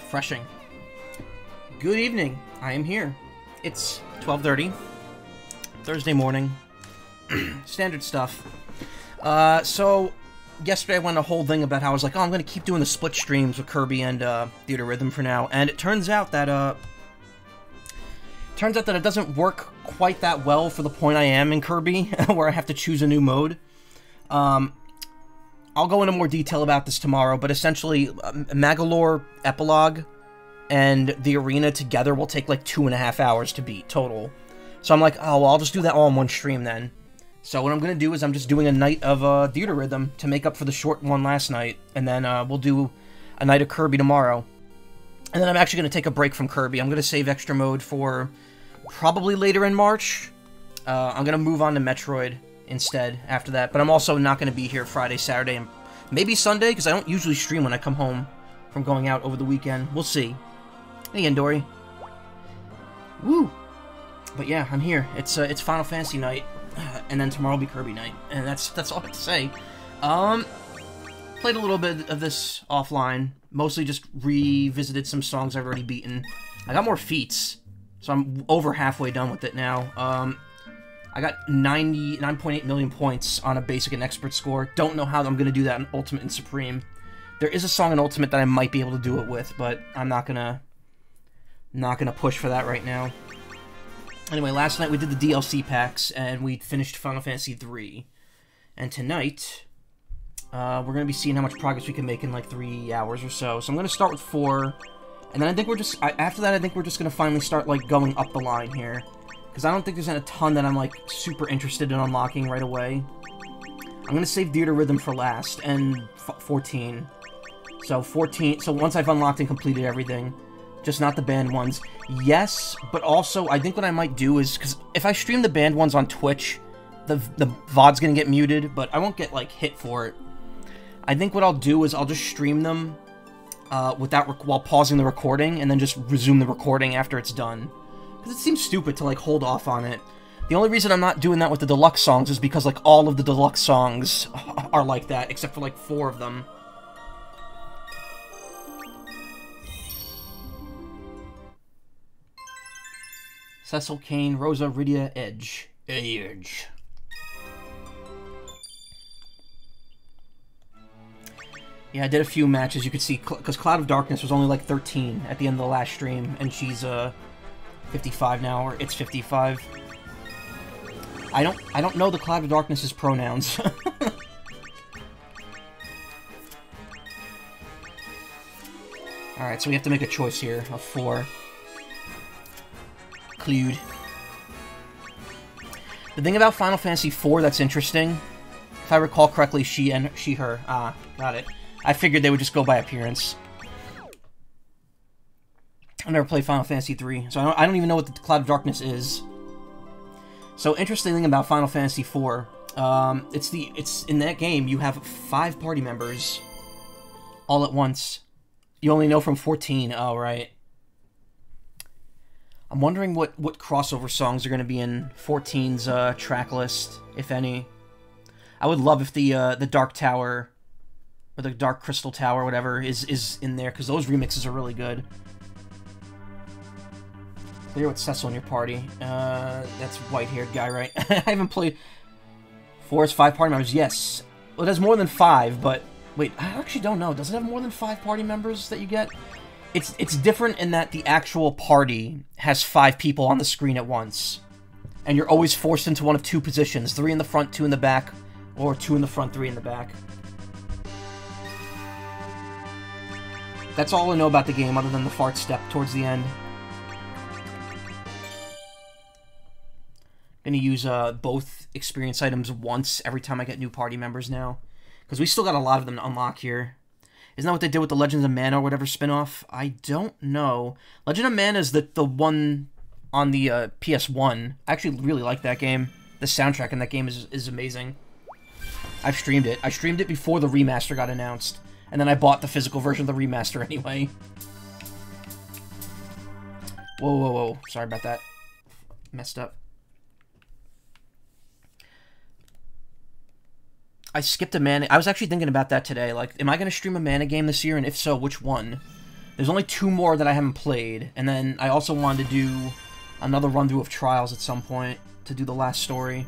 Refreshing. Good evening. I am here. It's 12:30. Thursday morning. Standard stuff. So, yesterday I went a whole thing about how I was like, oh, I'm going to keep doing the split streams with Kirby and Theater Rhythm for now. And it turns out that, it doesn't work quite that well for the point I am in Kirby, where I have to choose a new mode. I'll go into more detail about this tomorrow, but essentially, Magolor Epilogue and the arena together will take like 2.5 hours to beat total. So I'm like, oh, well, I'll just do that all in one stream then. So what I'm going to do is I'm just doing a night of Theater Rhythm to make up for the short one last night, and then we'll do a night of Kirby tomorrow. And then I'm actually going to take a break from Kirby. I'm going to save extra mode for probably later in March. I'm going to move on to Metroid instead after that, but I'm also not going to be here Friday, Saturday, and maybe Sunday, because I don't usually stream when I come home from going out over the weekend. We'll see. Hey, Endori. Woo! But yeah, I'm here. It's Final Fantasy night, and then tomorrow will be Kirby night, and that's all I have to say. Played a little bit of this offline, mostly just revisited some songs I've already beaten. I got more feats, so I'm over halfway done with it now. I got 99.8 million points on a basic and expert score. Don't know how I'm going to do that in Ultimate and Supreme. There is a song in Ultimate that I might be able to do it with, but I'm not gonna push for that right now. Anyway, last night we did the DLC packs, and we finished Final Fantasy 3. And tonight, we're going to be seeing how much progress we can make in like 3 hours or so. So I'm going to start with 4, and then I think we're just, after that I think we're just going to finally start like going up the line here. Because I don't think there's a ton that I'm, like, super interested in unlocking right away. I'm going to save Theater Rhythm for last, and 14. So, 14... So, once I've unlocked and completed everything, just not the banned ones. Yes, but also, I think what I might do is... Because if I stream the banned ones on Twitch, the VOD's going to get muted, but I won't get, like, hit for it. I think what I'll do is I'll just stream them while pausing the recording, and then just resume the recording after it's done. Because it seems stupid to, like, hold off on it. The only reason I'm not doing that with the deluxe songs is because, like, all of the deluxe songs are like that, except for, like, 4 of them. Cecil Kane, Rosa, Rydia, Edge. Edge. Yeah, I did a few matches, you could see, because Cloud of Darkness was only, like, 13 at the end of the last stream, and she's, 55 now, or it's 55. I don't know the Cloud of Darkness's pronouns. Alright, so we have to make a choice here of 4. Clued. The thing about Final Fantasy IV that's interesting, if I recall correctly, she, her. Ah, got it. I figured they would just go by appearance. I never played Final Fantasy III, so I don't even know what the Cloud of Darkness is. So, interesting thing about Final Fantasy IV, it's in that game, you have 5 party members all at once. You only know from 14, oh, right. I'm wondering what crossover songs are going to be in 14's track list, if any. I would love if the Dark Tower, or the Dark Crystal Tower, whatever, is in there, because those remixes are really good. Clear with Cecil in your party. That's white-haired guy, right? I haven't played... 4 is 5 party members, yes. Well, it has more than 5, but... Wait, I actually don't know. Does it have more than 5 party members that you get? It's different in that the actual party has 5 people on the screen at once. And you're always forced into one of 2 positions. 3 in the front, 2 in the back. Or 2 in the front, 3 in the back. That's all I know about the game, other than the fart step towards the end. Gonna use both experience items once every time I get new party members now. Because we still got a lot of them to unlock here. Isn't that what they did with the Legends of Mana or whatever spin-off? I don't know. Legend of Mana is the one on the PS1. I actually really like that game. The soundtrack in that game is amazing. I've streamed it. I streamed it before the remaster got announced. And then I bought the physical version of the remaster anyway. Whoa, whoa, whoa. Sorry about that. Messed up. I skipped a Mana... I was actually thinking about that today. Like, am I going to stream a Mana game this year? And if so, which one? There's only 2 more that I haven't played, and then I also wanted to do another run-through of Trials at some point to do the last story.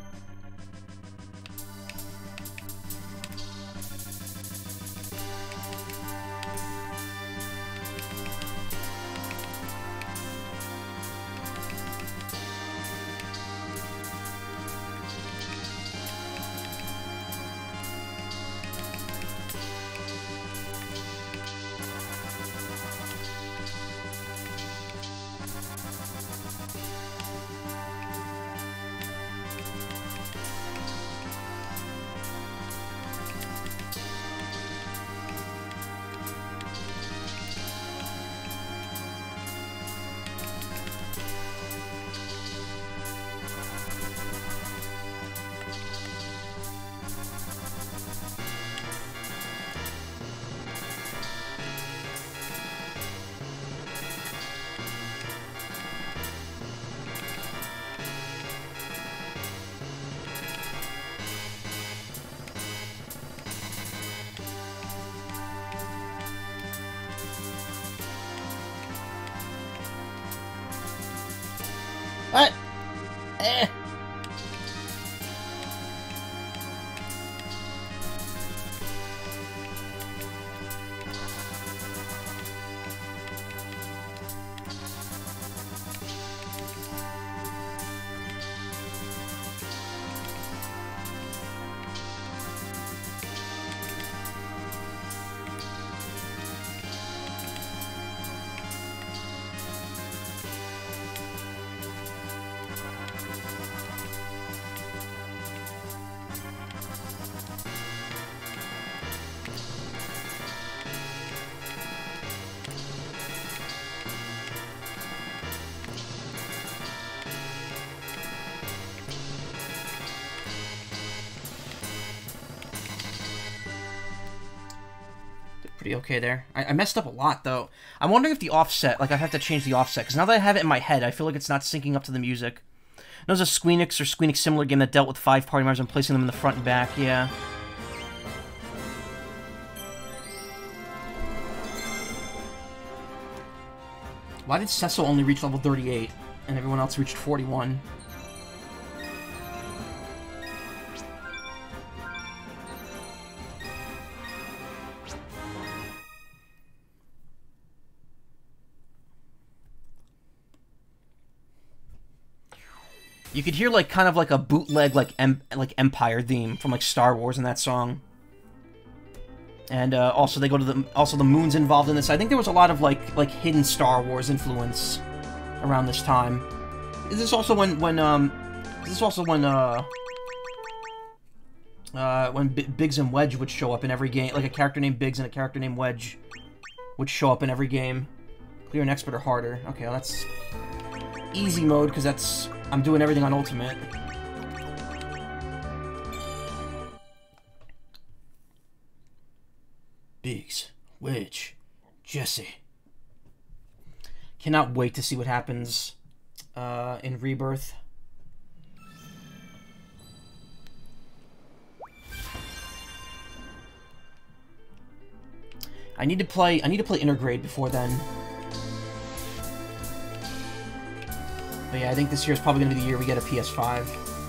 What? Eh. Pretty okay there. I messed up a lot, though. I'm wondering if the offset, like, I have to change the offset, because now that I have it in my head, I feel like it's not syncing up to the music. There's a Squeenix or Squeenix similar game that dealt with 5 party members and placing them in the front and back, yeah. Why did Cecil only reach level 38, and everyone else reached 41? You could hear, like, kind of like a bootleg, like Empire theme from, like, Star Wars in that song. And, also they go to the moon's involved in this. I think there was a lot of, like hidden Star Wars influence around this time. Is this also when Biggs and Wedge would show up in every game? Like, a character named Biggs and a character named Wedge would show up in every game. Clear and expert or harder. Okay, well, that's easy mode, because that's... I'm doing everything on Ultimate. Biggs, Wedge, Jesse. Cannot wait to see what happens in Rebirth. I need to play Intergrade before then. But yeah, I think this year is probably going to be the year we get a PS5.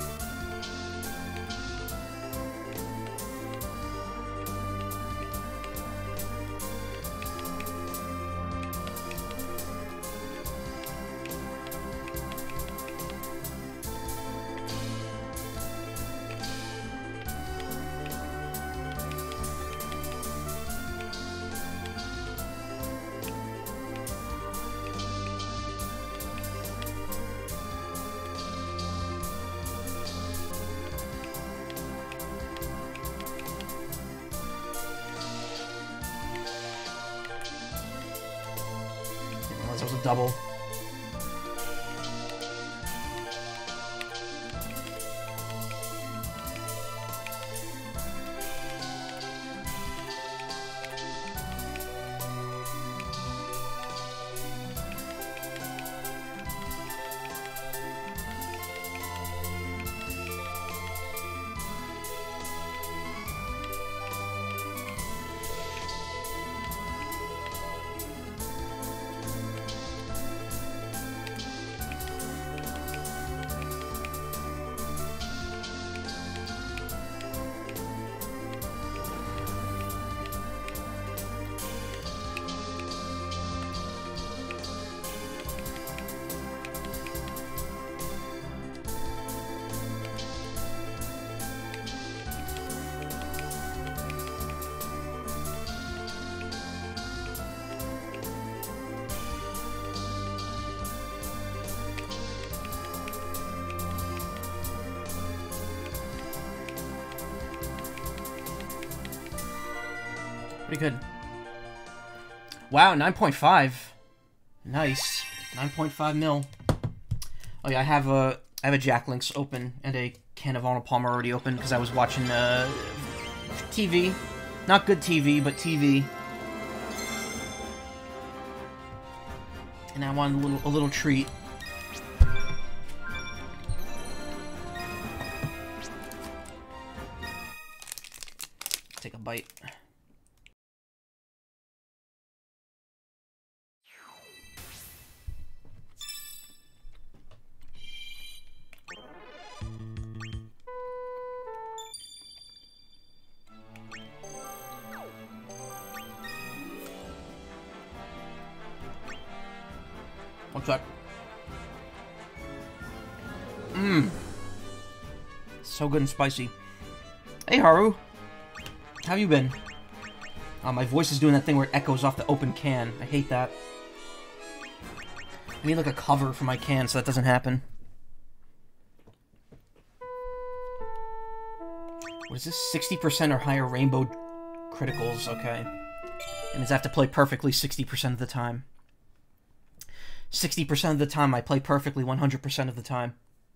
That was a double. Pretty good. Wow, 9.5. Nice. 9.5 mil. Oh yeah, I have a Jack Links open and a can of Arnold Palmer already open because I was watching TV. Not good TV, but TV. And I wanted a little treat. Take a bite. What's that? Mmm. So good and spicy. Hey, Haru. How you been? My voice is doing that thing where it echoes off the open can. I hate that. I need like a cover for my can so that doesn't happen. What is this? 60% or higher rainbow criticals. Okay. It means I have to play perfectly 60% of the time. 60% of the time I play perfectly 100% of the time.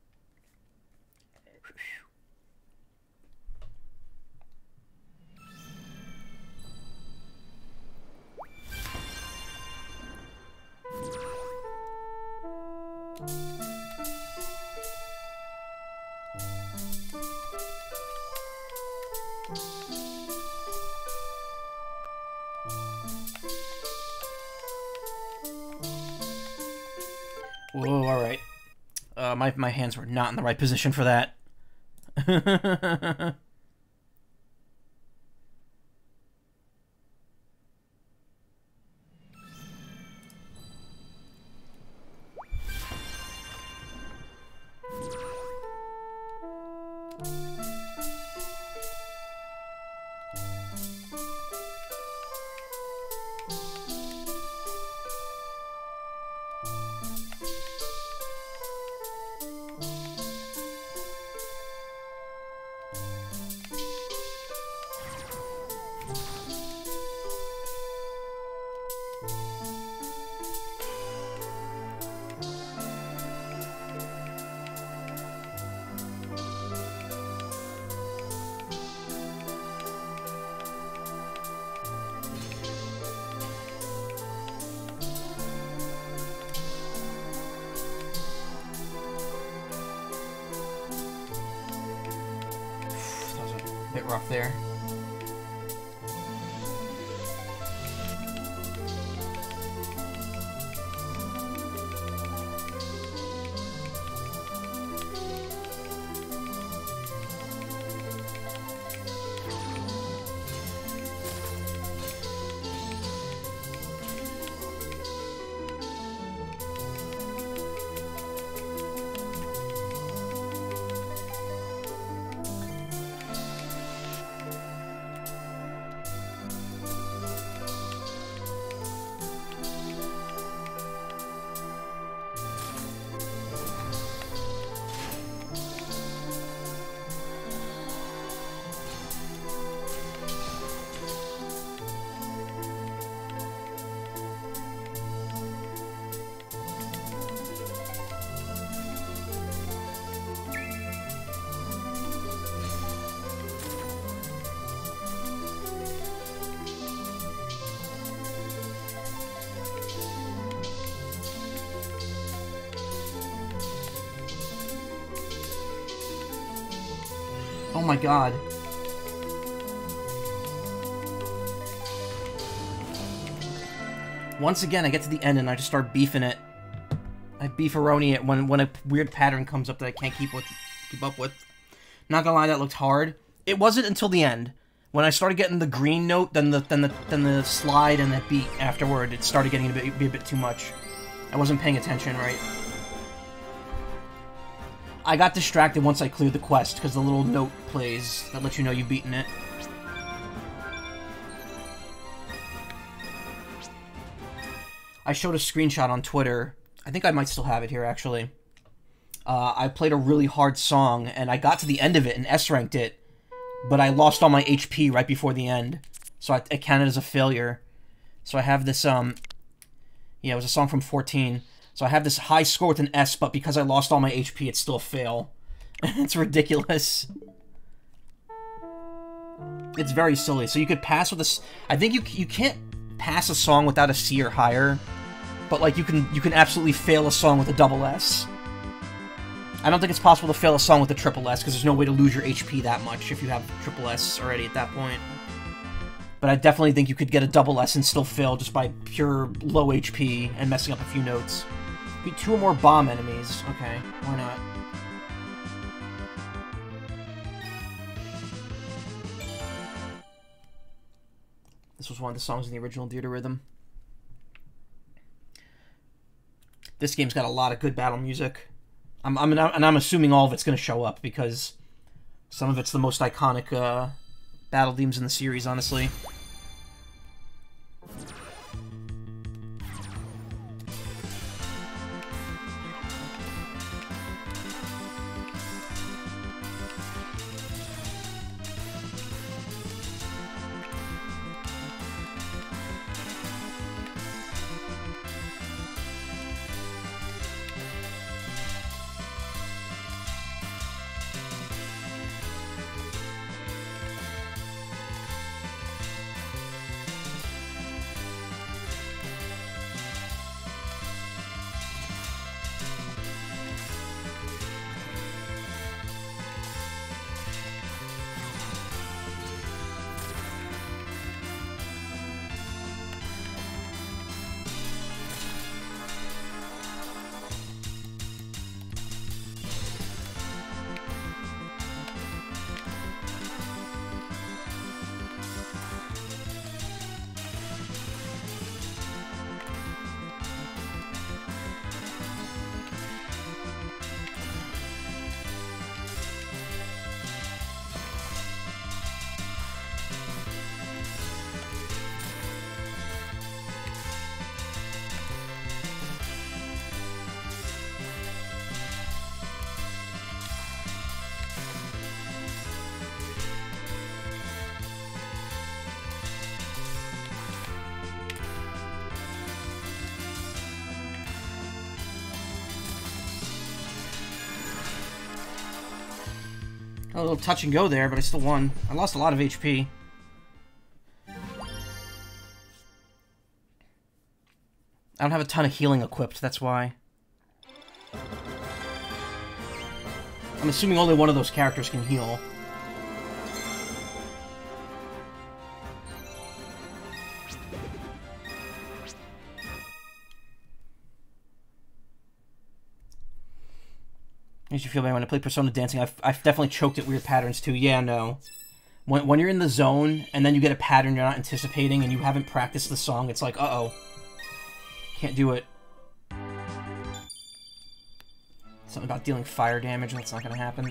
Whoa, alright. My hands were not in the right position for that. Bit rough there. Oh my god. Once again, I get to the end and I just start beefing it. I beefaroni it when a weird pattern comes up that I can't keep up with. Not gonna lie, that looked hard. It wasn't until the end. When I started getting the green note, then the slide and that beat afterward, it started getting be a bit too much. I wasn't paying attention right. I got distracted once I cleared the quest, because the little note plays that lets you know you've beaten it. I showed a screenshot on Twitter. I think I might still have it here, actually. I played a really hard song, and I got to the end of it and S-ranked it, but I lost all my HP right before the end. so it counted as a failure. So I have this, yeah, it was a song from 14. So I have this high score with an S, but because I lost all my HP, it's still a fail. It's ridiculous. It's very silly. So you could pass with a... I think you can't pass a song without a C or higher, but, like, you can absolutely fail a song with a double S. I don't think it's possible to fail a song with a triple S, because there's no way to lose your HP that much if you have triple S already at that point. But I definitely think you could get a double S and still fail just by pure low HP and messing up a few notes. Beat 2 or more bomb enemies. Okay, why not? This was one of the songs in the original Theatrhythm. This game's got a lot of good battle music. And I'm assuming all of it's going to show up, because some of it's the most iconic battle themes in the series, honestly. A little touch and go there, but I still won. I lost a lot of HP. I don't have a ton of healing equipped, that's why. I'm assuming only one of those characters can heal. Makes you feel better when I play Persona Dancing. I've definitely choked at weird patterns too. Yeah, no. When you're in the zone and then you get a pattern you're not anticipating and you haven't practiced the song, it's like, uh-oh. Can't do it. Something about dealing fire damage, that's not gonna happen.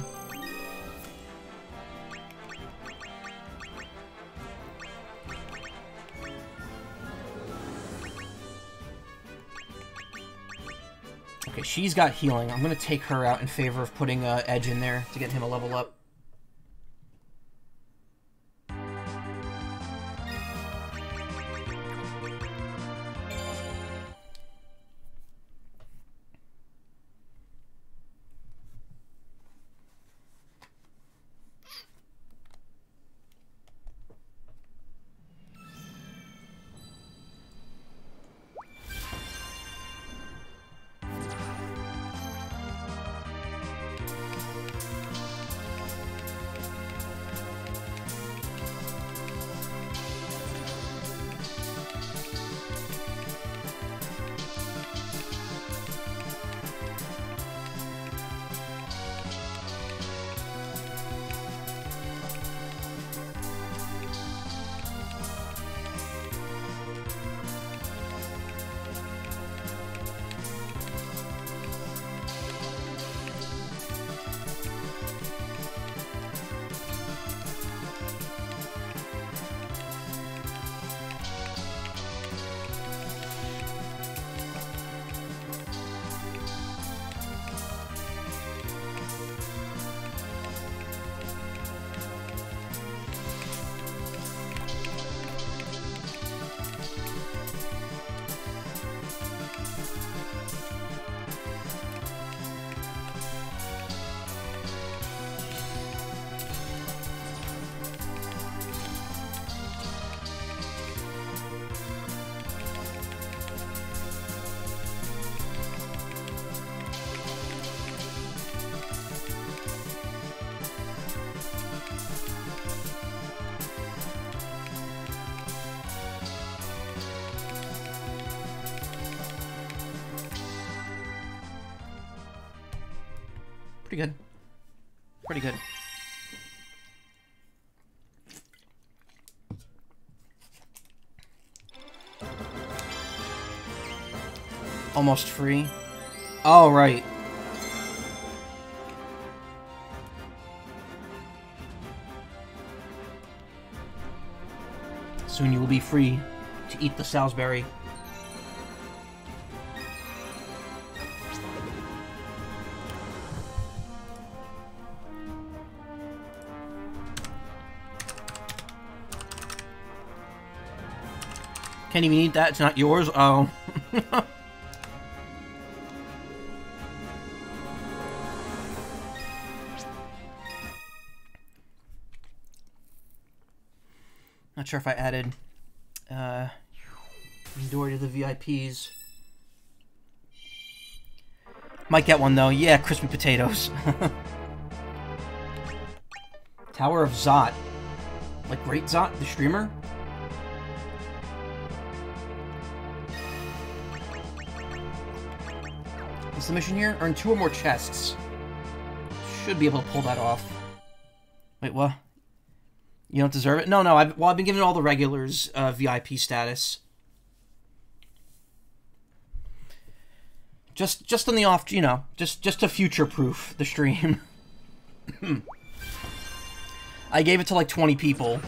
Okay, she's got healing. I'm gonna take her out in favor of putting Edge in there to get him a level up. Pretty good. Pretty good. Almost free. Oh, right. Soon you will be free to eat the Salisbury. Can't even eat that, it's not yours? Oh. Not sure if I added Dory to the VIPs. Might get one though. Yeah, crispy potatoes. Tower of Zot. Like Great Zot, the streamer? What's the mission here? Earn 2 or more chests. Should be able to pull that off. Wait, what? You don't deserve it? No, I've been given all the regulars VIP status. Just on the off, you know, just to future-proof the stream. I gave it to like 20 people.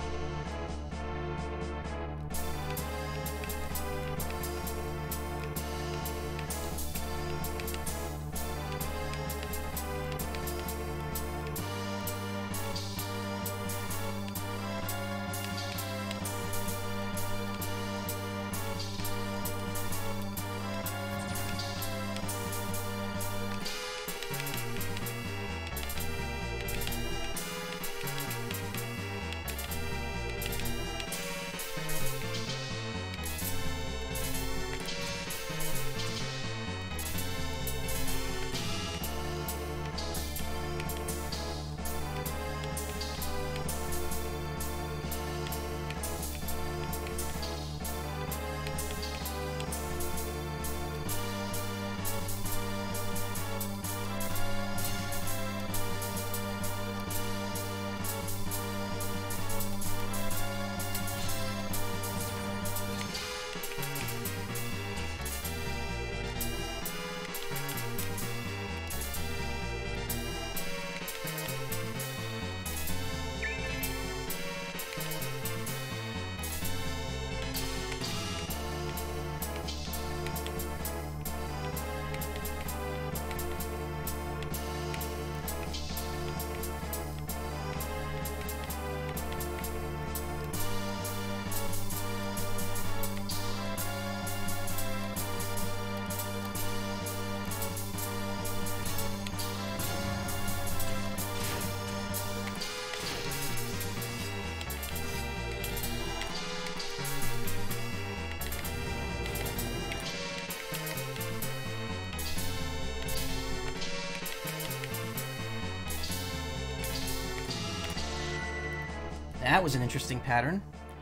That was an interesting pattern.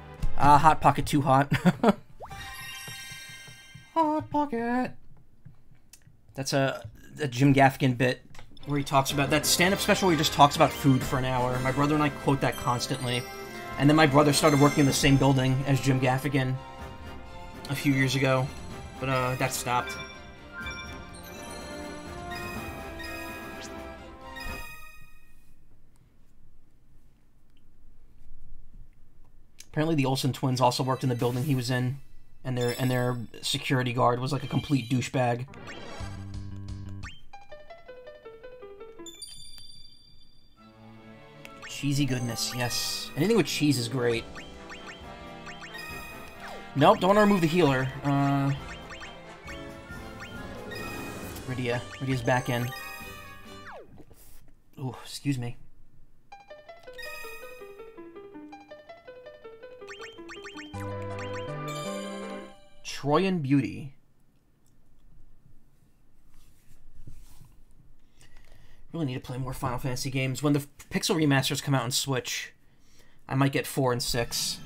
Hot Pocket too hot. Hot Pocket. That's a Jim Gaffigan bit where he talks about that stand-up special where he just talks about food for an hour. My brother and I quote that constantly. And then my brother started working in the same building as Jim Gaffigan a few years ago. But that stopped. Apparently the Olsen twins also worked in the building he was in, and their security guard was like a complete douchebag. Cheesy goodness, yes. Anything with cheese is great. Nope, don't want to remove the healer. Rydia's back in. Ooh, excuse me. Troyan Beauty. Really need to play more Final Fantasy games. When the Pixel remasters come out on Switch, I might get 4 and 6.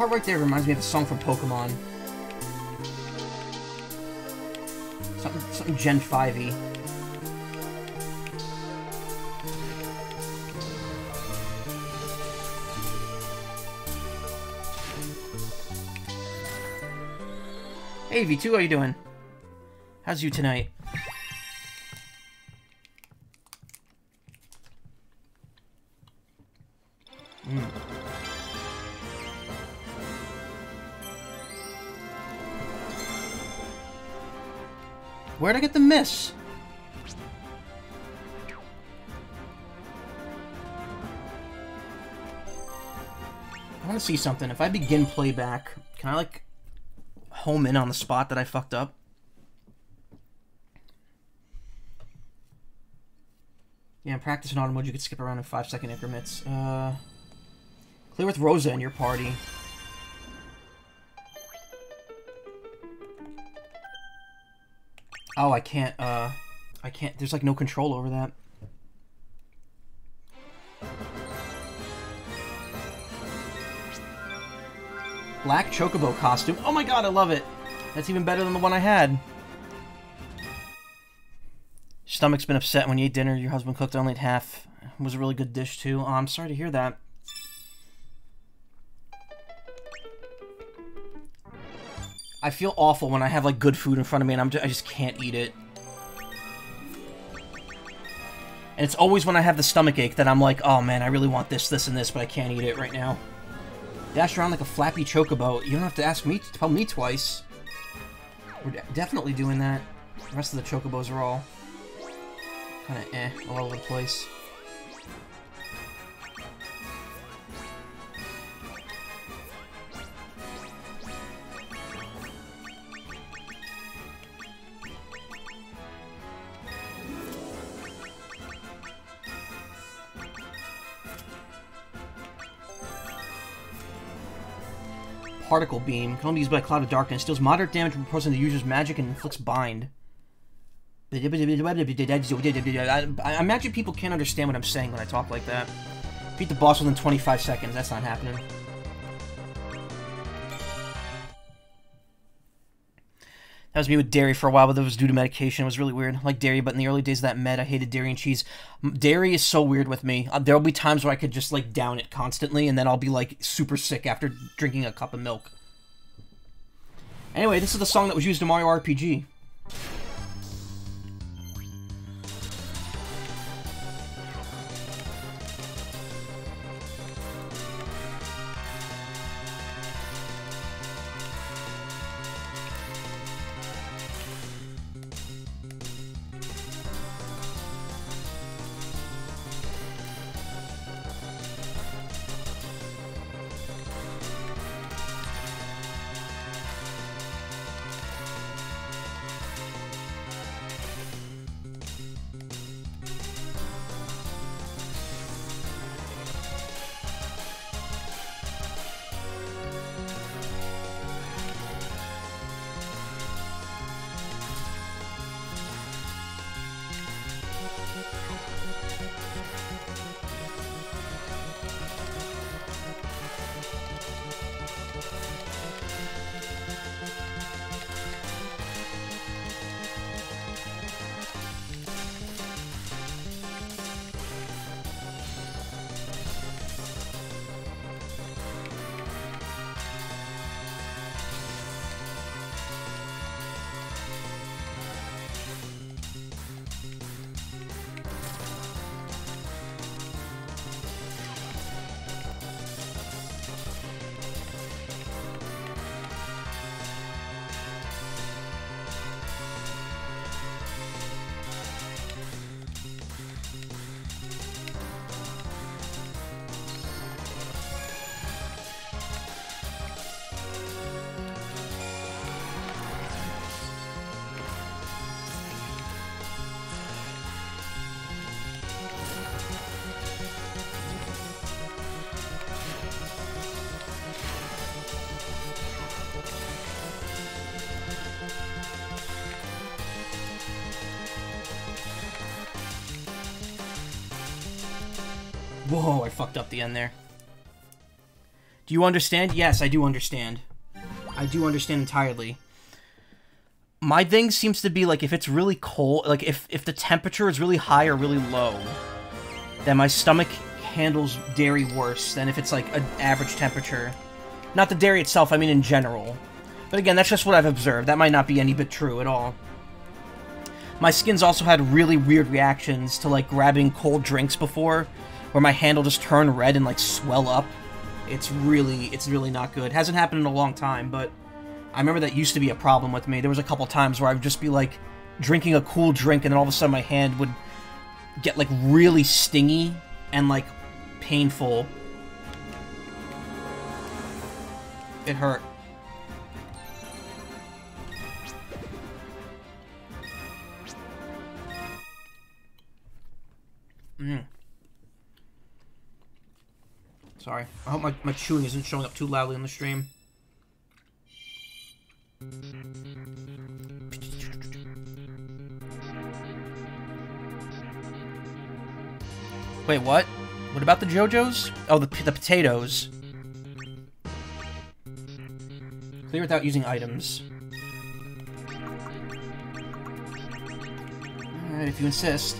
part right there reminds me of a song from Pokemon. Something Gen 5-y. Hey V2, how you doing? How's you tonight? Where'd I get the miss? I want to see something. If I begin playback, can I, like, home in on the spot that I fucked up? Yeah, in practice in auto mode, you could skip around in 5-second increments. Clear with Rosa in your party. Oh, I can't, there's, like, no control over that. Black Chocobo costume. Oh my god, I love it! That's even better than the one I had. Stomach's been upset when you ate dinner. Your husband cooked only at half. It was a really good dish, too. Oh, I'm sorry to hear that. I feel awful when I have, like, good food in front of me and I just can't eat it. And it's always when I have the stomach ache that I'm like, oh man, I really want this, this, and this, but I can't eat it right now. Dash around like a flappy chocobo. You don't have to ask me, tell me twice. We're definitely doing that. The rest of the chocobos are all kind of all over the place. Particle Beam. Can only be used by a Cloud of Darkness. Deals moderate damage when proposing the user's magic and inflicts bind. I imagine people can't understand what I'm saying when I talk like that. Beat the boss within 25 seconds. That's not happening. That was me with dairy for a while, but that was due to medication. It was really weird. I like dairy, but in the early days of that med, I hated dairy and cheese. Dairy is so weird with me. There'll be times where I could just, like, down it constantly, and then I'll be, like, super sick after drinking a cup of milk. Anyway, this is the song that was used in Mario RPG. Whoa, I fucked up the end there. Do you understand? Yes, I do understand. I do understand entirely. My thing seems to be, like, if it's really cold, like, if the temperature is really high or really low, then my stomach handles dairy worse than if it's, like, an average temperature. Not the dairy itself, I mean in general. But again, that's just what I've observed. That might not be any bit true at all. My skin's also had really weird reactions to, like, grabbing cold drinks before, where my hand will just turn red and, like, swell up. It's really not good. Hasn't happened in a long time, but I remember that used to be a problem with me. There was a couple times where I would just be, like, drinking a cool drink, and then all of a sudden my hand would get, like, really stingy and, like, painful. It hurt. Sorry. I hope my chewing isn't showing up too loudly on the stream. Wait, what? What about the JoJo's? Oh, the potatoes. Clear without using items. Alright, if you insist.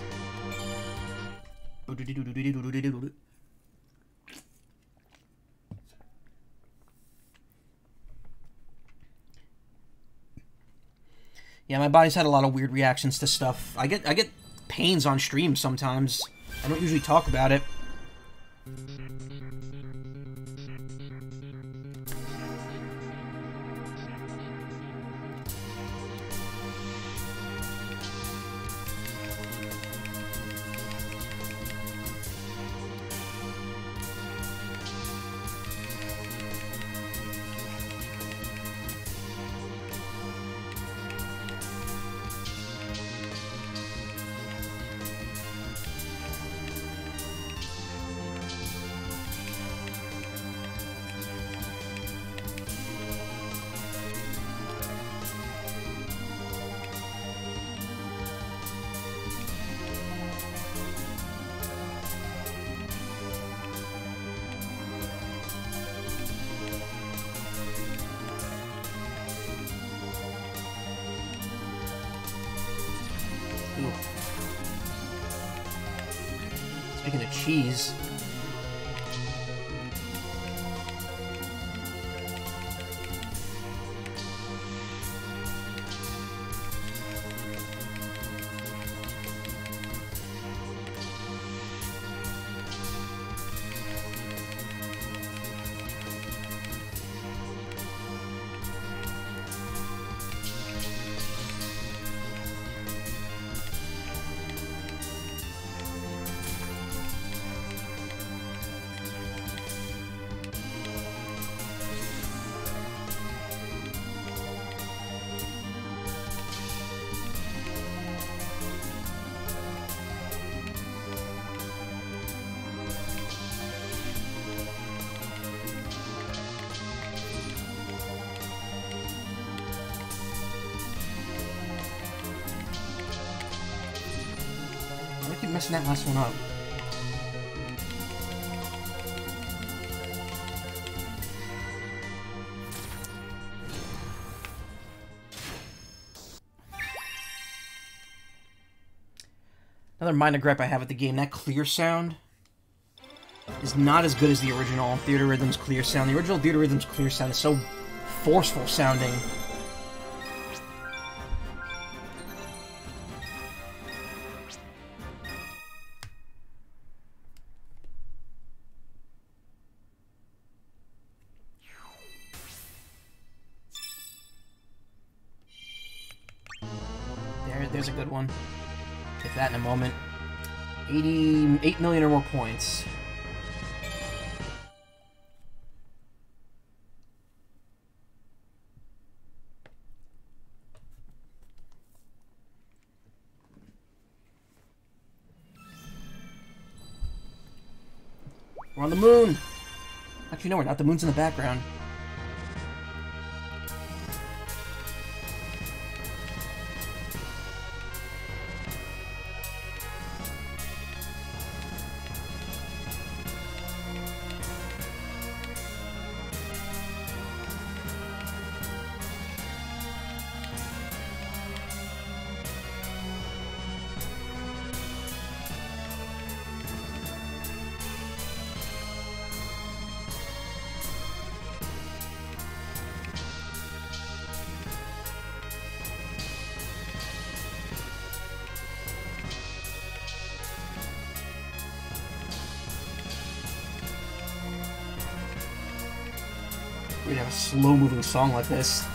Yeah, my body's had a lot of weird reactions to stuff. I get pains on stream sometimes. I don't usually talk about it. Speaking of cheese. I keep messing that last one up. Another minor gripe I have with the game, that clear sound is not as good as the original Theatrhythm's clear sound. The original Theatrhythm's clear sound is so forceful sounding. There's a good one. Take that in a moment. 88 million or more points. We're on the moon! Actually, no, we're not. The moon's in the background. We'd have a slow-moving song like this.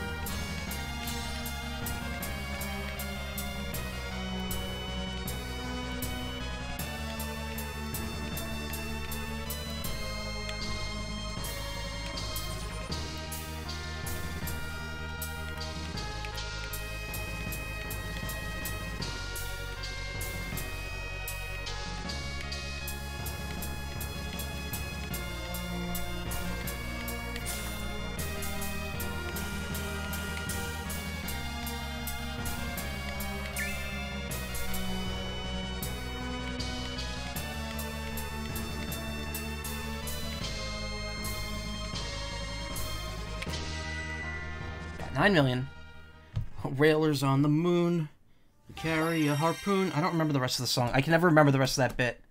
Got 9 million. Railers on the moon. Carry a harpoon. I don't remember the rest of the song. I can never remember the rest of that bit.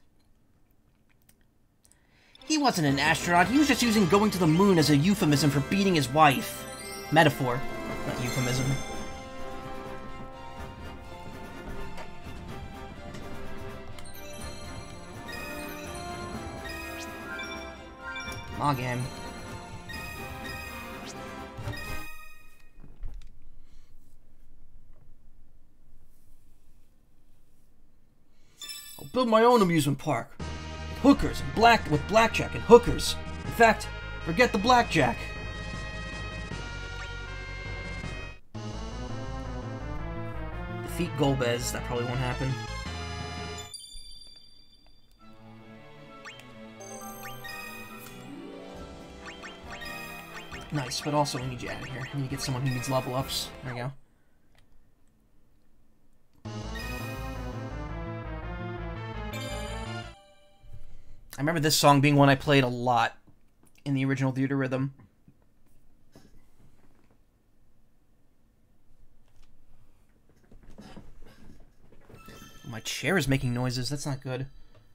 He wasn't an astronaut. He was just using going to the moon as a euphemism for beating his wife. Metaphor, not euphemism. Aw, game. I'll build my own amusement park. With hookers and with blackjack and hookers. In fact, forget the blackjack. Defeat Golbez. That probably won't happen. Nice, but also we need you out of here. We need to get someone who needs level ups. There we go. I remember this song being one I played a lot in the original Theatrhythm. My chair is making noises. That's not good.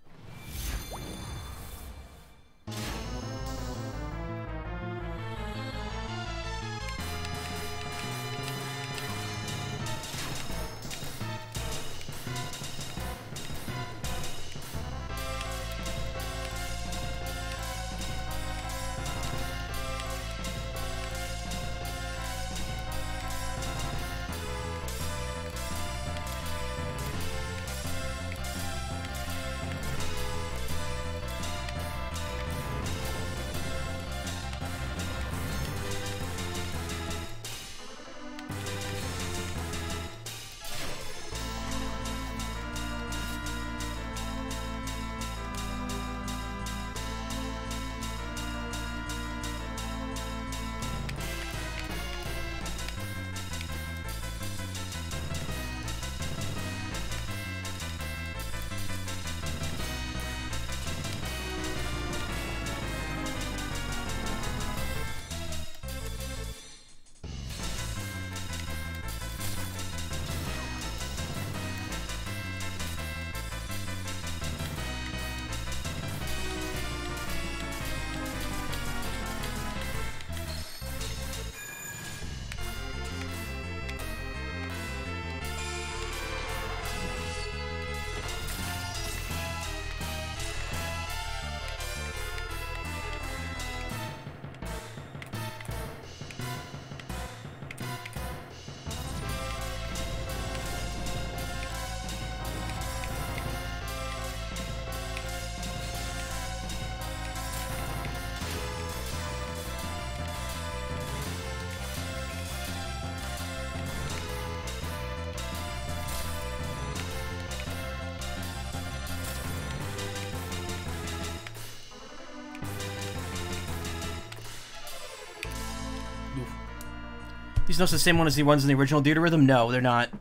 These notes the same one as the ones in the original Theatrhythm? No, they're not.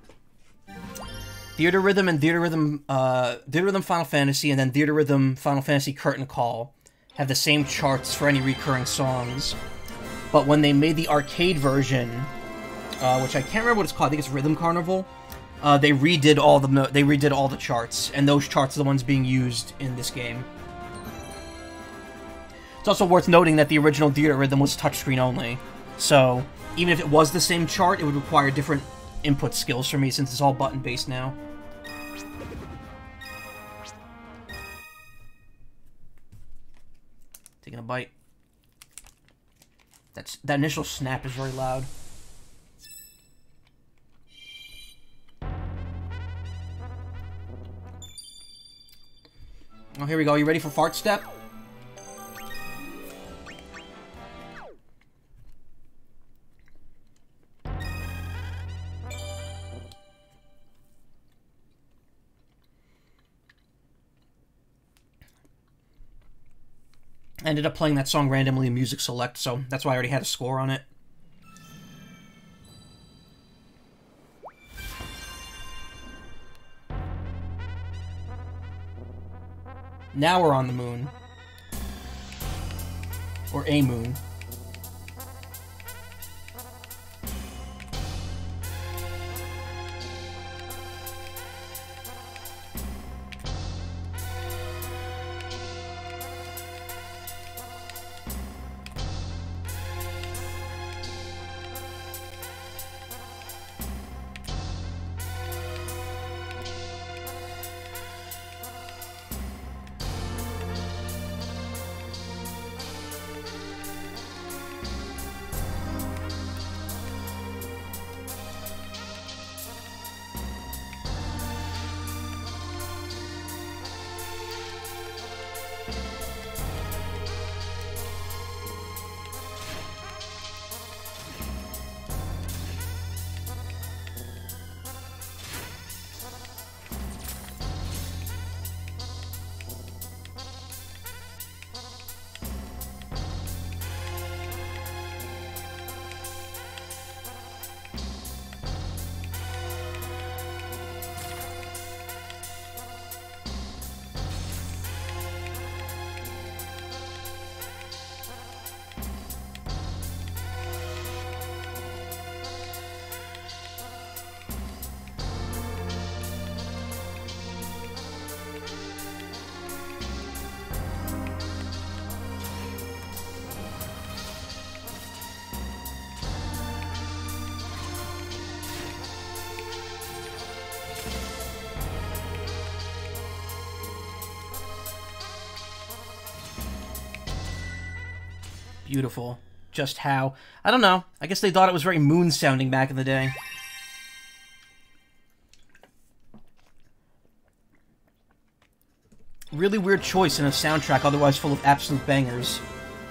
Theatrhythm and Theatrhythm Final Fantasy and then Theatrhythm Final Fantasy Curtain Call have the same charts for any recurring songs. But when they made the arcade version, which I can't remember what it's called, I think it's Rhythm Carnival, they redid all the charts, and those charts are the ones being used in this game. It's also worth noting that the original Theatrhythm was touchscreen only, so even if it was the same chart, it would require different input skills for me since it's all button-based now. Taking a bite. That initial snap is very loud. Oh, here we go. You ready for fart step? I ended up playing that song randomly in Music Select, so that's why I already had a score on it. Now we're on the moon. Or a moon. Beautiful. Just how? I don't know. I guess they thought it was very moon-sounding back in the day. Really weird choice in a soundtrack otherwise full of absolute bangers.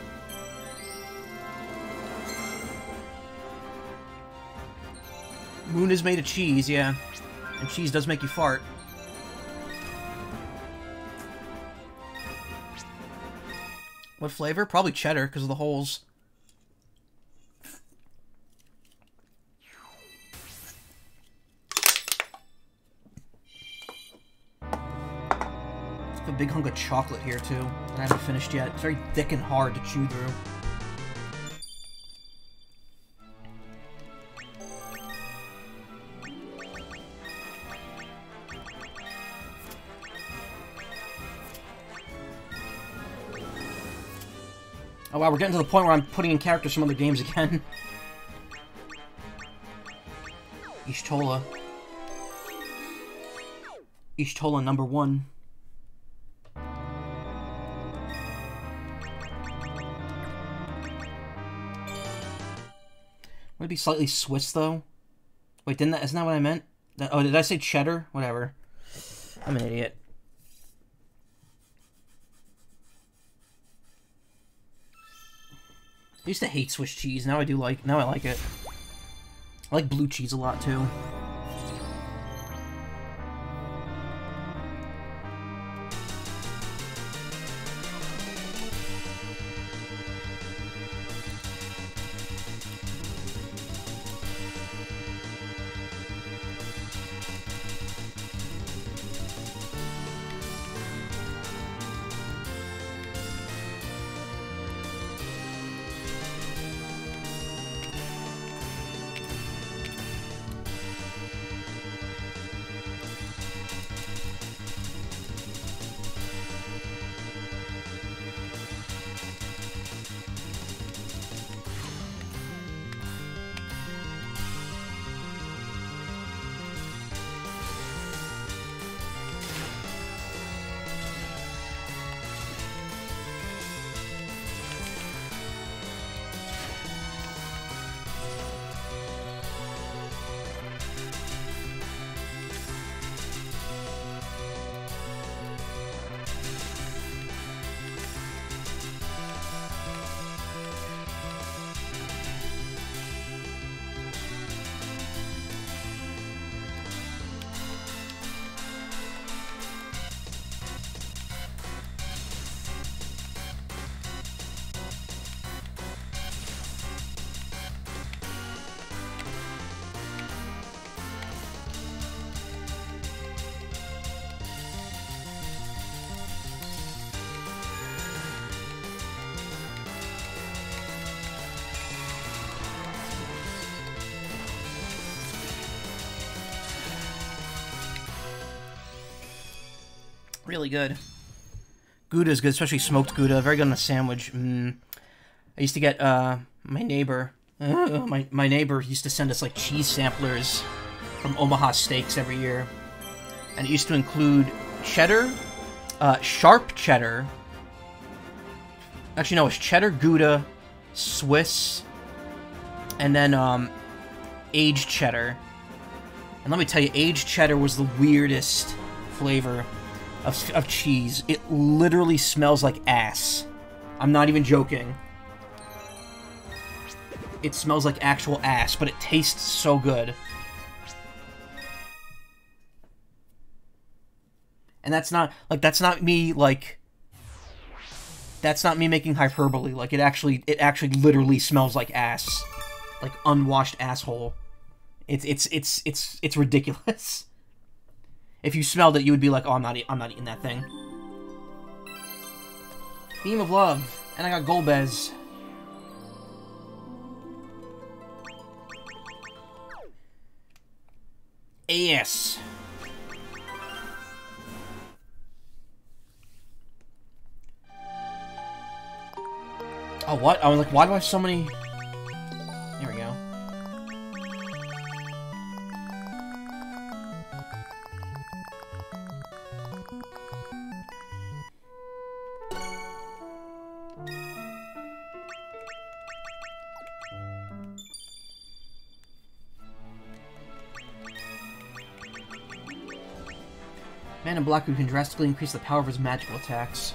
Moon is made of cheese, yeah. And cheese does make you fart. What flavor? Probably cheddar, because of the holes. A big hunk of chocolate here, too, that I haven't finished yet. It's very thick and hard to chew through. Oh wow, we're getting to the point where I'm putting in characters from other games again. Y'shtola. Y'shtola number 1. Would it be slightly Swiss, though? Wait, isn't that what I meant? Oh, did I say cheddar? Whatever. I'm an idiot. I used to hate Swiss cheese. Now I like it. I like blue cheese a lot, too. Really good. Gouda is good, especially smoked Gouda. Very good on a sandwich. I used to get, my neighbor... my neighbor used to send us, like, cheese samplers from Omaha Steaks every year. And it used to include cheddar, sharp cheddar... Actually, no, it's cheddar, Gouda, Swiss, and then, aged cheddar. And let me tell you, aged cheddar was the weirdest flavor of cheese. It literally smells like ass. I'm not even joking. It smells like actual ass, but it tastes so good. And that's not me, like... That's not me making hyperbole. Like, it actually literally smells like ass. Like, unwashed asshole. It's ridiculous. If you smelled it, you would be like, oh, I'm not eating that thing. Beam of Love. And I got Golbez. AS. Oh, what? I was like, why do I have so many... Here we go. Man in Black who can drastically increase the power of his magical attacks.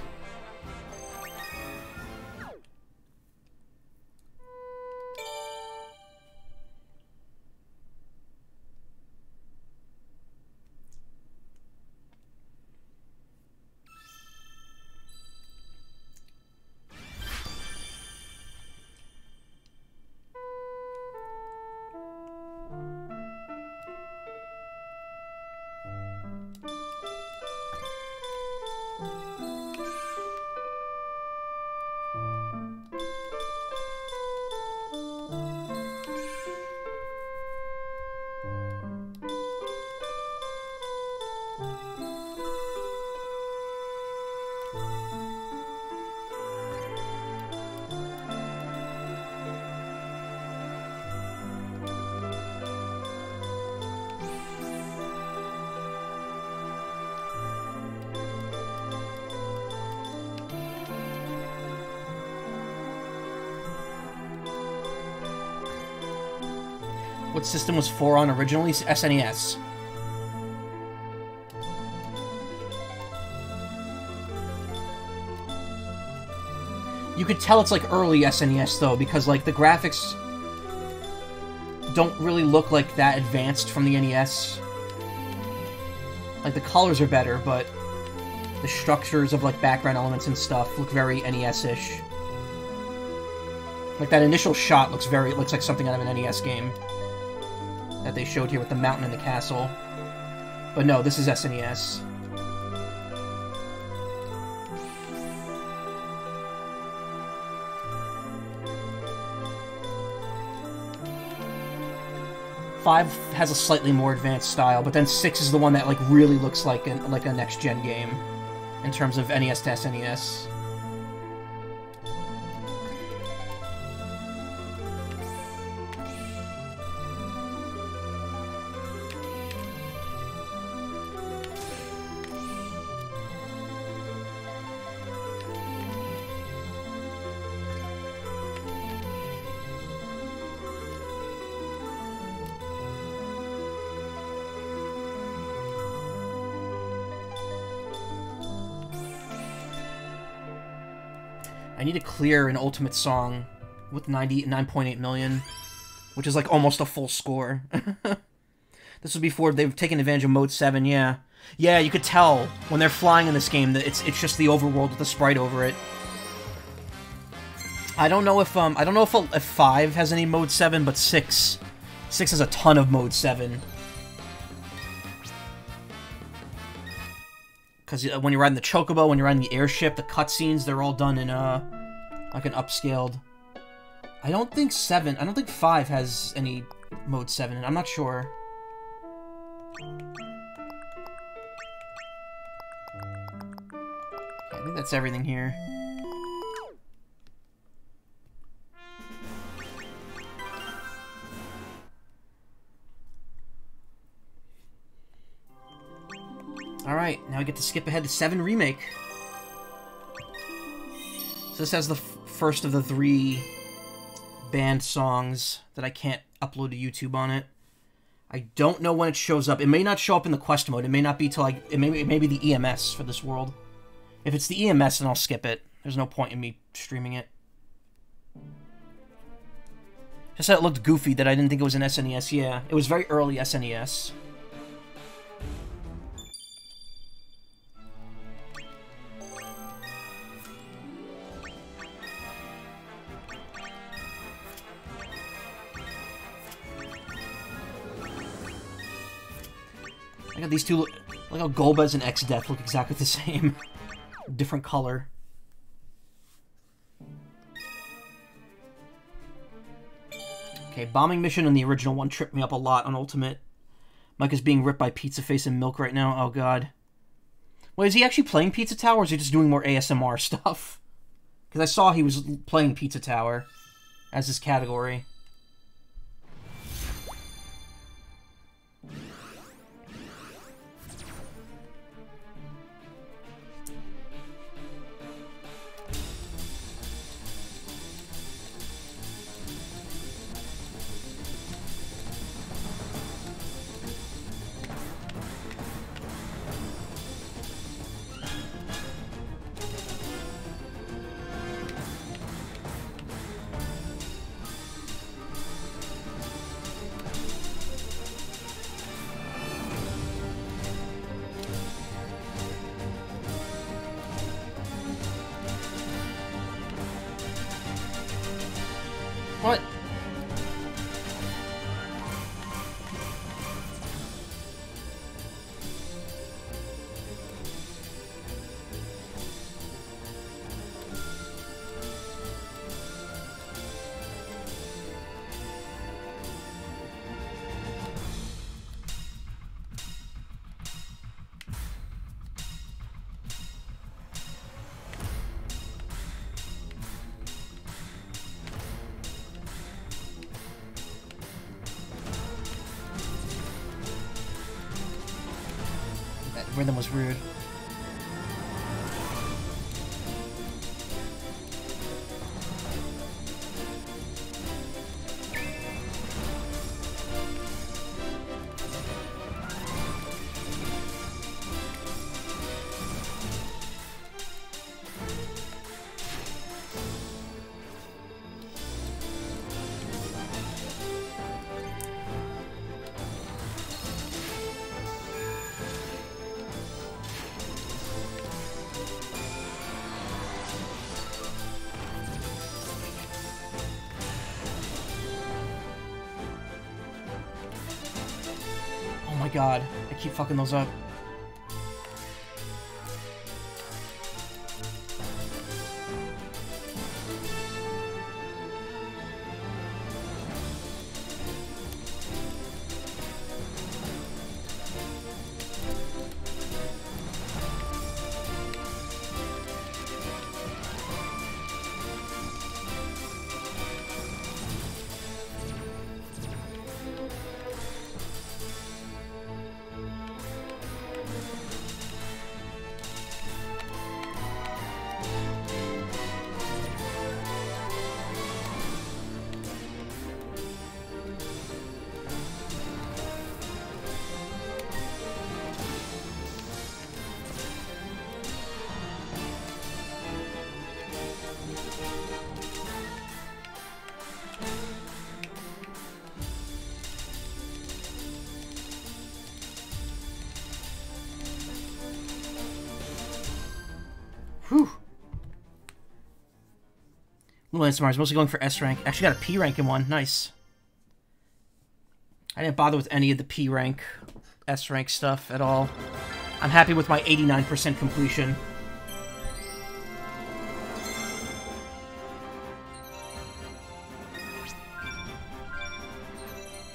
What system was 4 on originally? SNES. You could tell it's like early SNES though, because like the graphics don't really look like that advanced from the NES. Like the colors are better, but the structures of like background elements and stuff look very NES-ish. Like that initial shot looks like something out of an NES game that they showed here with the mountain and the castle. But no, this is SNES. Five has a slightly more advanced style, but then 6 is the one that like really looks like a next-gen game in terms of NES to SNES. I need to clear an Ultimate Song with 9.8 million, which is like almost a full score. This was before they've taken advantage of Mode 7, yeah. Yeah, you could tell when they're flying in this game that it's just the overworld with the sprite over it. I don't know if 5 has any Mode 7, but 6 has a ton of Mode 7. Because when you're riding the Chocobo, when you're riding the airship, the cutscenes, they're all done in, like an upscaled... I don't think 5 has any Mode 7, and I'm not sure. I think that's everything here. Alright, now I get to skip ahead to 7 Remake. So this has the first of the 3 banned songs that I can't upload to YouTube on it. I don't know when it shows up. It may not show up in the quest mode. It may not be till it may be the EMS for this world. If it's the EMS, then I'll skip it. There's no point in me streaming it. Just that it looked goofy that I didn't think it was an SNES. Yeah, it was very early SNES. I got these two. Look how Golbez and X-Death look exactly the same. Different color. Okay, bombing mission in the original one tripped me up a lot on Ultimate. Mike is being ripped by Pizza Face and Milk right now. Oh god. Wait, is he actually playing Pizza Tower, or is he just doing more ASMR stuff? Because I saw he was playing Pizza Tower as his category. What? Rhythm was weird. Oh my god, I keep fucking those up. Whew. Lance Mars, mostly going for S rank. Actually got a P rank in one. Nice. I didn't bother with any of the P rank, S rank stuff at all. I'm happy with my 89% completion.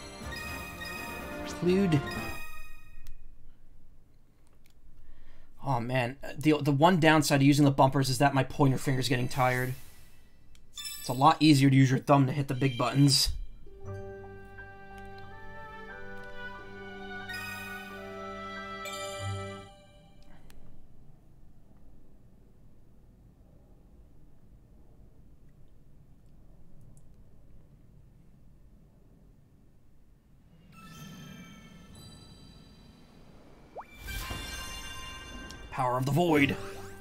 Dude. Oh Oh man, the one downside of using the bumpers is that my pointer finger's getting tired. It's a lot easier to use your thumb to hit the big buttons. Power of the Void.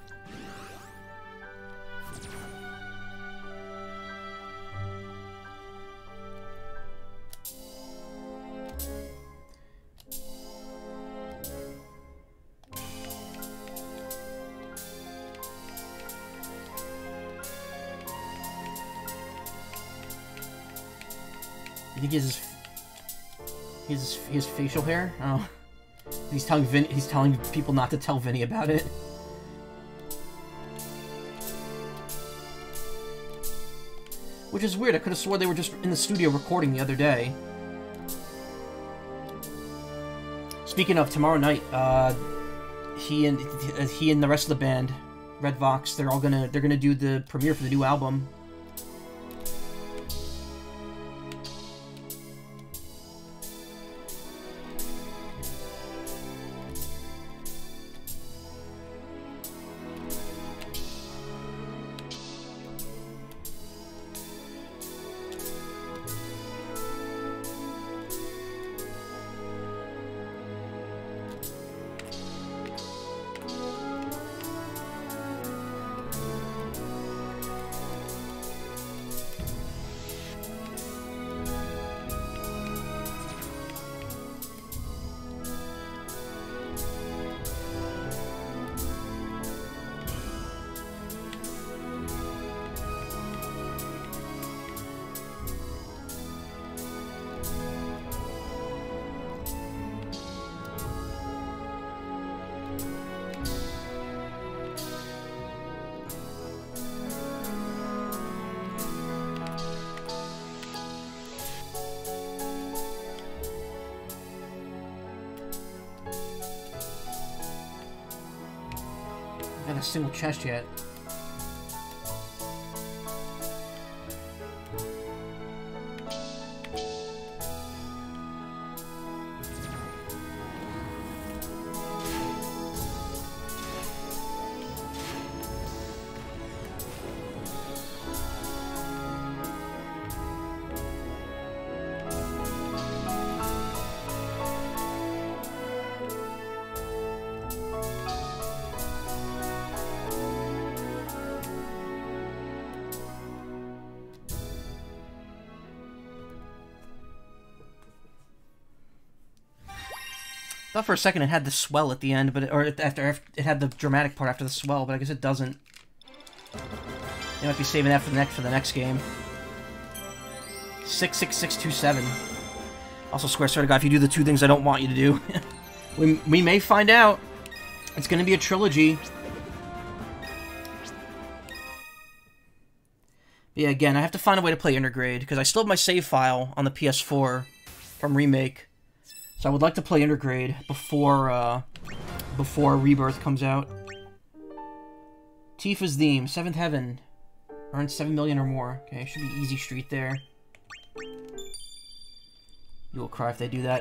You think he has his facial hair? Oh. He's telling people not to tell Vinny about it. Which is weird. I could have swore they were just in the studio recording the other day. Speaking of tomorrow night, he and the rest of the band, Red Vox, they're gonna do the premiere for the new album. A single chest yet. I thought for a second it had the swell at the end, but after it had the dramatic part after the swell, but I guess it doesn't. They might be saving that for the next game. 66627. Also, Square, swear to God, if you do the two things I don't want you to do, we may find out. It's going to be a trilogy. But yeah, again, I have to find a way to play Intergrade because I still have my save file on the PS4 from Remake. So I would like to play Intergrade before Rebirth comes out. Tifa's theme, 7th Heaven. Earns 7 million or more. Okay, should be easy street there. You will cry if they do that.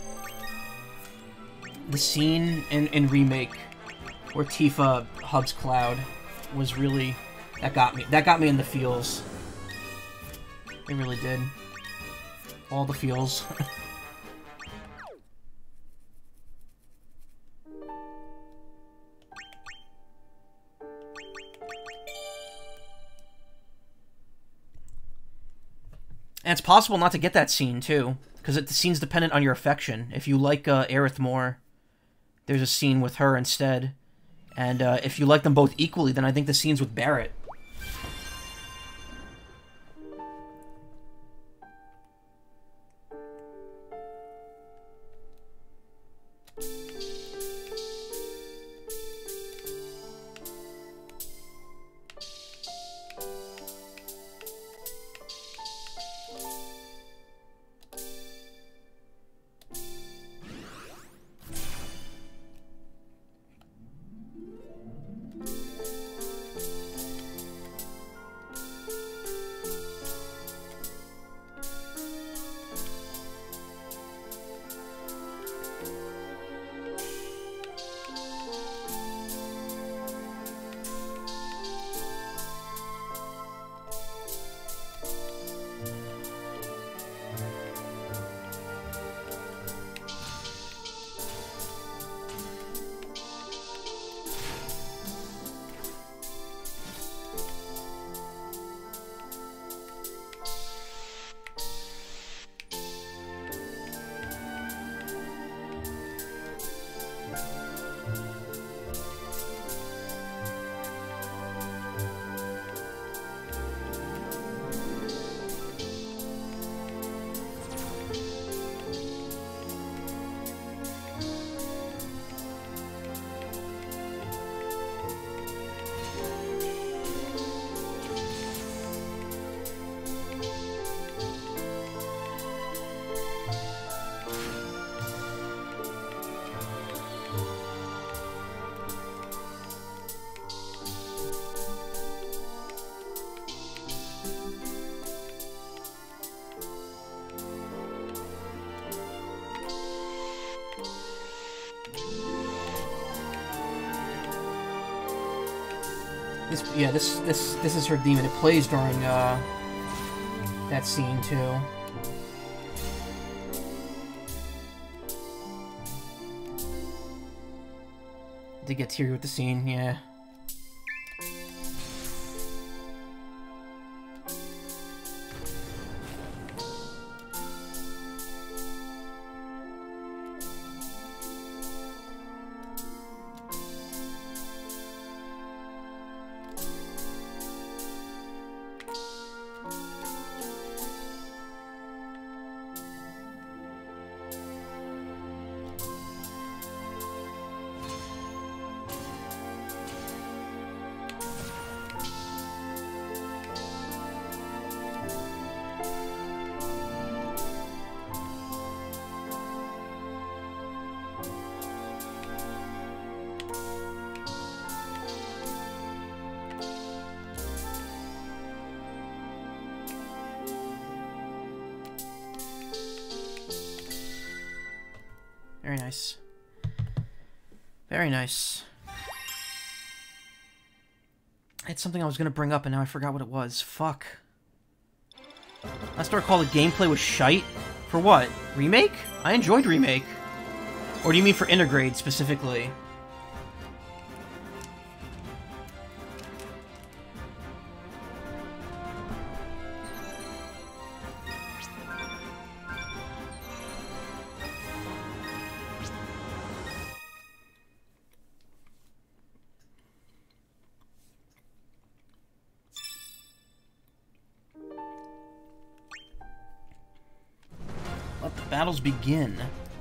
The scene in Remake where Tifa hugs Cloud was really... That got me in the feels. It really did. All the feels. And it's possible not to get that scene, too. Because the scene's dependent on your affection. If you like Aerith more, there's a scene with her instead. And if you like them both equally, then I think the scene's with Barret. This is her demon. It plays during that scene too. Did get teary with the scene, yeah. Very nice. Very nice. I had something I was gonna bring up and now I forgot what it was. Fuck. Last I recall, the gameplay was shite. For what? Remake? I enjoyed Remake. Or do you mean for Intergrade specifically? Let the battles begin.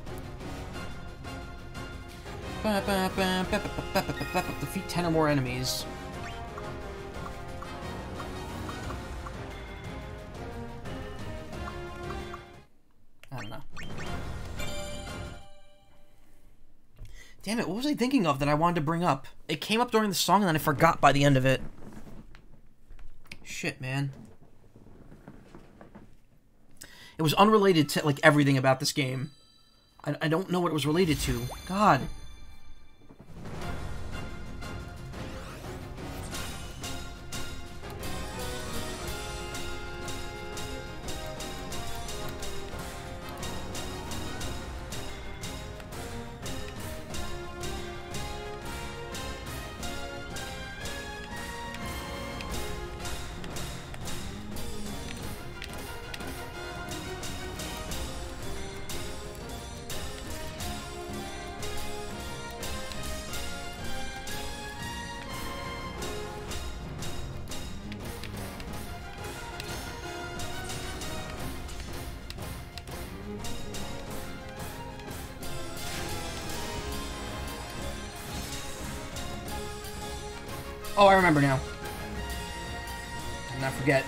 Defeat 10 or more enemies. I don't know. Damn it, what was I thinking of that I wanted to bring up? It came up during the song and then I forgot by the end of it. Shit, man. It was unrelated to, like, everything about this game. I don't know what it was related to. God. Oh, I remember now. Did not forget.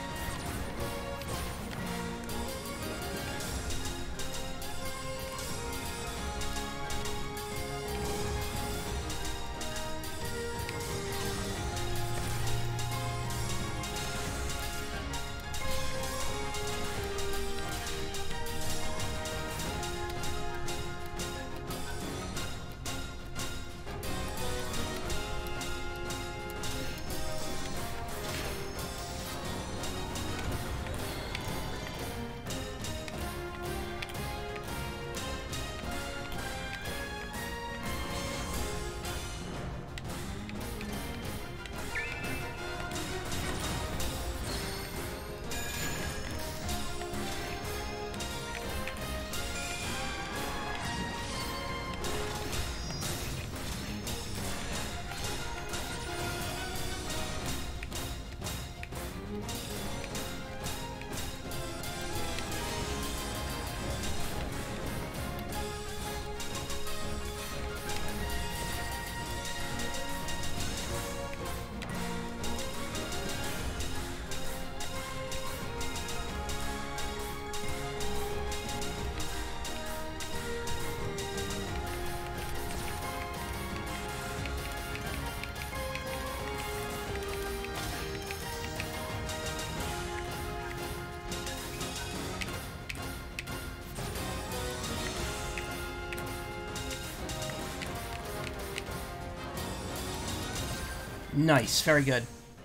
Nice, very good.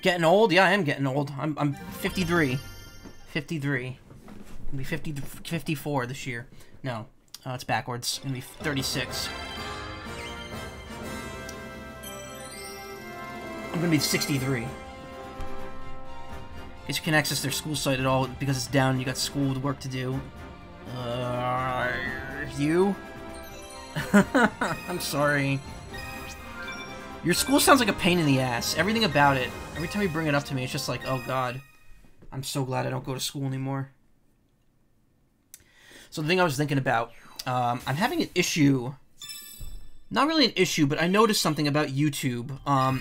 Getting old? Yeah, I am getting old. I'm 53. 53. I'll be 54 this year. No, it's backwards. I'm gonna be 36. I'm gonna be 63. Guess you can't access their school site at all because it's down and you got school work to do. You? I'm sorry. Your school sounds like a pain in the ass. Everything about it. Every time you bring it up to me, it's just like, oh god. I'm so glad I don't go to school anymore. So the thing I was thinking about, I'm having an issue. Not really an issue, but I noticed something about YouTube.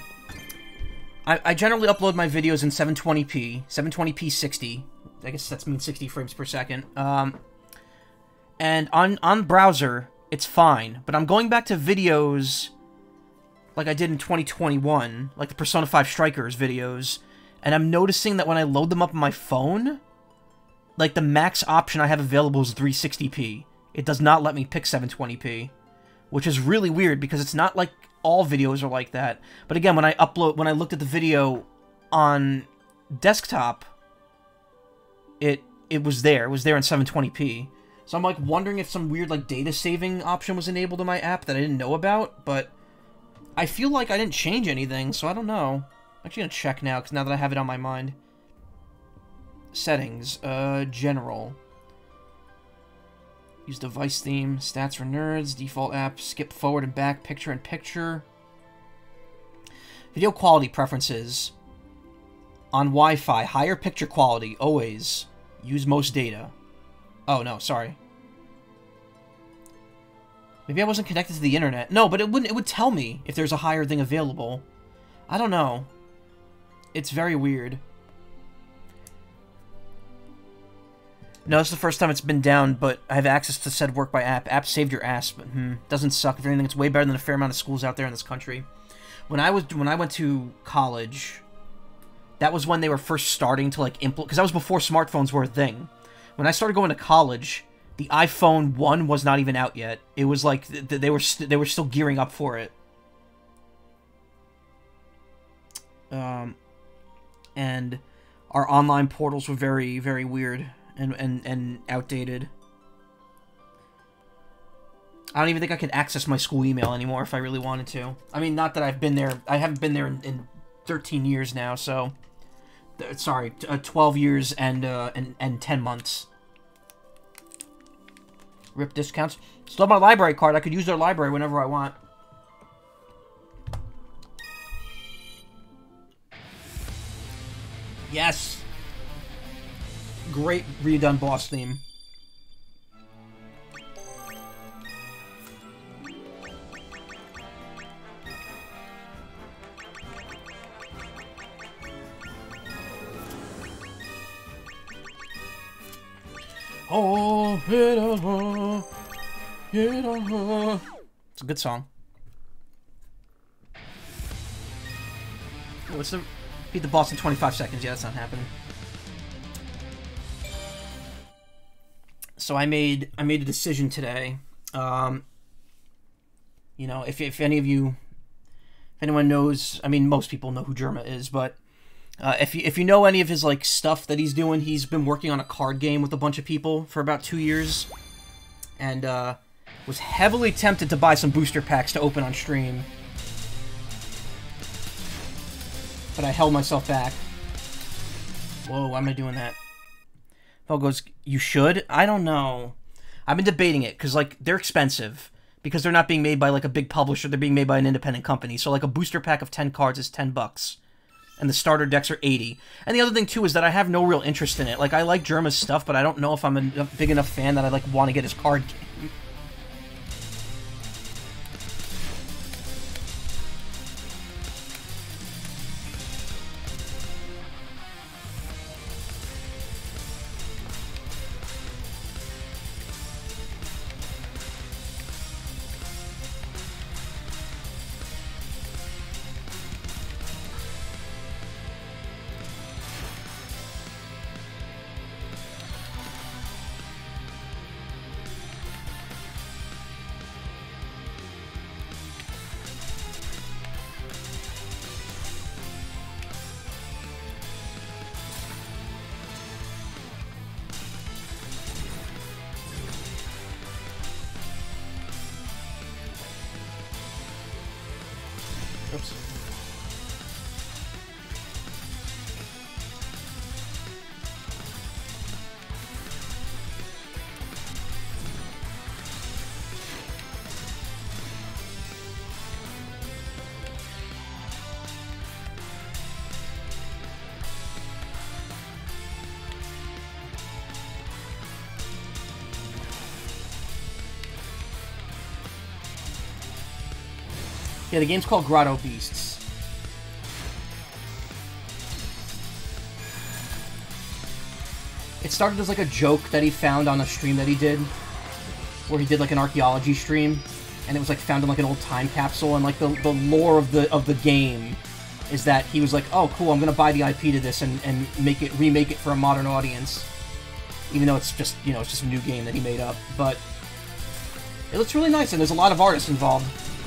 I generally upload my videos in 720p, 720p 60. I guess that means 60 frames per second. And on browser, it's fine. But I'm going back to videos like I did in 2021, like the Persona 5 Strikers videos, and I'm noticing that when I load them up on my phone, like the max option I have available is 360p. It does not let me pick 720p, which is really weird because it's not like all videos are like that. But again, when I looked at the video on desktop, it was there. It was there in 720p. So I'm like wondering if some weird like data saving option was enabled in my app that I didn't know about, but I feel like I didn't change anything, so I don't know. I'm actually gonna check now, because now that I have it on my mind. Settings, general. Use device theme, stats for nerds, default app, skip forward and back, picture-in-picture. Video quality preferences. On Wi-Fi, higher picture quality, always. Use most data. Oh, no, sorry. Maybe I wasn't connected to the internet. No, but it would tell me if there's a higher thing available. I don't know. It's very weird. No, it's the first time it's been down, but I have access to said work by app. App saved your ass, but doesn't suck. If anything, it's way better than a fair amount of schools out there in this country. When I went to college, that was when they were first starting to like implement, because that was before smartphones were a thing. When I started going to college, the iPhone 1 was not even out yet. It was like they were still gearing up for it. And our online portals were very, very weird and outdated. I don't even think I could access my school email anymore if I really wanted to. I mean, not that I've been there. I haven't been there in 13 years now, so... Sorry, 12 years and 10 months. RIP discounts. Still have my library card. I could use their library whenever I want. Yes! Great redone boss theme. Oh, it's a good song. What's the... Beat the boss in 25 seconds. Yeah, that's not happening. So I made a decision today. You know, if any of you... If anyone knows... I mean, most people know who Germa is, but... if you know any of his, like, stuff that he's doing, he's been working on a card game with a bunch of people for about 2 years. And, was heavily tempted to buy some booster packs to open on stream. But I held myself back. Whoa, why am I doing that? Phil goes, you should? I don't know. I've been debating it, because, like, they're expensive. Because they're not being made by, like, a big publisher, they're being made by an independent company. So, like, a booster pack of 10 cards is $10. And the starter decks are 80. And the other thing, too, is that I have no real interest in it. Like, I like Germa's stuff, but I don't know if I'm a big enough fan that I, like, want to get his card game. Oops. Yeah, the game's called Grotto Beasts. It started as like a joke that he found on a stream that he did, where he did like an archaeology stream, and it was like found in like an old time capsule, and like the lore of the game is that he was like, oh cool, I'm gonna buy the IP to this and remake it for a modern audience, even though it's just, you know, it's just a new game that he made up. But it looks really nice, and there's a lot of artists involved.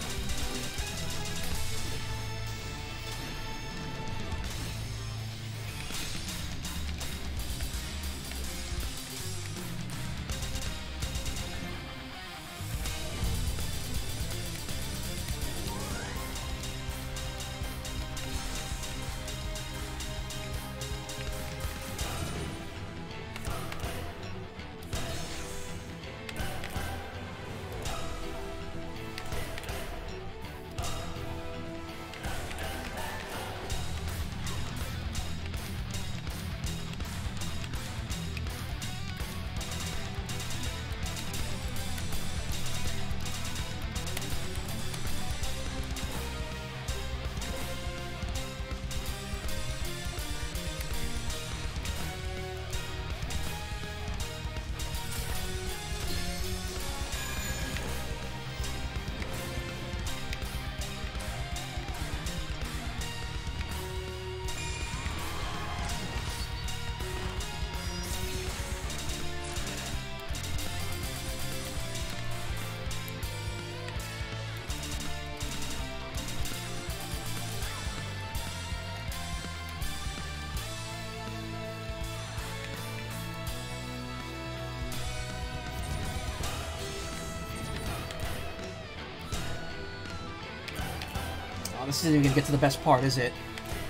This isn't even gonna get to the best part, is it?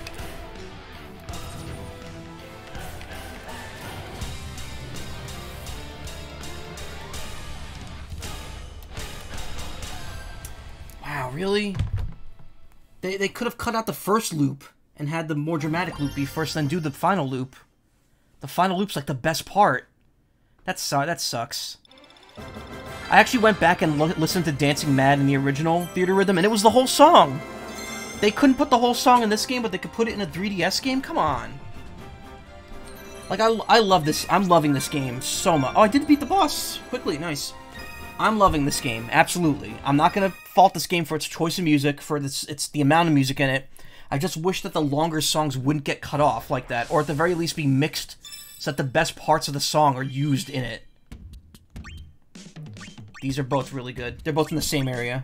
Wow, really? They could have cut out the first loop and had the more dramatic loop be first, then do the final loop. The final loop's like the best part. That sucks. I actually went back and listened to Dancing Mad in the original Theatrhythm, and it was the whole song! They couldn't put the whole song in this game, but they could put it in a 3DS game? Come on. Like, I love this. I'm loving this game so much. Oh, I did beat the boss. Quickly, nice. I'm loving this game, absolutely. I'm not gonna fault this game for its choice of music, for it's the amount of music in it. I just wish that the longer songs wouldn't get cut off like that, or at the very least be mixed so that the best parts of the song are used in it. These are both really good. They're both in the same area.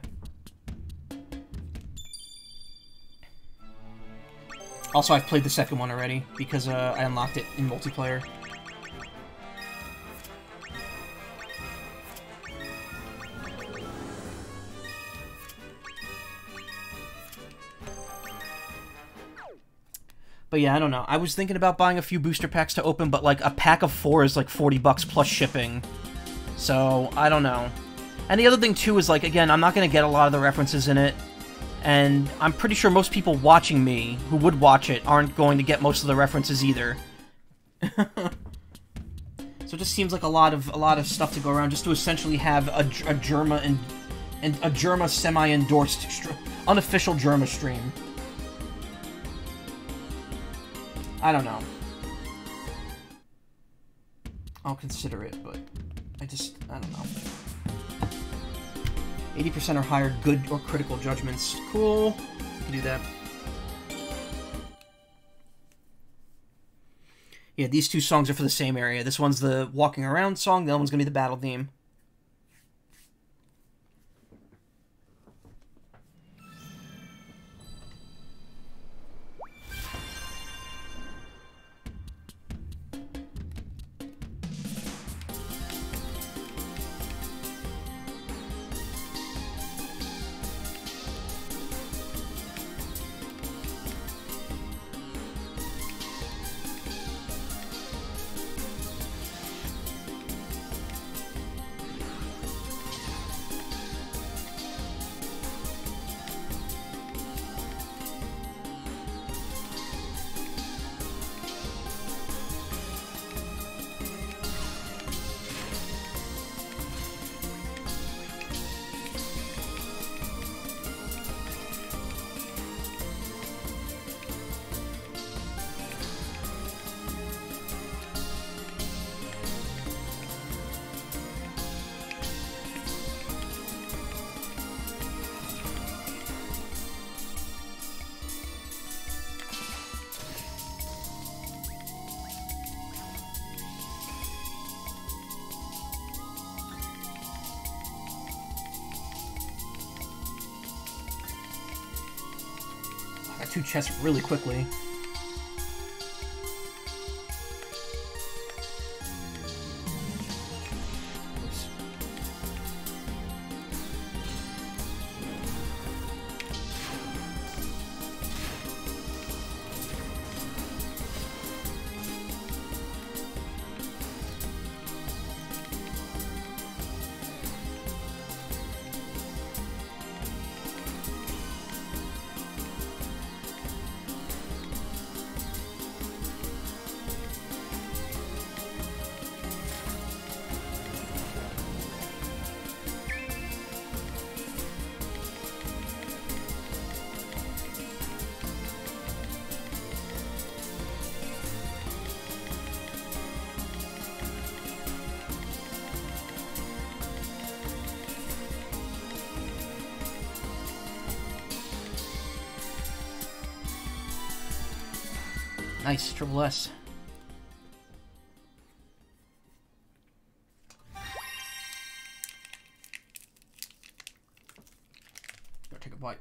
Also, I've played the second one already, because I unlocked it in multiplayer. But yeah, I don't know. I was thinking about buying a few booster packs to open, but like a pack of 4 is like $40 plus shipping. So, I don't know. And the other thing too is like, again, I'm not going to get a lot of the references in it. And I'm pretty sure most people watching me, who would watch it, aren't going to get most of the references either. So it just seems like a lot of stuff to go around just to essentially have a Germa and a Germa semi-endorsed, unofficial Germa stream. I don't know. I'll consider it, but I don't know. 80% or higher good or critical judgments. Cool. You can do that. Yeah, these two songs are for the same area. This one's the walking around song, the other one's gonna be the battle theme. Got 2 chests really quickly. Nice, triple S. Gotta take a bite.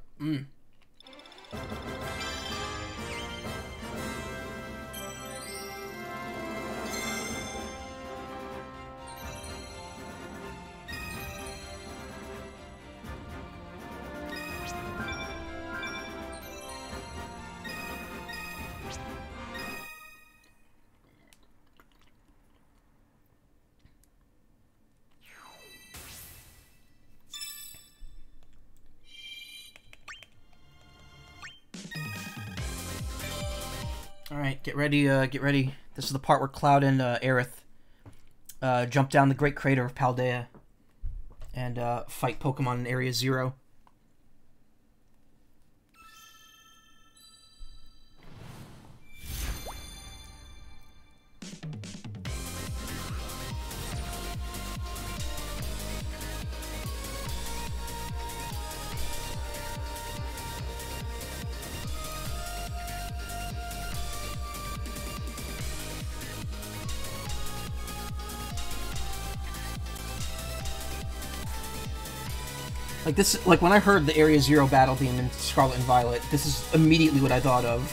Alright, get ready, get ready. This is the part where Cloud and Aerith jump down the Great Crater of Paldea and fight Pokemon in Area 0. Like this, like when I heard the Area 0 battle theme in Scarlet and Violet, this is immediately what I thought of.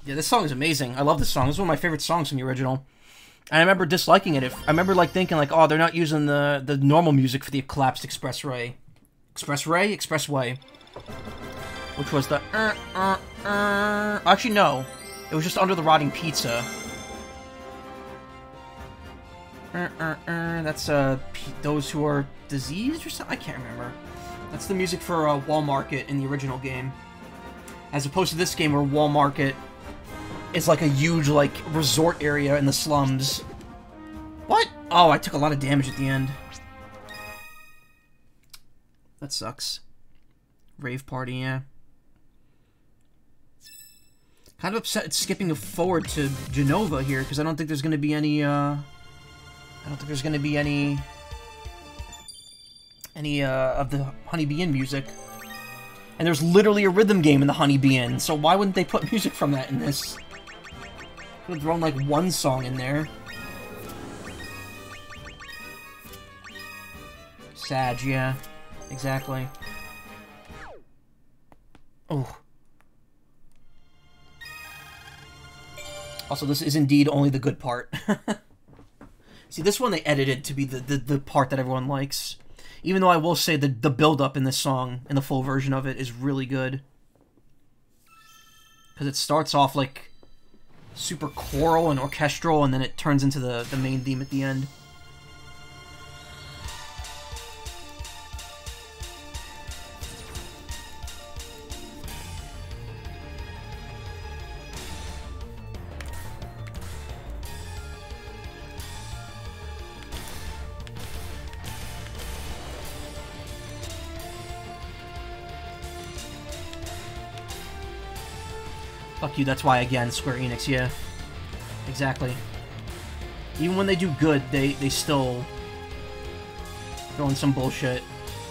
Yeah, this song is amazing. I love this song. This is one of my favorite songs from the original. And I remember disliking it. I remember like thinking like, oh, they're not using the normal music for the collapsed expressway. Expressway. Which was the Actually, no. It was just Under the Rotting Pizza. That's those who are diseased or something? I can't remember. That's the music for Wall Market in the original game. As opposed to this game where Wall Market is like a huge, like, resort area in the slums. What? Oh, I took a lot of damage at the end. That sucks. Rave party, yeah. Kind of upset it's skipping forward to Genova here, because I don't think there's going to be any, I don't think there's going to be any of the Honeybee Inn music. And there's literally a rhythm game in the Honeybee Inn, so why wouldn't they put music from that in this? Could have thrown, like, one song in there. Sad, yeah. Exactly. Oh. Also, this is indeed only the good part. See, this one they edited to be the part that everyone likes. Even though I will say the build-up in this song, in the full version of it, is really good. Because it starts off, like, super choral and orchestral, and then it turns into the main theme at the end. Fuck you, that's why, again, Square Enix, yeah. Exactly. Even when they do good, they still throw in some bullshit.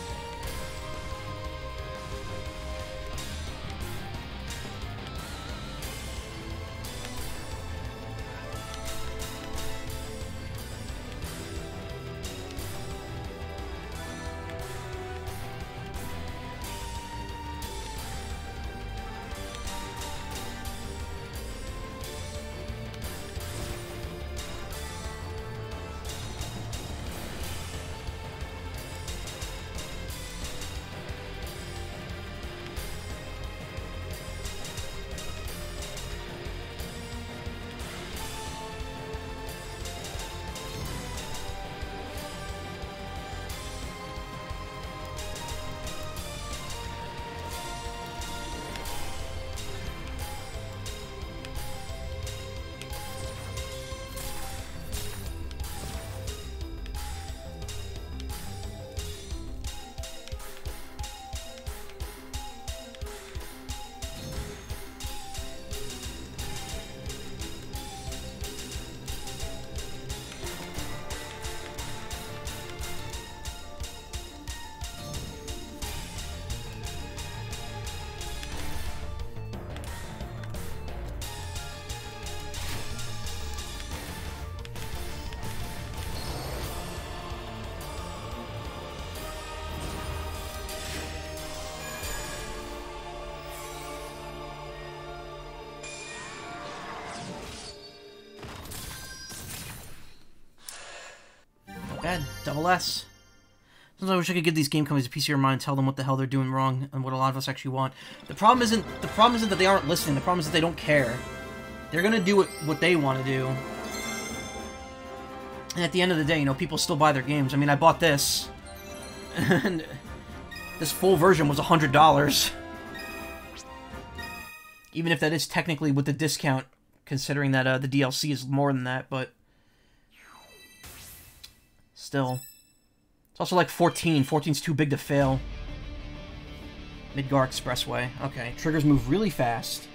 Bad. Double S. Sometimes I wish I could give these game companies a piece of your mind and tell them what the hell they're doing wrong and what a lot of us actually want. The problem isn't that they aren't listening. The problem is that they don't care. They're gonna do what they want to do. And at the end of the day, you know, people still buy their games. I mean, I bought this, and this full version was $100. Even if that is technically with the discount, considering that the DLC is more than that, but still. It's also like 14. 14's too big to fail. Midgar Expressway. Okay, triggers move really fast.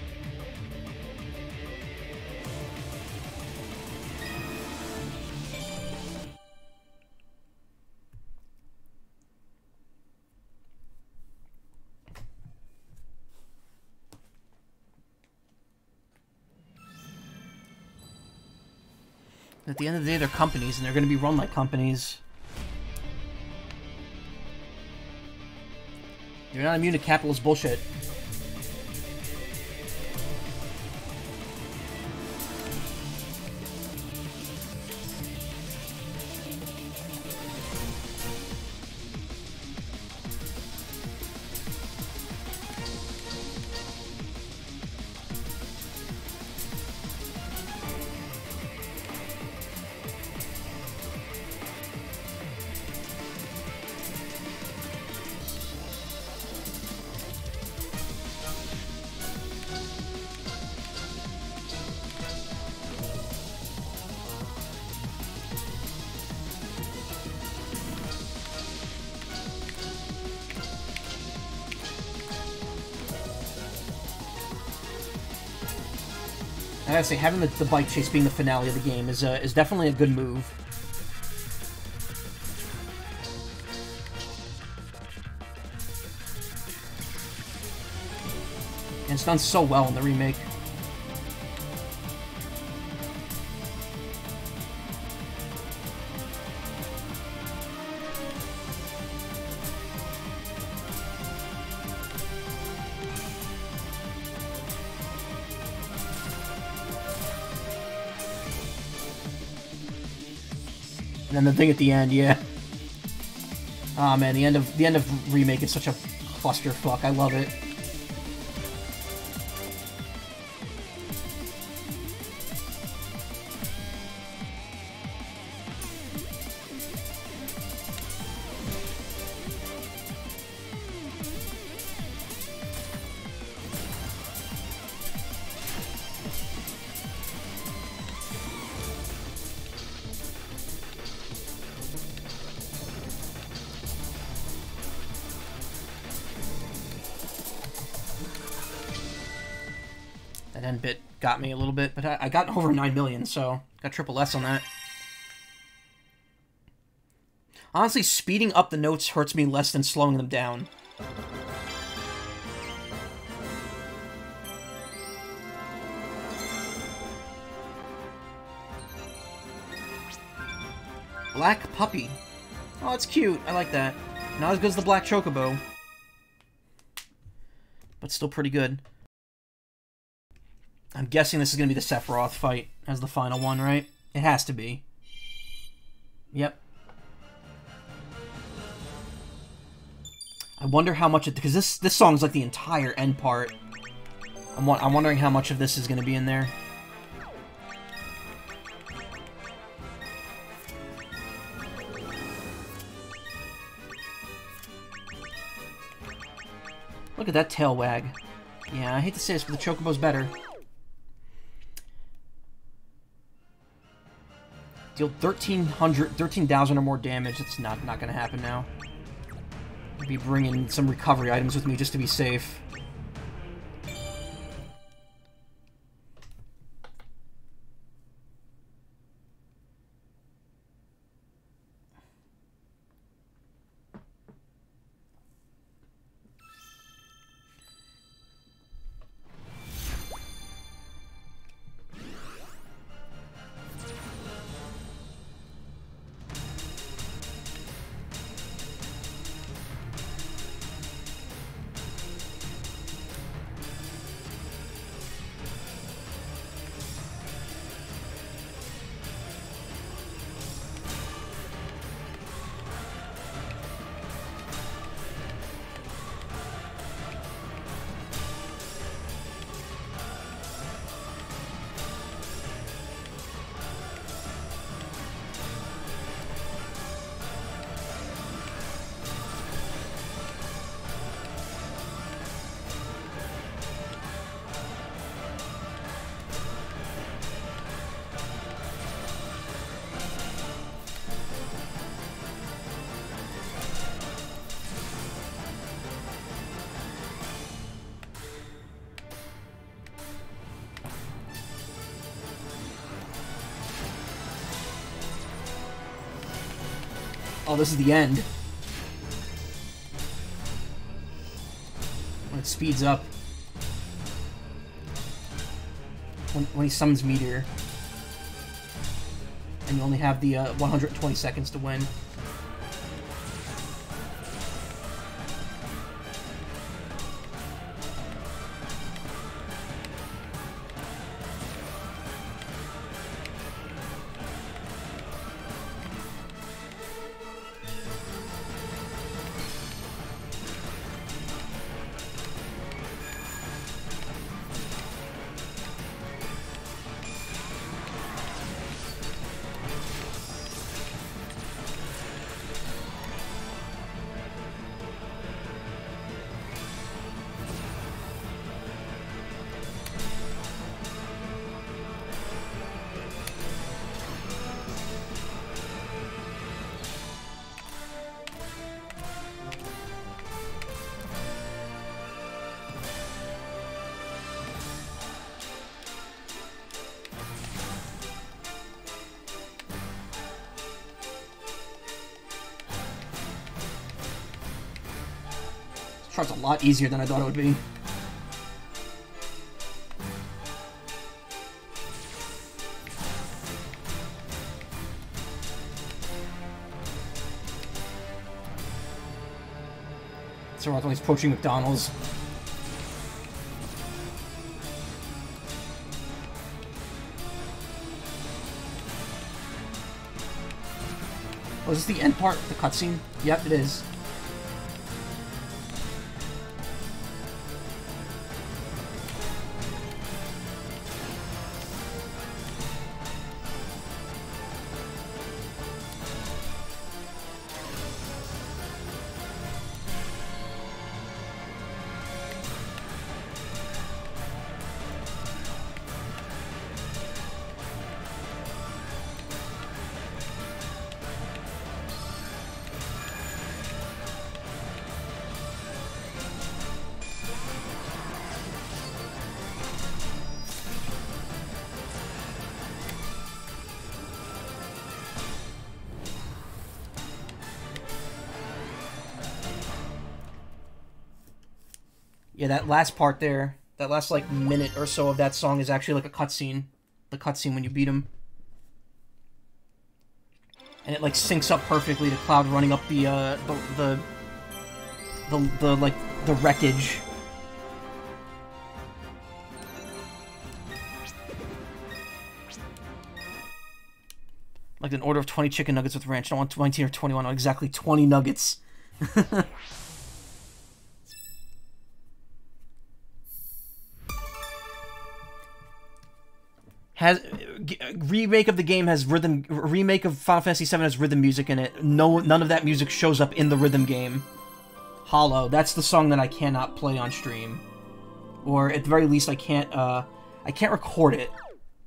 At the end of the day, they're companies, and they're going to be run like companies. You're not immune to capitalist bullshit. gotta say, having the bike chase being the finale of the game is definitely a good move. And it's done so well in the remake. And then the thing at the end, yeah. Oh man, the end of remake is such a clusterfuck. I love it. That end bit got me a little bit, but I got over 9 million, so got triple S on that. Honestly, speeding up the notes hurts me less than slowing them down. Black Puppy. Oh, it's cute. I like that. Not as good as the Black Chocobo, but still pretty good. I'm guessing this is going to be the Sephiroth fight as the final one, right? It has to be. Yep. I wonder how much... Because this song's like the entire end part. I'm wondering how much of this is going to be in there. Look at that tail wag. Yeah, I hate to say this, but the Chocobo's better. Deal 13,000 or more damage. That's not going to happen now. I'll be bringing some recovery items with me just to be safe. Oh, this is the end. When it speeds up. When he summons Meteor. And you only have the 120 seconds to win. Chart's a lot easier than I thought it would be. So he's approaching McDonald's. Oh, is this the end part of the cutscene? Yep, it is. Yeah, that last part there, that last, like, minute or so of that song is actually like a cutscene. The cutscene when you beat him. And it, like, syncs up perfectly to Cloud running up the wreckage. Like an order of 20 chicken nuggets with ranch. I don't want 19 or 21, I want exactly 20 nuggets. Remake of the game has rhythm. Remake of Final Fantasy VII has rhythm music in it. None of that music shows up in the rhythm game. Hollow. That's the song that I cannot play on stream, or at the very least, I can't record it.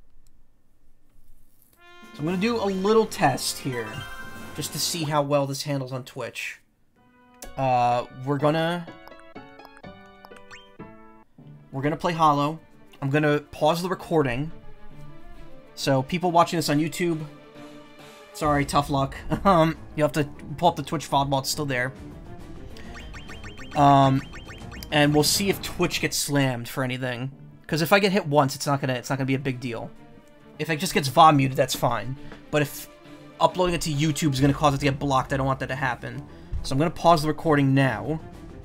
So I'm gonna do a little test here, just to see how well this handles on Twitch. We're gonna play Hollow. I'm gonna pause the recording. So, people watching this on YouTube, sorry, tough luck. You have to pull up the Twitch VOD while it's still there. And we'll see if Twitch gets slammed for anything. Because if I get hit once, it's not gonna be a big deal. If it just gets VOD muted, that's fine. But if uploading it to YouTube is gonna cause it to get blocked, I don't want that to happen. So I'm gonna pause the recording now.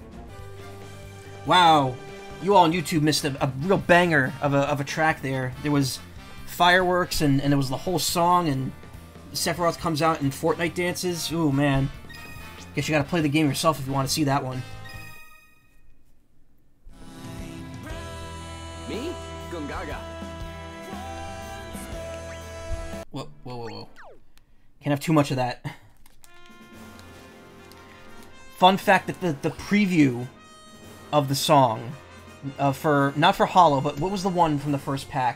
Wow, you all on YouTube missed a real banger of a track there. There was fireworks, and it was the whole song, and Sephiroth comes out and Fortnite dances. Ooh, man. Guess you gotta play the game yourself if you want to see that one. Me? Gungaga. Whoa, whoa, whoa, whoa. Can't have too much of that. Fun fact that the preview of the song, not for Hollow, but what was the one from the first pack?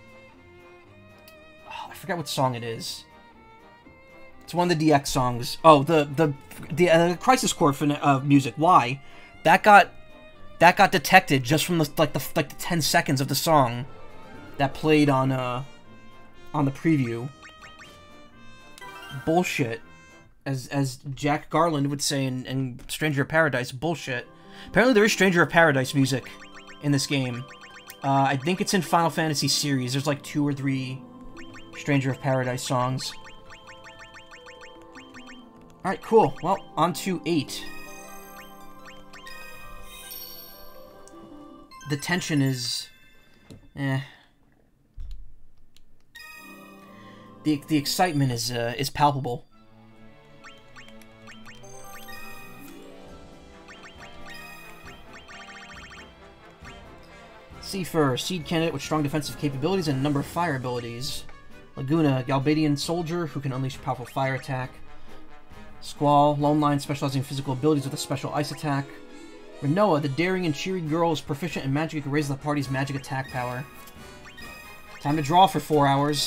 I forgot what song it is. It's one of the DX songs. Oh, the Crisis Core music. Why? That got detected just from the 10 seconds of the song that played on the preview. Bullshit, as Jack Garland would say in Stranger of Paradise. Bullshit. Apparently there is Stranger of Paradise music in this game. I think it's in Final Fantasy series. There's like 2 or 3 Stranger of Paradise songs. Alright, cool. Well, on to 8. The tension is... The excitement is palpable. Seifer, seed candidate with strong defensive capabilities and a number of fire abilities. Laguna, Galbadian soldier who can unleash a powerful fire attack. Squall, lone line specializing in physical abilities with a special ice attack. Rinoa, the daring and cheery girl, is proficient in magic who can raise the party's magic attack power. Time to draw for 4 hours.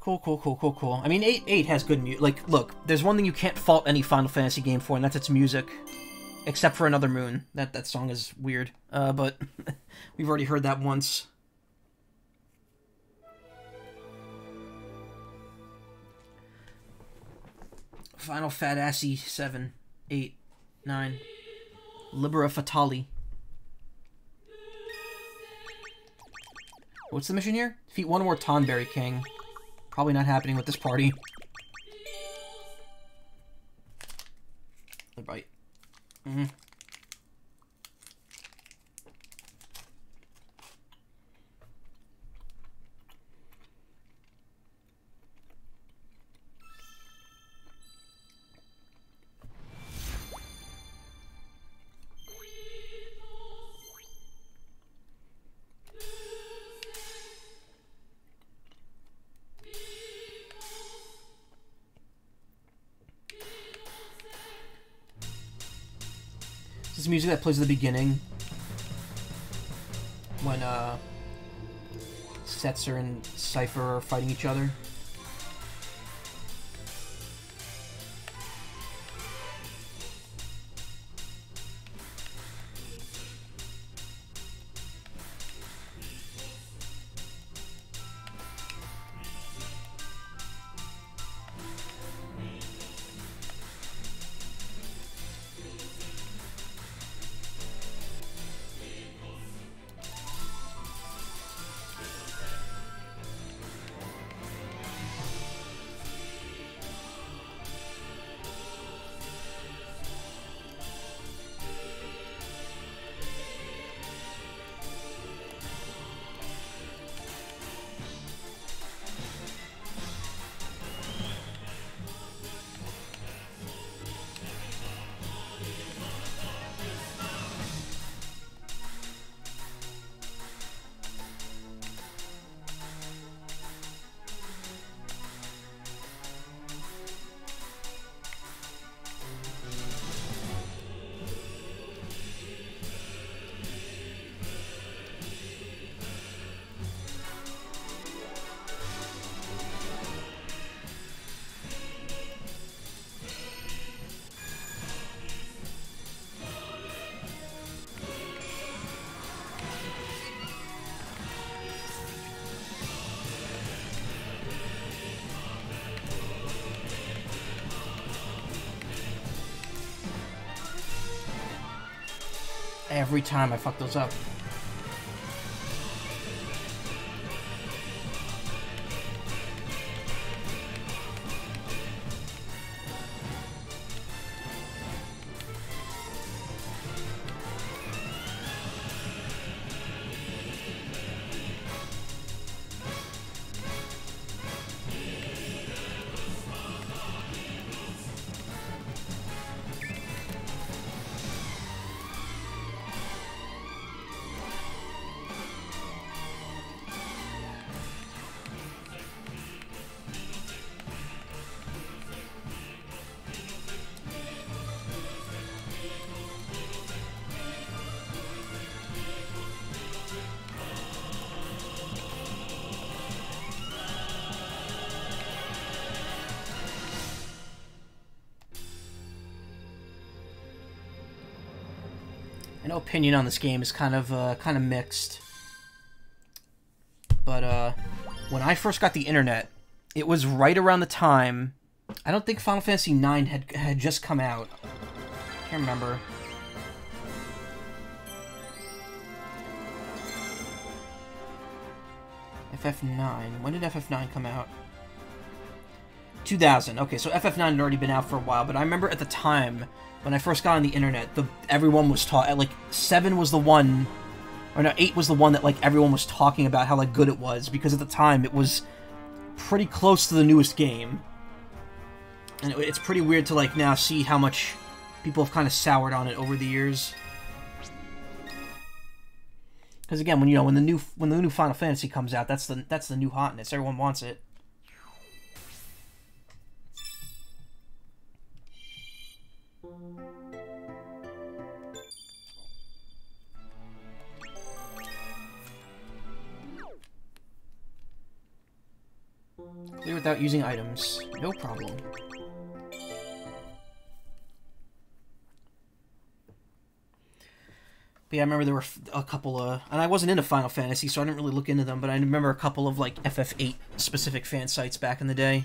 Cool, cool, cool, cool, cool. I mean, 8 has good music. Like, look, there's one thing you can't fault any Final Fantasy game for, and that's its music. Except for Another Moon. That song is weird. But we've already heard that once. Final Fantasy 7, 8, 9. Libera Fatali. What's the mission here? Defeat one more Tonberry King. Probably not happening with this party. A bite. This is music that plays at the beginning when Setzer and Cypher are fighting each other. Every time I fuck those up. I know opinion on this game is kind of mixed, but when I first got the internet, it was right around the time. I don't think Final Fantasy IX had just come out. Can't remember. FF9. When did FF9 come out? 2000. Okay, so FF9 had already been out for a while, but I remember at the time when I first got on the internet, everyone was talking. Like 7 was the one, or no, 8 was the one that like everyone was talking about how like good it was, because at the time it was pretty close to the newest game, and it's pretty weird to like now see how much people have kind of soured on it over the years. Because again, when the new Final Fantasy comes out, that's the new hotness. Everyone wants it. Clear without using items. No problem. But yeah, I remember there were a couple of... And I wasn't into Final Fantasy, so I didn't really look into them, but I remember a couple of, like, FF8 specific fan sites back in the day.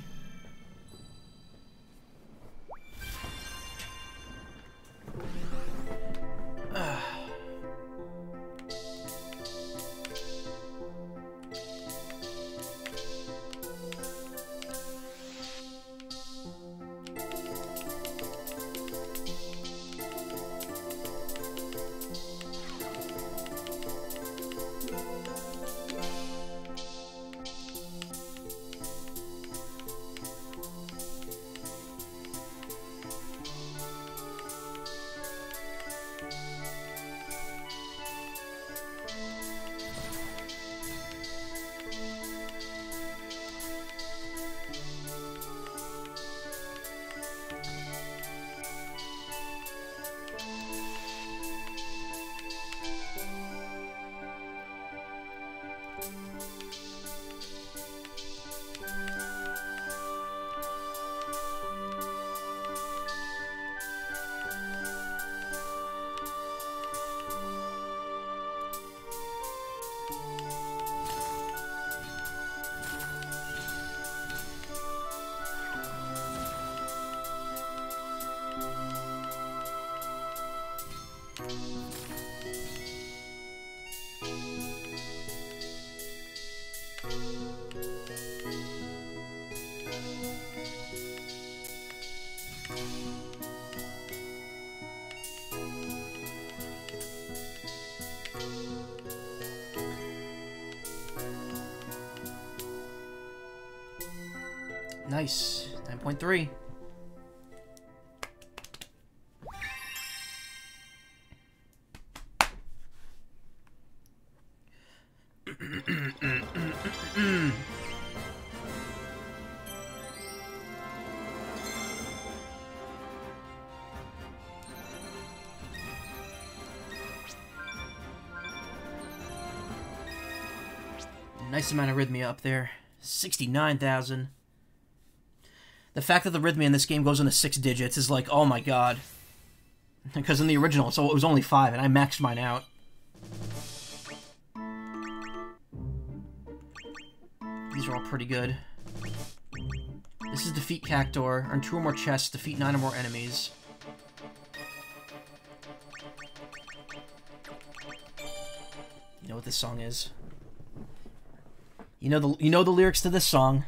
Nice. 9.3. Nice amount of Rhythmia up there. 69,000. The fact that the Rhythmia in this game goes into 6 digits is like, oh my god. Because in the original, so it was only 5, and I maxed mine out. These are all pretty good. This is defeat Cactuar, earn 2 or more chests, defeat 9 or more enemies. You know what this song is. You know the lyrics to this song.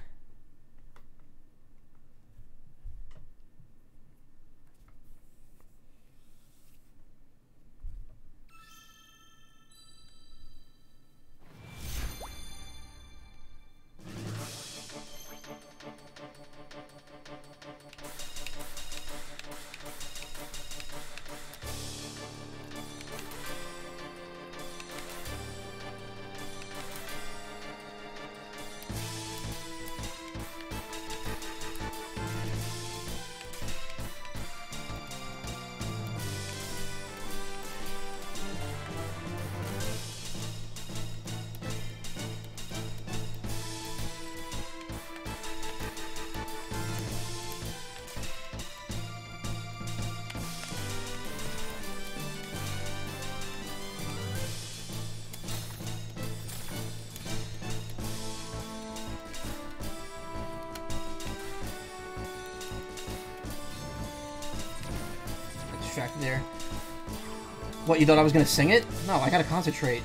Distracted there. What, you thought I was gonna sing it? No, I gotta concentrate.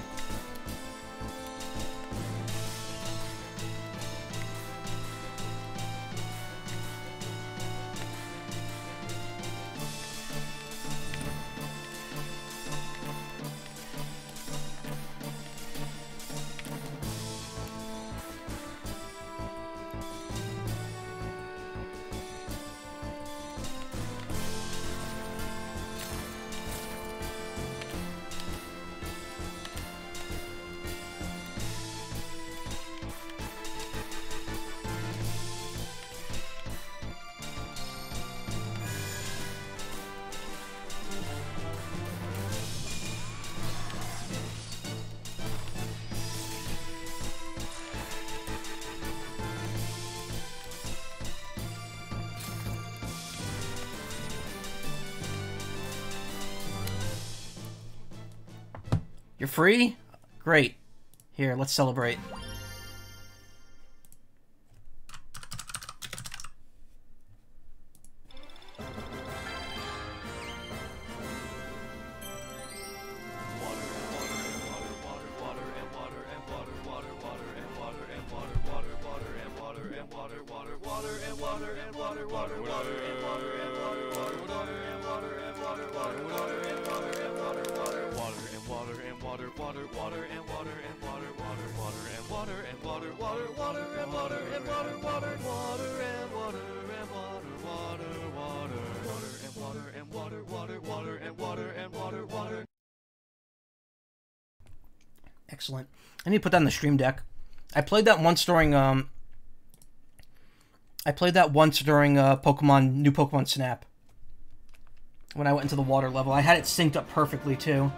You're free? Great. Here, let's celebrate. Excellent. I need to put that in the stream deck. I played that once during Pokemon New Pokemon Snap. When I went into the water level, I had it synced up perfectly too.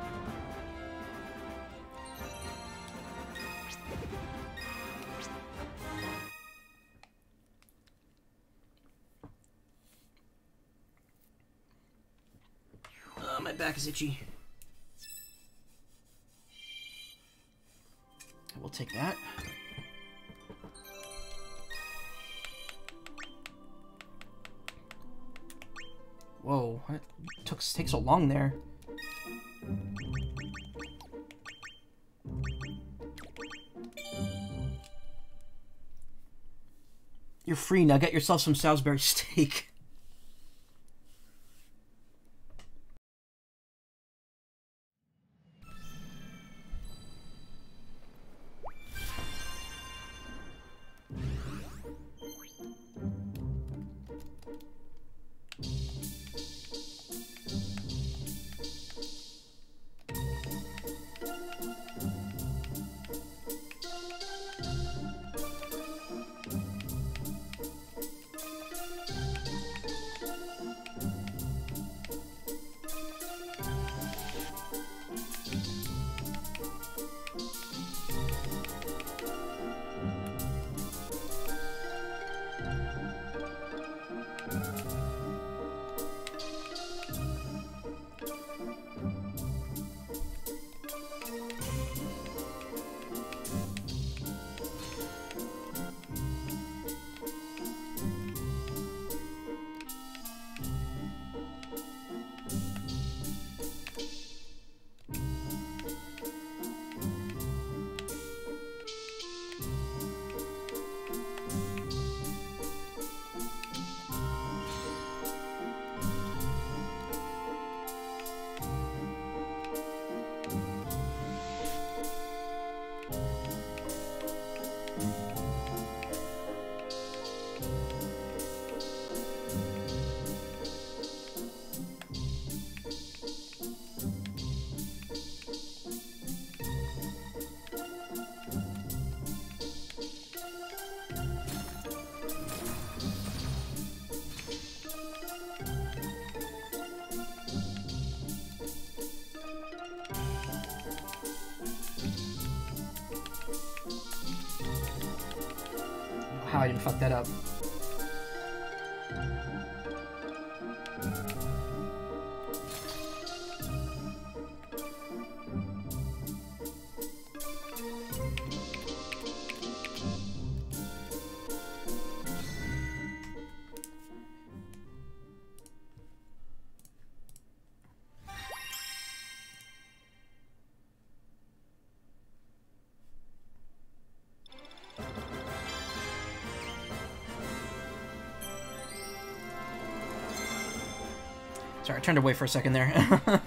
My back is itchy. We'll take that. Whoa, what takes so long there? You're free now. Get yourself some Salisbury steak. How I didn't fuck that up. Sorry, I turned away for a second there.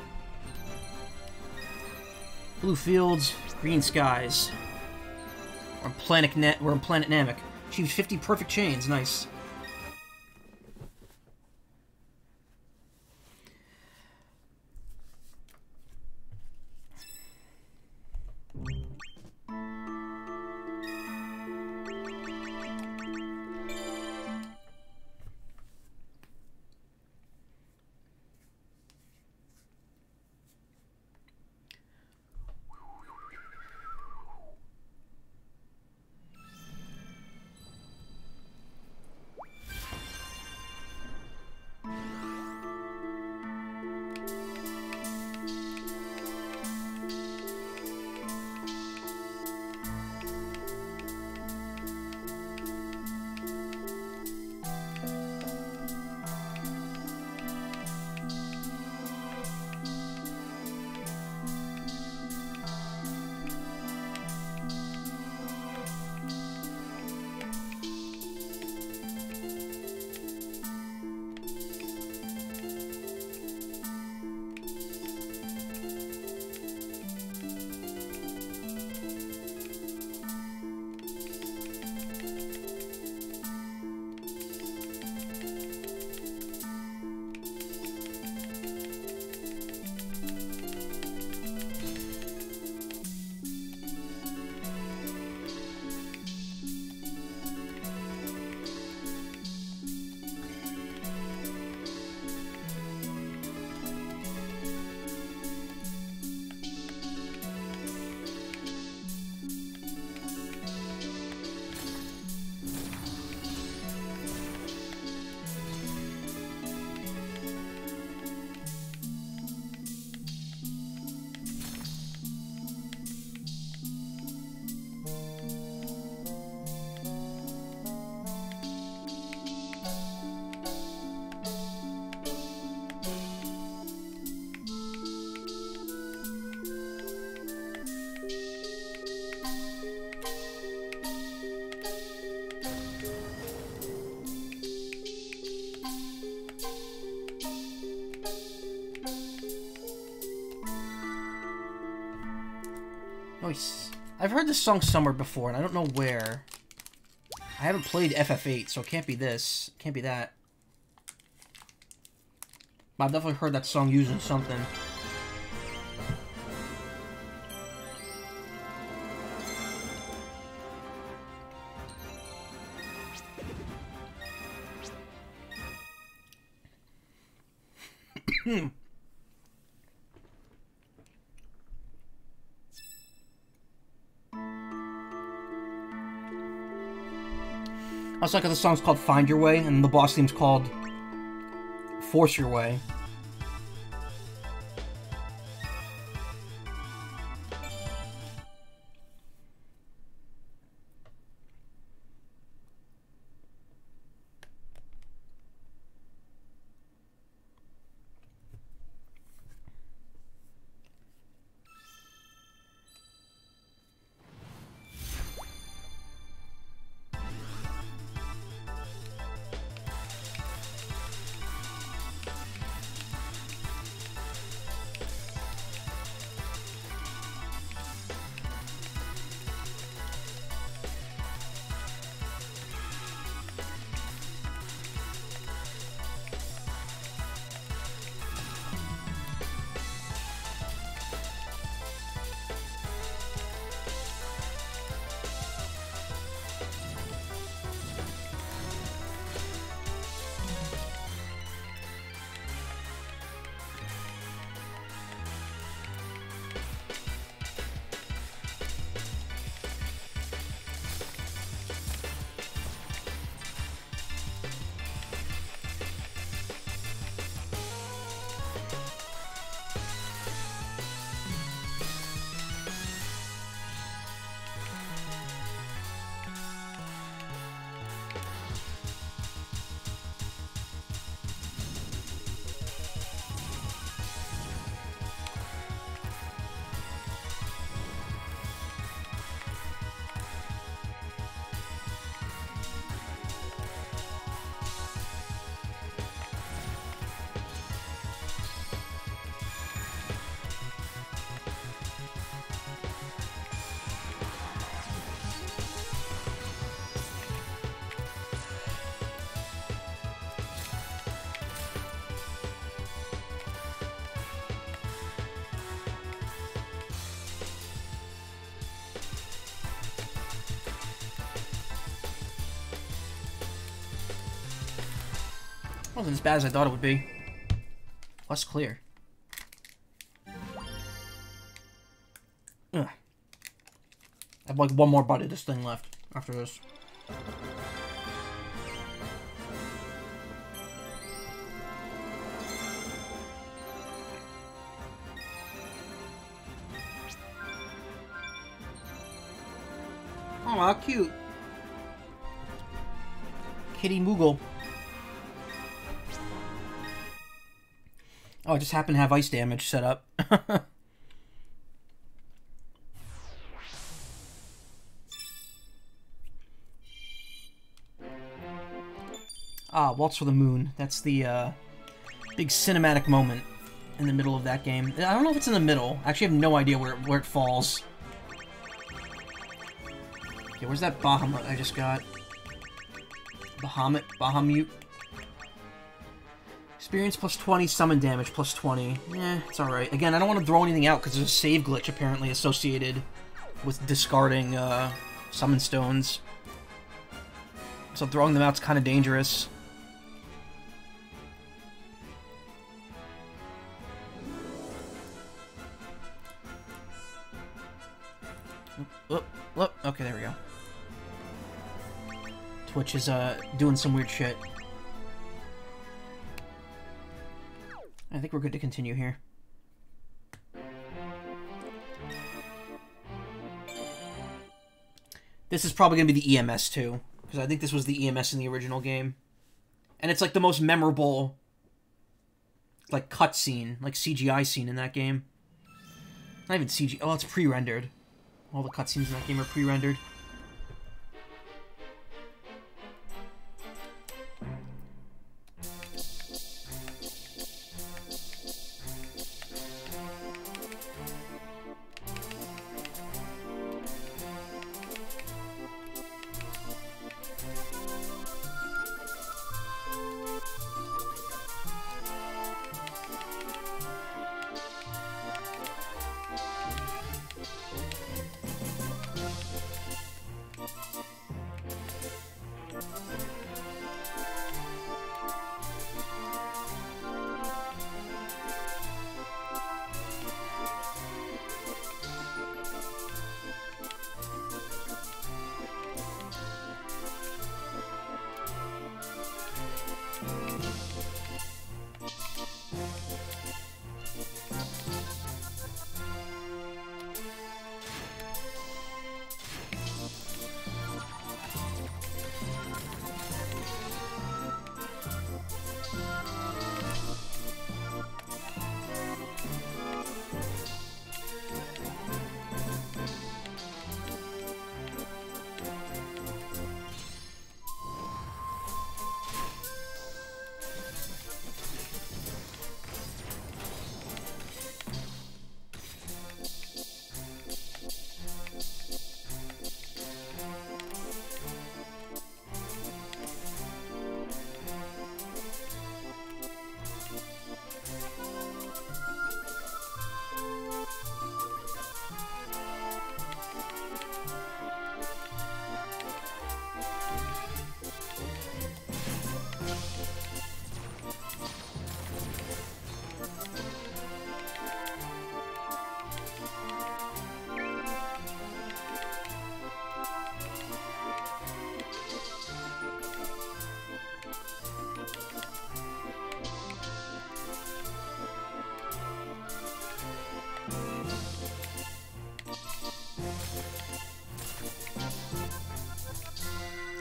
Blue fields, green skies. We're on Planet Namek. Achieved 50 perfect chains. Nice. Nice. I've heard this song somewhere before, and I don't know where. I haven't played FF8, so it can't be this. It can't be that. But I've definitely heard that song used in something. I was like, the song's called Find Your Way, and the boss theme's called Force Your Way. Wasn't as bad as I thought it would be. Less clear. Ugh. I have like one more bite of this thing left after this. Aw, cute. Kitty Moogle. Oh, I just happen to have ice damage set up. Ah, Waltz for the Moon. That's the big cinematic moment in the middle of that game. I don't know if it's in the middle. I actually have no idea where it falls. Okay, where's that Bahamut I just got? Bahamut? Experience plus 20, summon damage plus 20. Eh, it's alright. Again, I don't want to throw anything out because there's a save glitch apparently associated with discarding summon stones. So throwing them out's kind of dangerous. Oh, okay, there we go. Twitch is doing some weird shit. I think we're good to continue here. This is probably going to be the EMS too, because I think this was the EMS in the original game. And it's like the most memorable like cutscene, like CGI scene in that game. Not even CG. Oh, it's pre-rendered. All the cutscenes in that game are pre-rendered.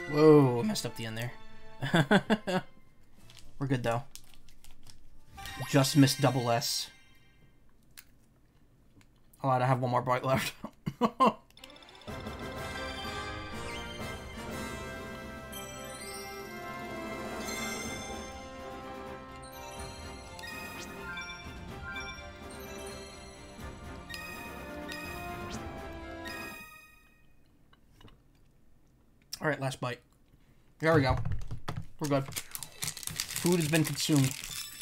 Whoa, I messed up the end there. We're good, though. Just missed double S. Allowed to have one more bite left. Alright, last bite. There we go. We're good. Food has been consumed.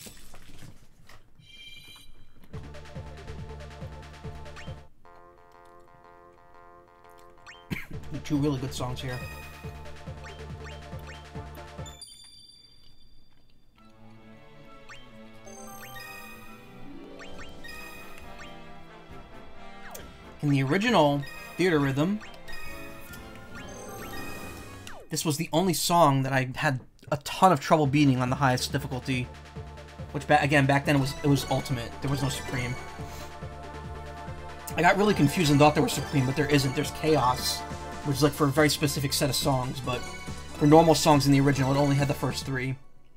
Two really good songs here. In the original Theater Rhythm, this was the only song that I had a ton of trouble beating on the highest difficulty. Which, again, back then it was Ultimate. There was no Supreme. I got really confused and thought there was Supreme, but there isn't. There's Chaos, which is like for a very specific set of songs, but for normal songs in the original, it only had the first three.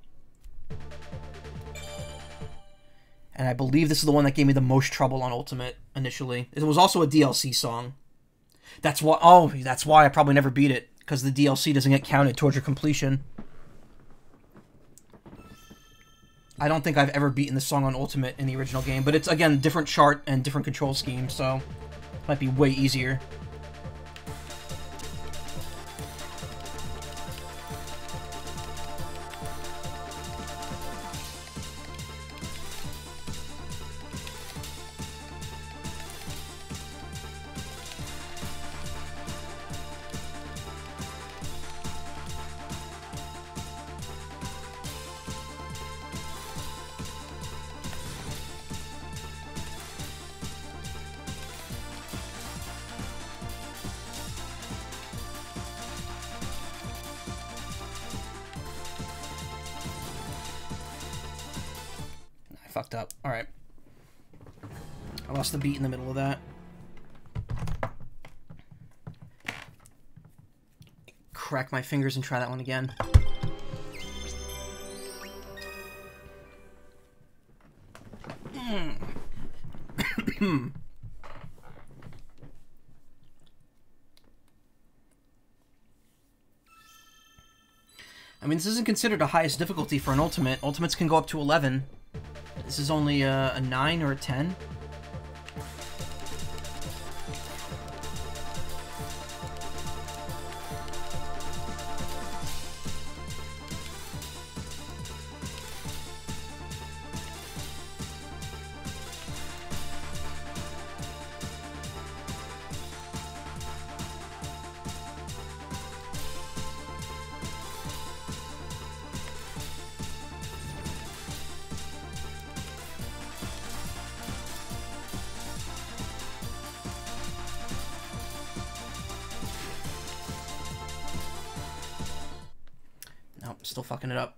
And I believe this is the one that gave me the most trouble on Ultimate, initially. It was also a DLC song. That's why, oh, that's why I probably never beat it, because the DLC doesn't get counted towards your completion. I don't think I've ever beaten this song on Ultimate in the original game, but it's, again, different chart and different control scheme, so it might be way easier. Fucked up. Alright. I lost the beat in the middle of that. Crack my fingers and try that one again. I mean, this isn't considered a highest difficulty for an Ultimate. Ultimates can go up to 11. This is only a 9 or a 10. Still fucking it up.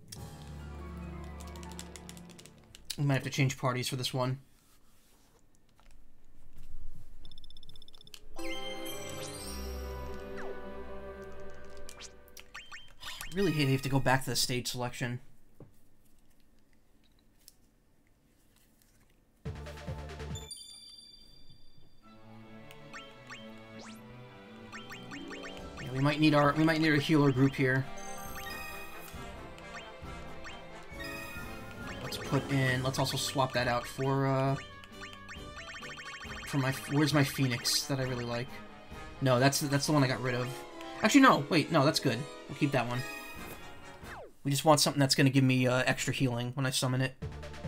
We might have to change parties for this one. I really hate I have to go back to the stage selection. Yeah, we might need a healer group here. Let's also swap that out for my, where's my Phoenix that I really like? No, that's the one I got rid of. Actually, no, wait, no, that's good. We'll keep that one. We just want something that's going to give me extra healing when I summon it.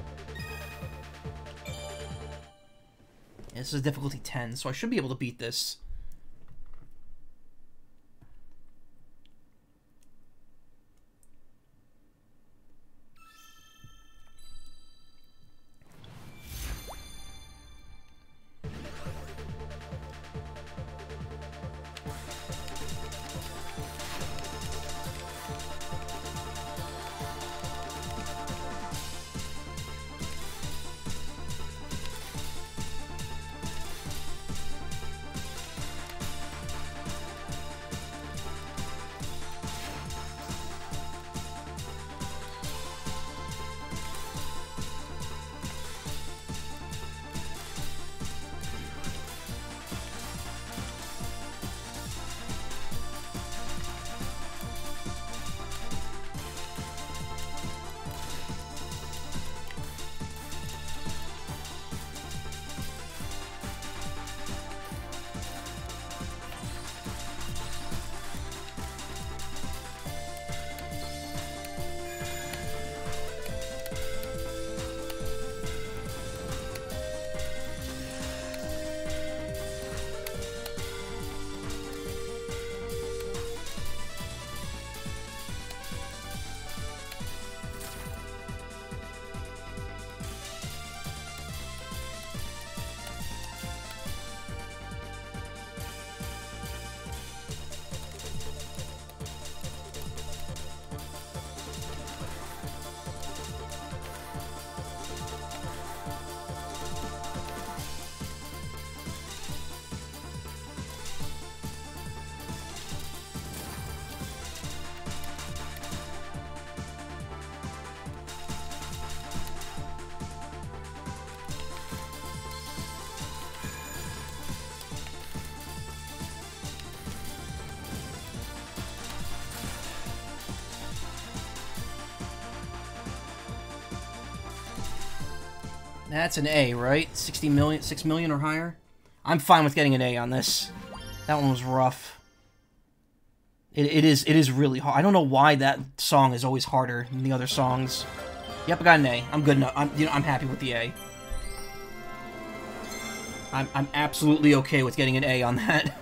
Yeah, this is difficulty 10, so I should be able to beat this. That's an A, right? 60 million, 6 million or higher? I'm fine with getting an A on this. That one was rough. It is really hard. I don't know why that song is always harder than the other songs. Yep, I got an A. I'm good enough. I'm happy with the A. I'm absolutely okay with getting an A on that.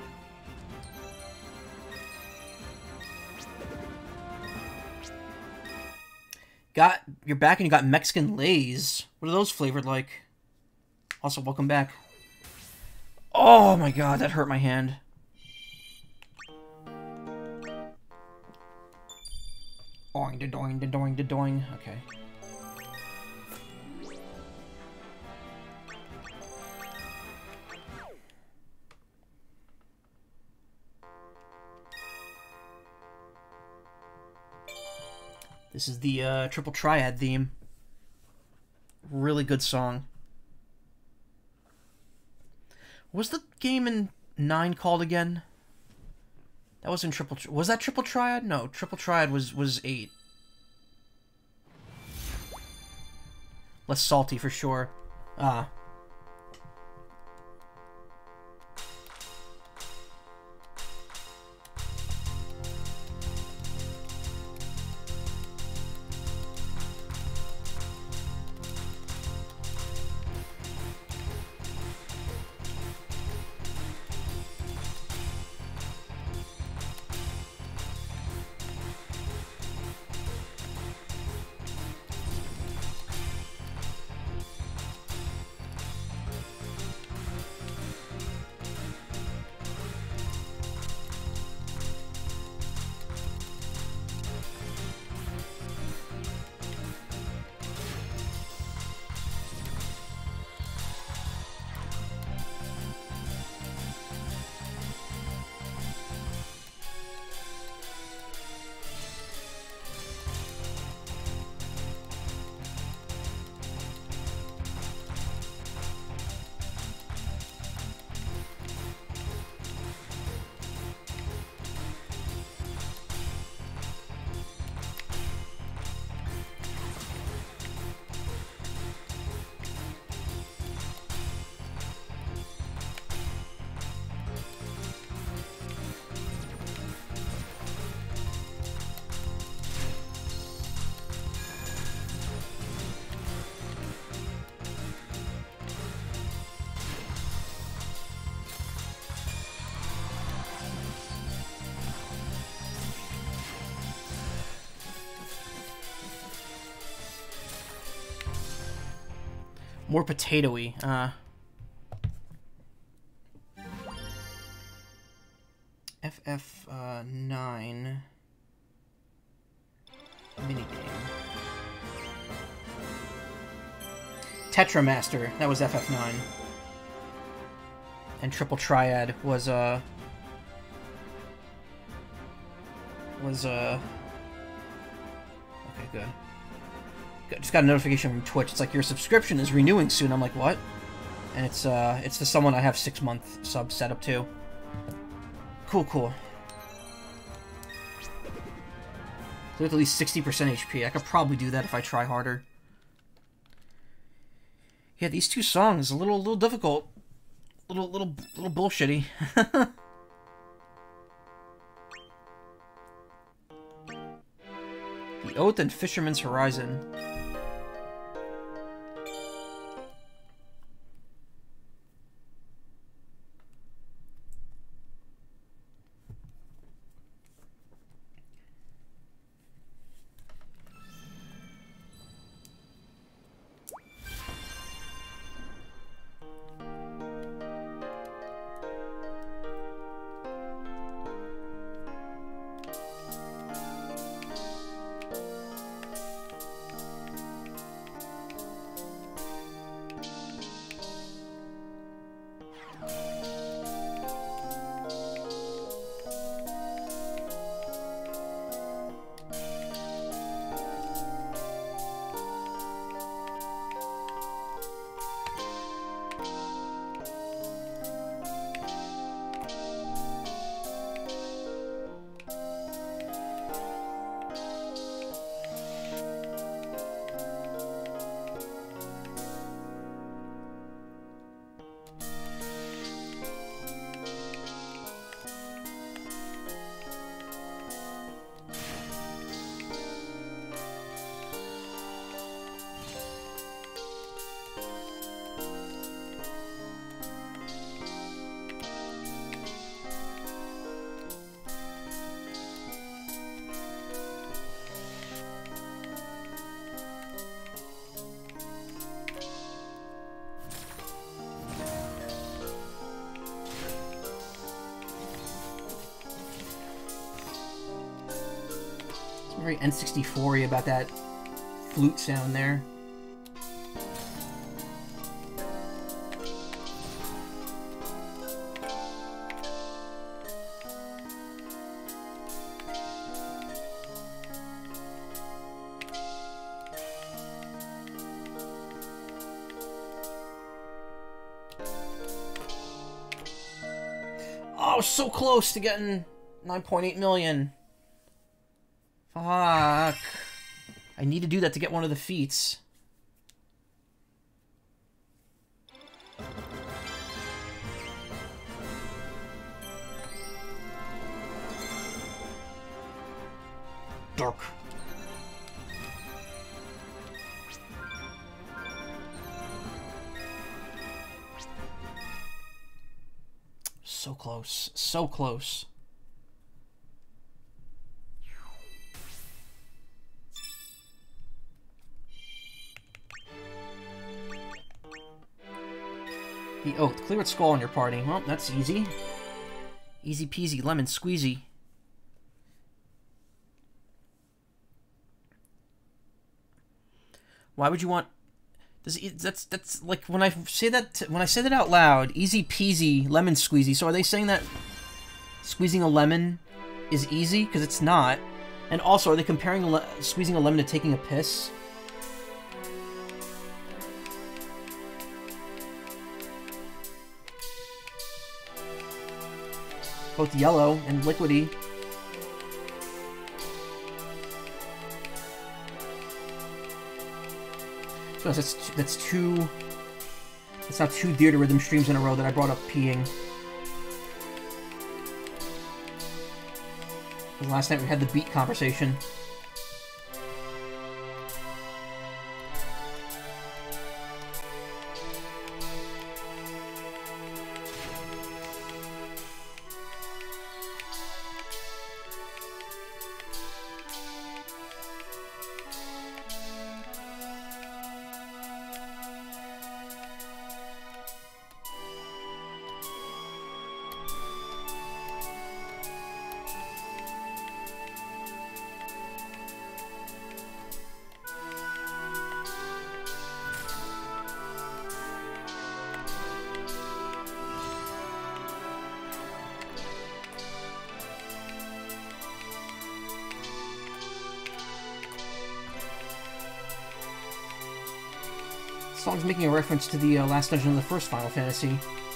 You're back and you got Mexican Lays. What are those flavored like? Also, welcome back. Oh my god, that hurt my hand. Doing, da-doing, da-doing, da-doing. Okay. This is the Triple Triad theme. Really good song. What was the game in 9 called again? That wasn't Triple... Was that Triple Triad? No, Triple Triad was 8. Less salty for sure. Ah. More potatoey. FF9 minigame. Tetramaster. That was FF9. And Triple Triad was okay, good. Just got a notification from Twitch. It's like, your subscription is renewing soon. I'm like, what? And it's to someone I have 6-month sub set up to. Cool, cool. So with at least 60% HP. I could probably do that if I try harder. Yeah, these two songs a little difficult. Little bullshitty. The Oath and Fisherman's Horizon. Very N64-y about that flute sound there. Oh, so close to getting 9.8 million. Fuck. I need to do that to get one of the feats. Dark. So close. So close. The Oath. Clear its skull in your party. Well, that's easy. Easy peasy, lemon squeezy. Why would you want... That's like when I say that out loud, easy peasy, lemon squeezy. So are they saying that squeezing a lemon is easy? Because it's not. And also, are they comparing squeezing a lemon to taking a piss? Both yellow and liquidy. So that's two... That's not two Dear to Rhythm streams in a row that I brought up peeing. Because last night we had the beat conversation. The song's making a reference to the last dungeon of the first Final Fantasy.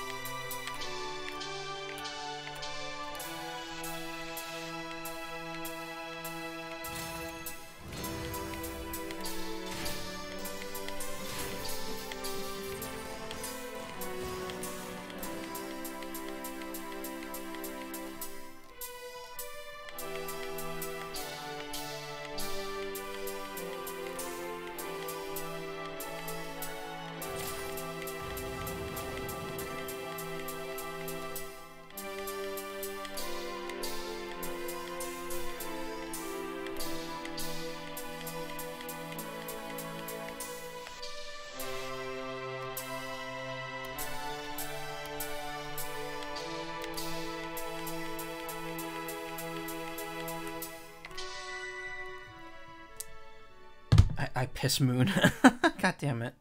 I piss Moon. God damn it.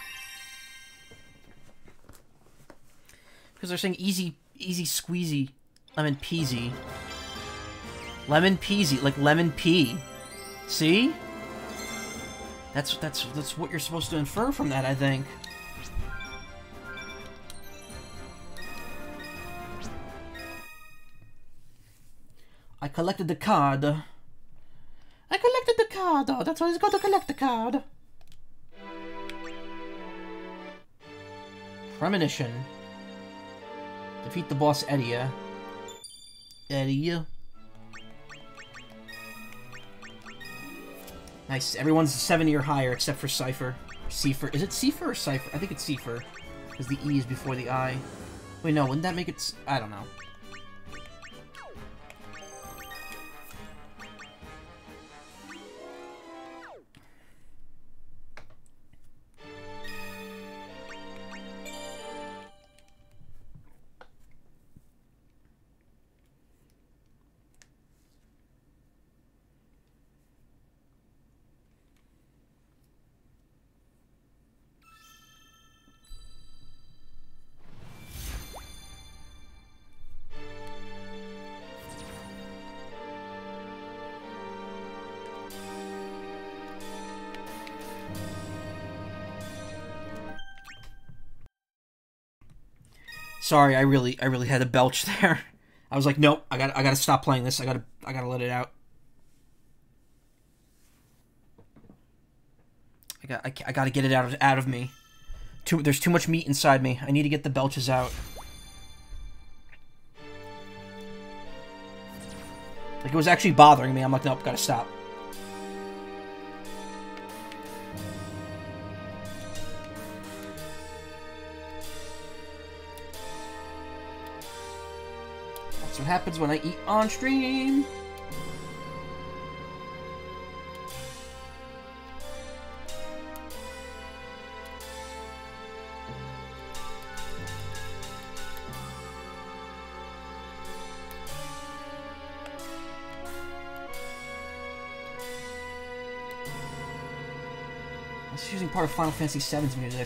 Because they're saying easy squeezy, lemon peasy. Lemon peasy, like lemon pea. See? That's what you're supposed to infer from that, I think. I collected the card. I collected the card, oh, that's why he's got to collect the card. Premonition. Defeat the boss Edia. Edia. Nice, everyone's 70 or higher except for Cypher. Cipher. Is it Cipher or Cypher? I think it's Cipher. Because the E is before the I. Wait, no, wouldn't that make it... I don't know. Sorry, I really had to belch there. I was like, nope, I gotta stop playing this. I gotta let it out. I gotta get it out of me. There's too much meat inside me. I need to get the belches out. Like, it was actually bothering me. I'm like, nope, gotta stop. That's what happens when I eat on stream. It's using part of Final Fantasy VII's music.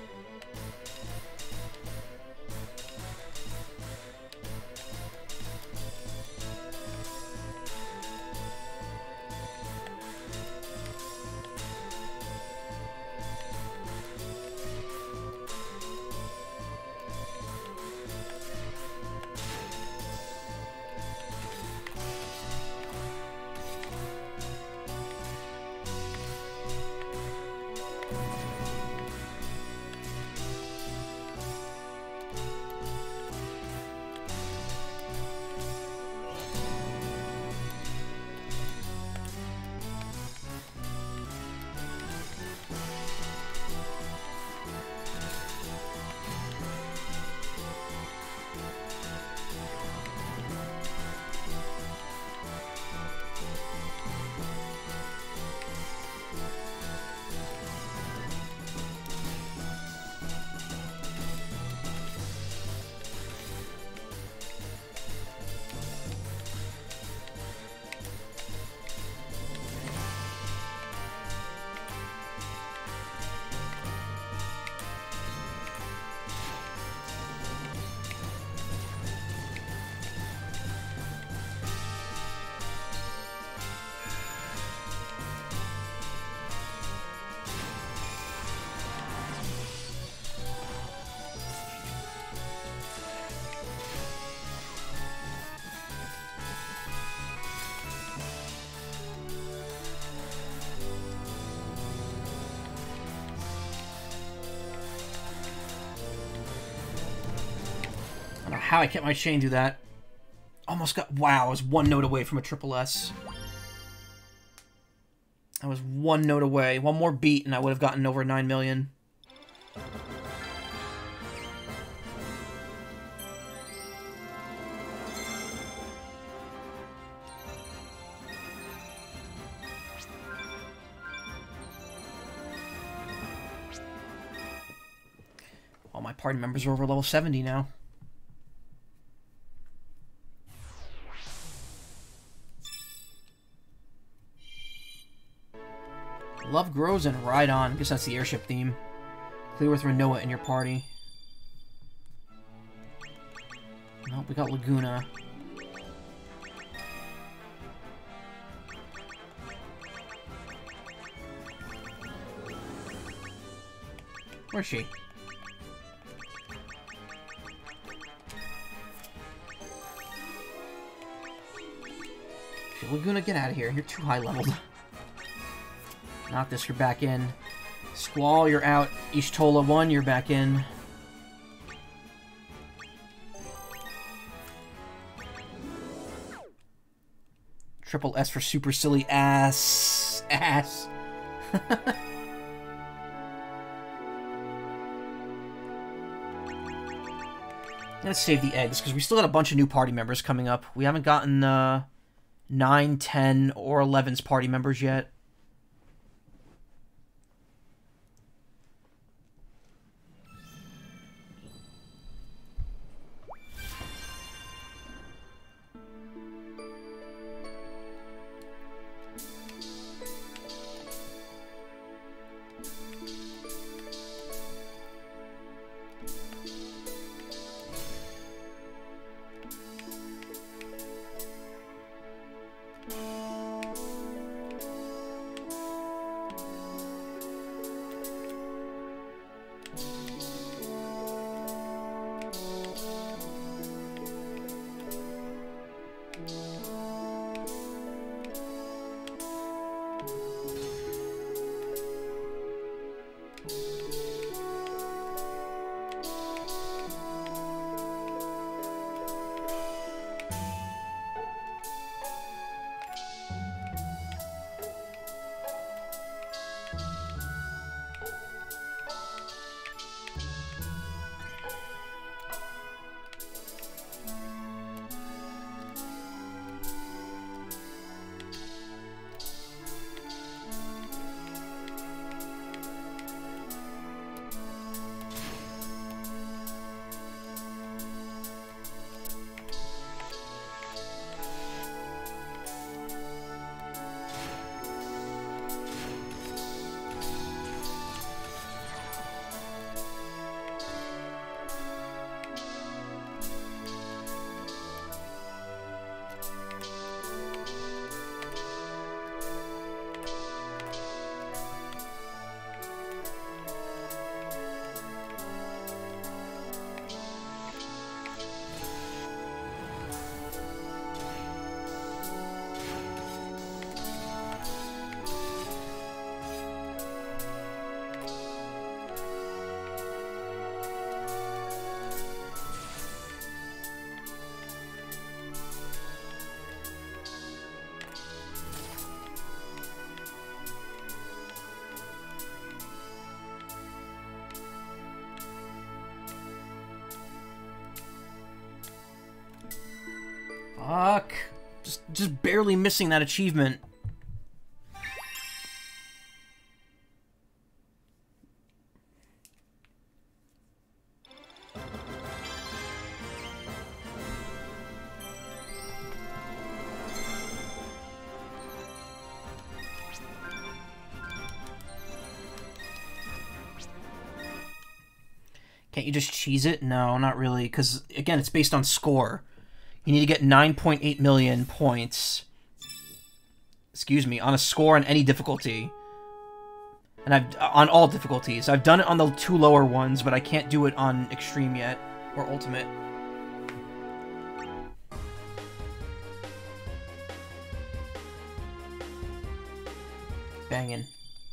How I kept my chain do that. Almost got... Wow, I was one note away from a triple S. I was one note away. One more beat and I would have gotten over 9 million. All my party members are over level 70 now. Love grows and ride on. I guess that's the airship theme. Clear with Rinoa in your party. Nope, we got Laguna. Where's she? Laguna, get out of here. You're too high leveled. Noctis, you're back in. Squall, you're out. Ishtola 1, you're back in. Triple S for super silly ass. Ass. Let's save the eggs, because we still got a bunch of new party members coming up. We haven't gotten 9, 10, or 11's party members yet. Fuck. Just barely missing that achievement. Can't you just cheese it? No, not really, because, again, it's based on score. You need to get 9.8 million points, excuse me, on a score on any difficulty. And on all difficulties. I've done it on the 2 lower ones, but I can't do it on Extreme yet, or Ultimate. Bangin'.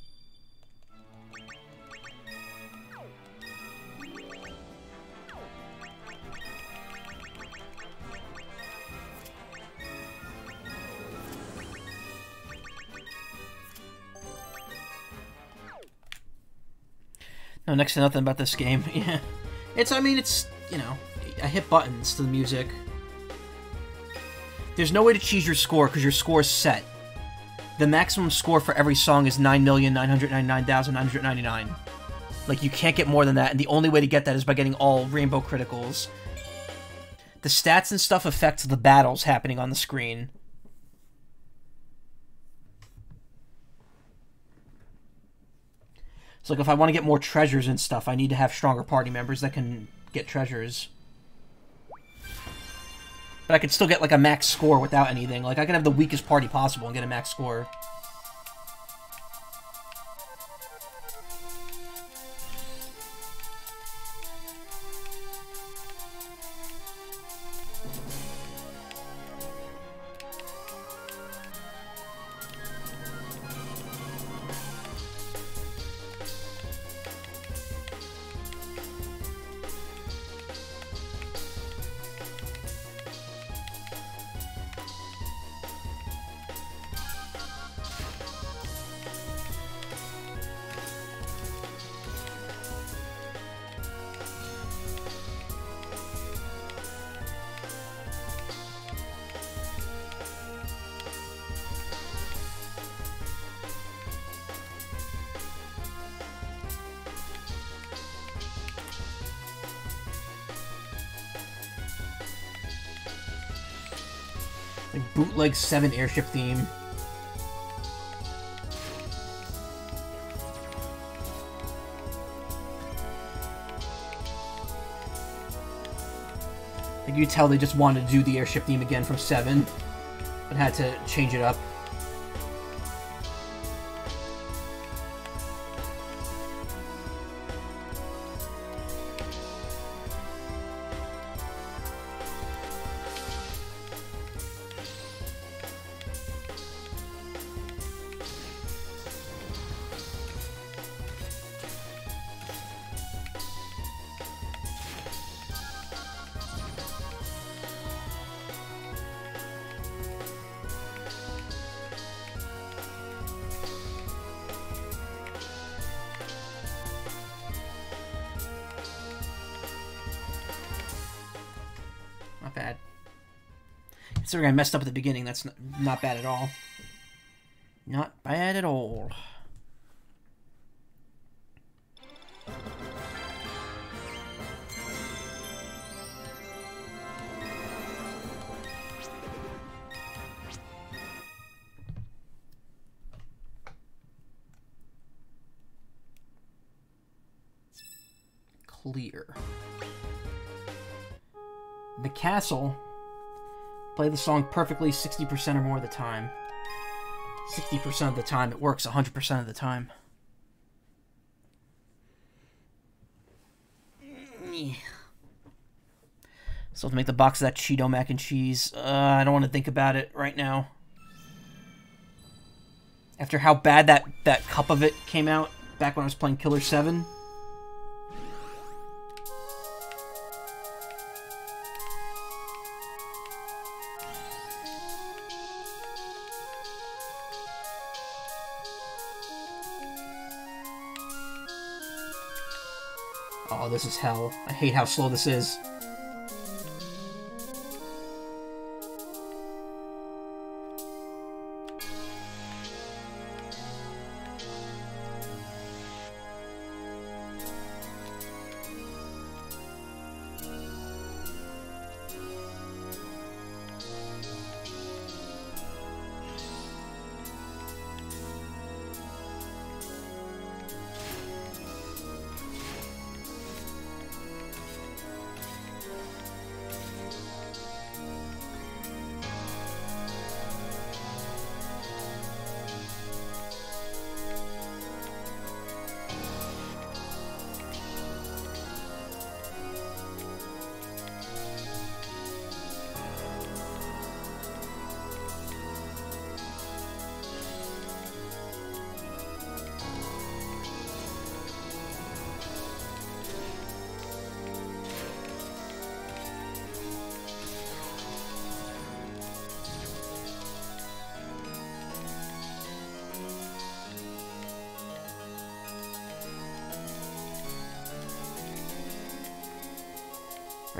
No, next to nothing about this game. Yeah. I mean, it's, you know, I hit buttons to the music. There's no way to cheese your score, because your score is set. The maximum score for every song is 9,999,999. Like, you can't get more than that, and the only way to get that is by getting all Rainbow Criticals. The stats and stuff affect the battles happening on the screen. So, like, if I want to get more treasures and stuff, I need to have stronger party members that can get treasures. But I could still get, like, a max score without anything. Like, I can have the weakest party possible and get a max score. Like, bootleg 7 airship theme. Like, you tell they just wanted to do the airship theme again from 7, but had to change it up. Not bad. Considering I messed up at the beginning, that's not bad at all. Not bad at all. Clear. The Castle. Play the song perfectly 60% or more of the time. 60% of the time. It works 100% of the time. Still have to make the box of that Cheeto mac and cheese. I don't want to think about it right now. After how bad that cup of it came out back when I was playing Killer 7. Oh, this is hell. I hate how slow this is.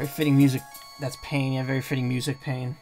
Very fitting music. That's Pain, yeah, very fitting music, Pain.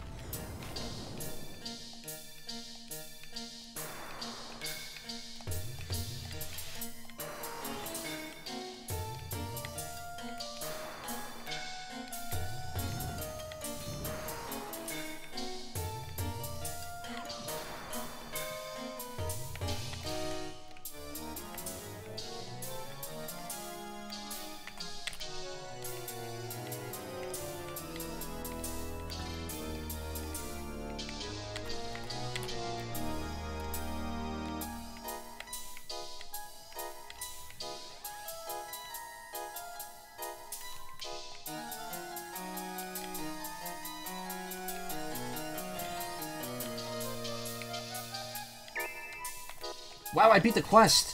Wow, I beat the quest!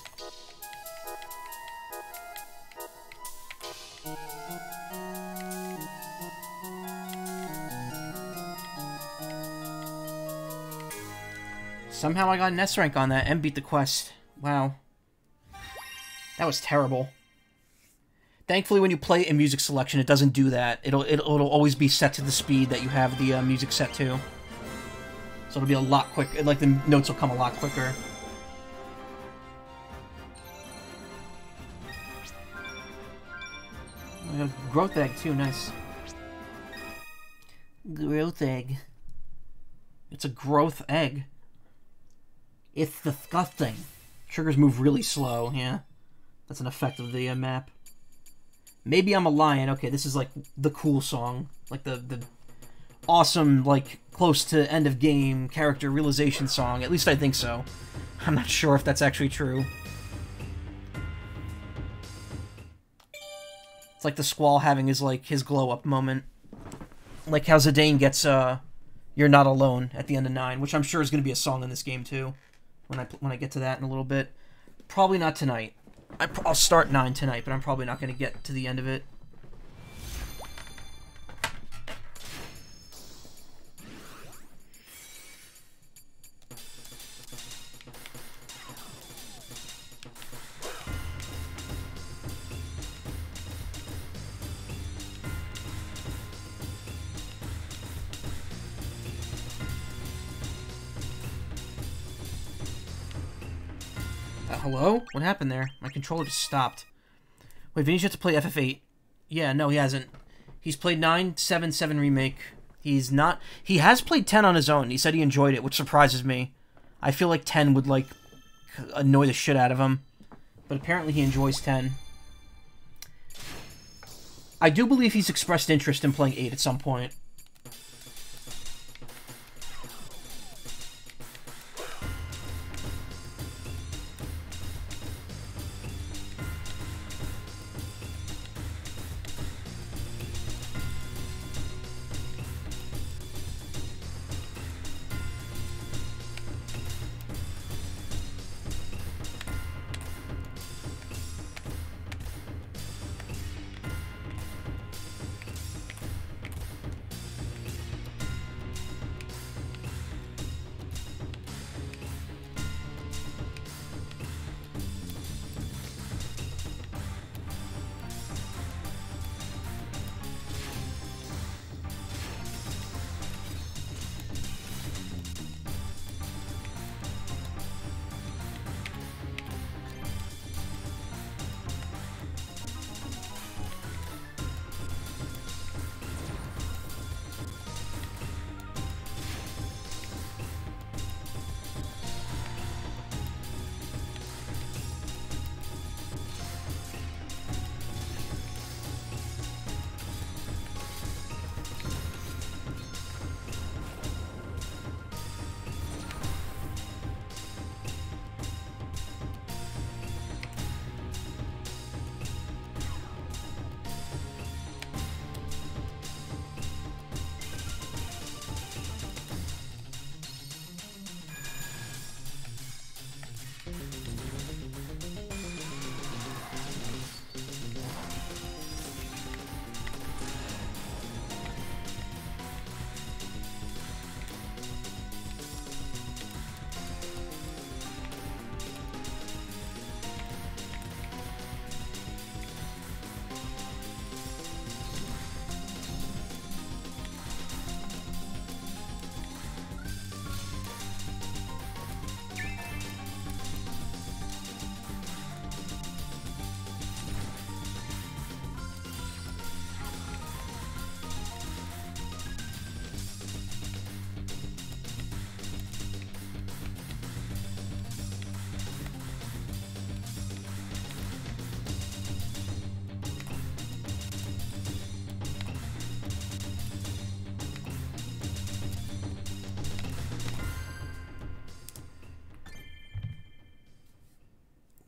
Somehow I got an S rank on that and beat the quest. Wow. That was terrible. Thankfully, when you play in music selection, it doesn't do that. It'll always be set to the speed that you have the music set to. So it'll be a lot quicker. Like, the notes will come a lot quicker. I got a growth egg, too. Nice. Growth egg. It's a growth egg. It's disgusting. Triggers move really slow, yeah. That's an effect of the map. Maybe I'm a Lion. Okay, this is like the cool song. Like the awesome, like, close to end of game character realization song. At least I think so. I'm not sure if that's actually true. It's like the Squall having his, like, his glow-up moment. Like how Zidane gets, You're Not Alone at the end of 9, which I'm sure is going to be a song in this game, too. When I get to that in a little bit. Probably not tonight. I'll start 9 tonight, but I'm probably not going to get to the end of it. Hello? What happened there? My controller just stopped. Wait, Vinny's yet to play FF8. Yeah, no, he hasn't. He's played 9, 7, 7 Remake. He's not... He has played 10 on his own. He said he enjoyed it, which surprises me. I feel like 10 would, like, annoy the shit out of him. But apparently he enjoys 10. I do believe he's expressed interest in playing 8 at some point.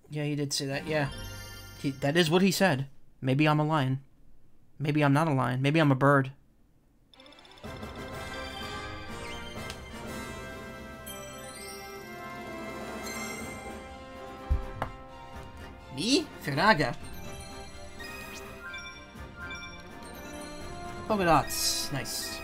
Yeah, he did say that, yeah. That is what he said. Maybe I'm a lion. Maybe I'm not a lion. Maybe I'm a bird. Me? Firaga. Polka dots. Nice.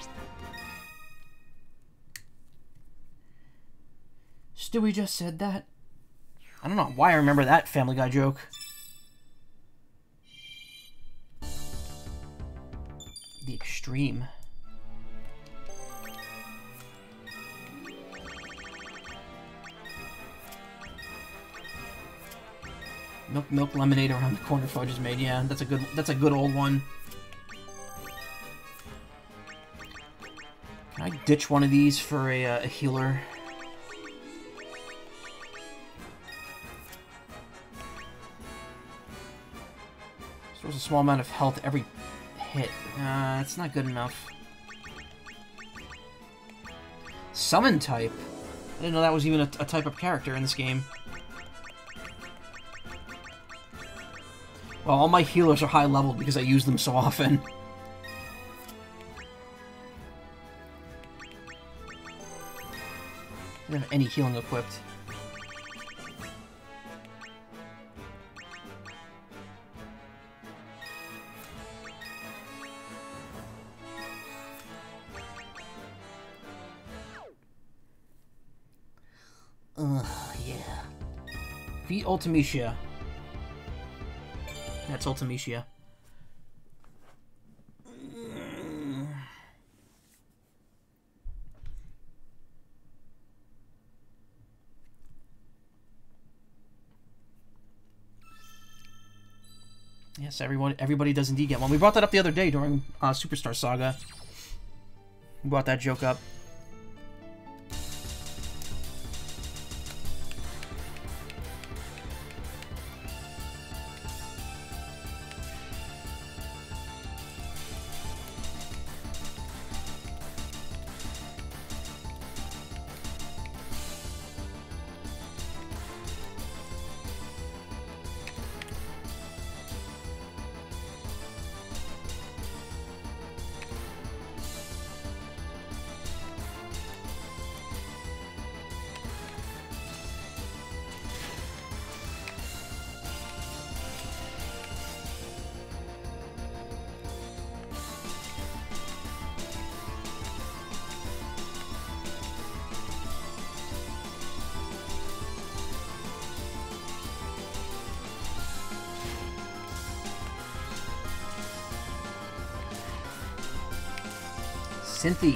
Stewie just said that. I don't know why I remember that Family Guy joke. The extreme. Milk lemonade around the corner Fudge is made. Yeah, that's a good old one. Can I ditch one of these for a healer? Stores a small amount of health every hit. It's not good enough. Summon type? I didn't know that was even a type of character in this game. Well, all my healers are high leveled because I use them so often. I don't have any healing equipped. Yeah. Beat Ultimecia. That's Ultimecia. Yes, everybody does indeed get one. We brought that up the other day during Superstar Saga. We brought that joke up. Cynthia.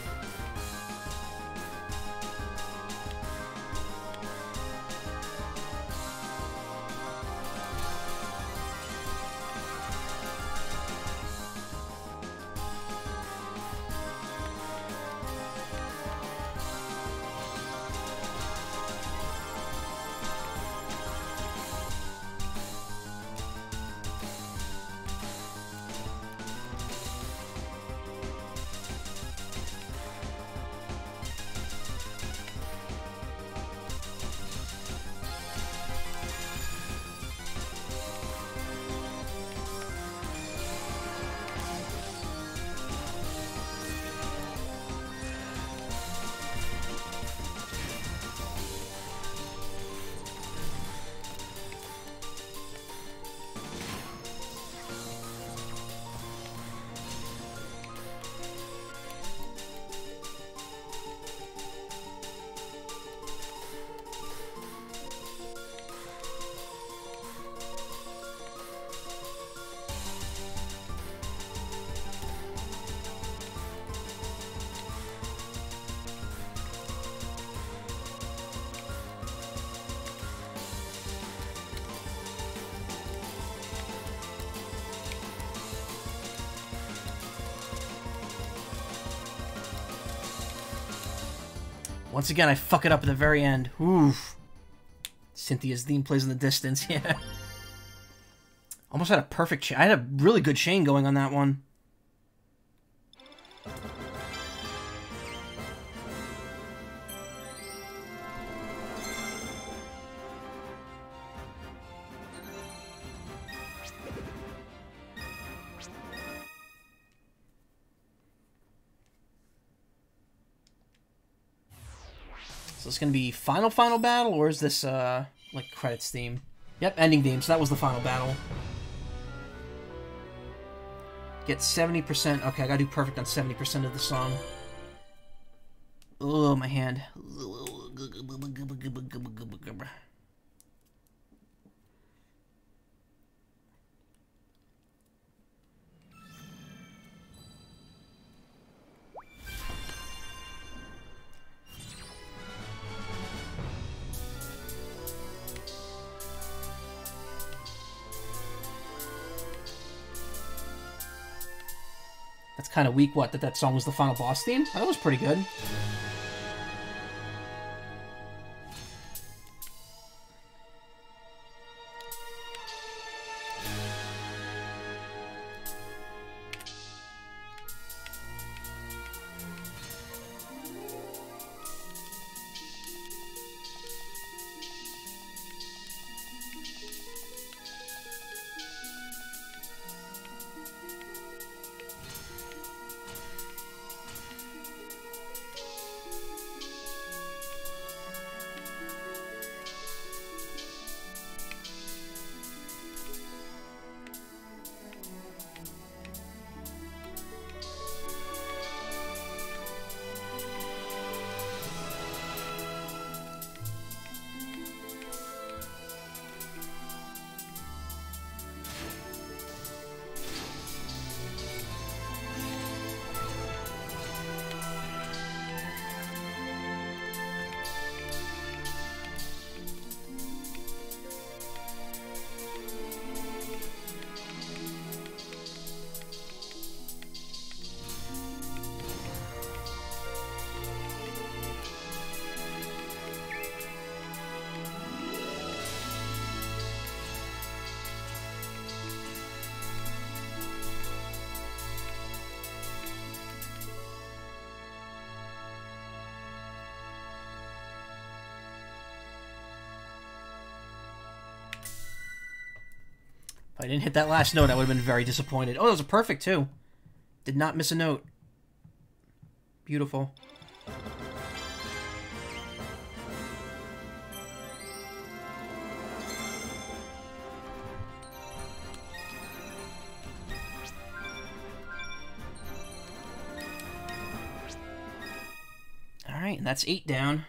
Once again, I fuck it up at the very end. Oof. Cynthia's theme plays in the distance, yeah. Almost had a perfect chain. I had a really good chain going on that one. So it's gonna be final battle, or is this like credits theme? Yep, ending theme. So that was the final battle. Get 70%. Okay, I gotta do perfect on 70% of the song. Oh, my hand. That's kind of weak, what, that song was the final boss theme? That was pretty good. If I didn't hit that last note, I would have been very disappointed. Oh, that was a perfect, too. Did not miss a note. Beautiful. Alright, and that's 8 down.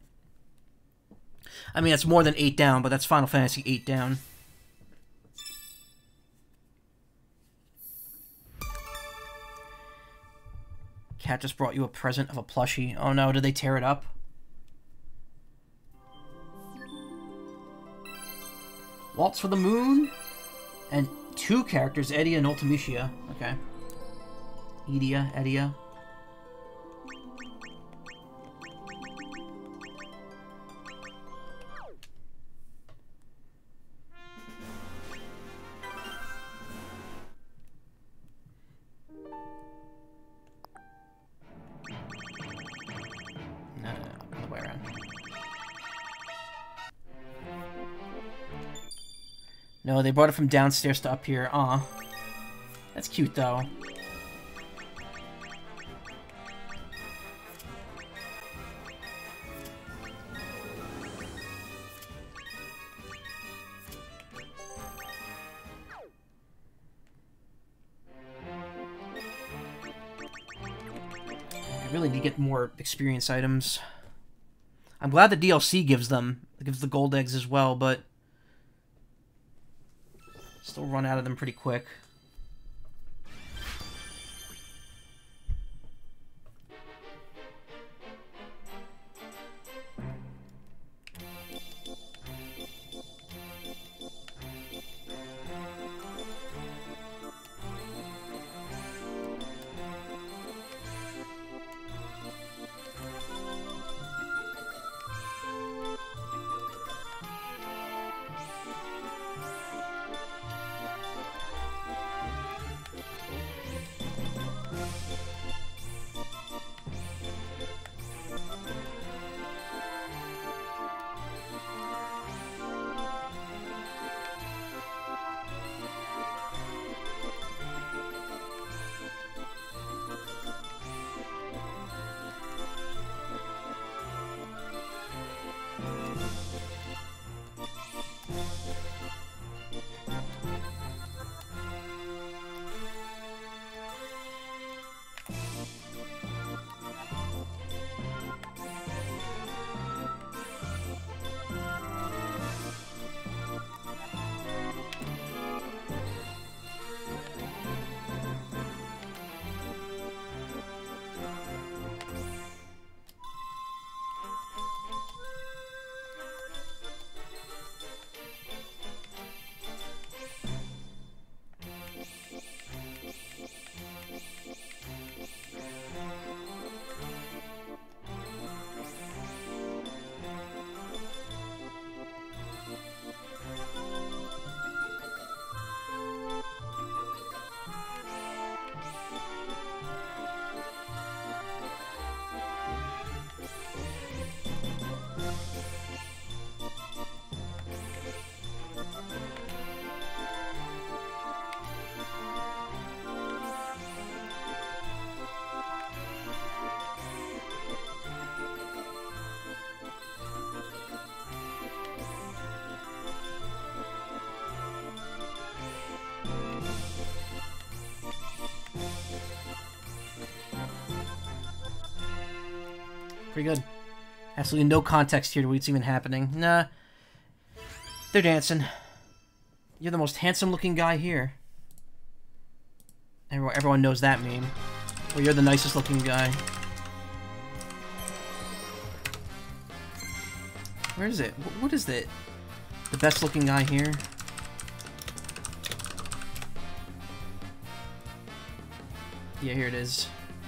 I mean, that's more than 8 down, but that's Final Fantasy 8 down. Cat just brought you a present of a plushie. Oh no, did they tear it up? Waltz for the Moon? And 2 characters, Edia and Ultimecia. Okay. Edia. No, they brought it from downstairs to up here. Aw. That's cute, though. I really need to get more experience items. I'm glad the DLC gives them. It gives the gold eggs as well, but still run out of them pretty quick. Pretty good. Absolutely no context here to what's even happening. Nah. They're dancing. You're the most handsome-looking guy here. Everyone knows that meme. Well, you're the nicest-looking guy. Where is it? What is it? The best-looking guy here? Yeah, here it is.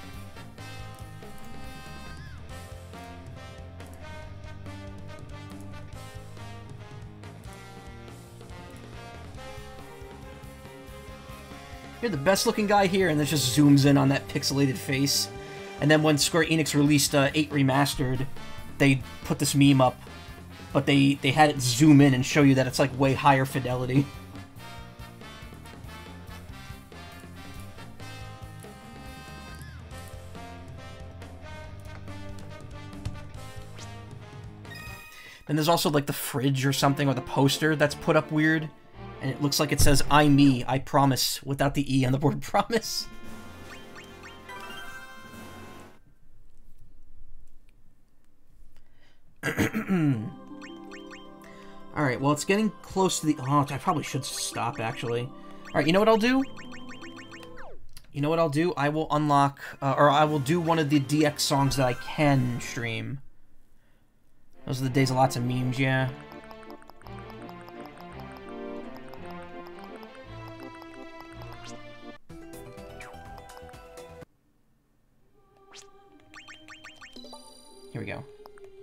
You're the best looking guy here, and then just zooms in on that pixelated face. And then when Square Enix released 8 Remastered, they put this meme up, but they had it zoom in and show you that it's like way higher fidelity. And there's also like the fridge or something, or the poster that's put up weird. And it looks like it says, "I me, I promise," without the E on the word promise. Alright, well, it's getting close to the... Oh, I probably should stop, actually. Alright, you know what I'll do? You know what I'll do? I will unlock... or I will do one of the DX songs that I can stream. Those are the days of lots of memes, yeah. Here we go.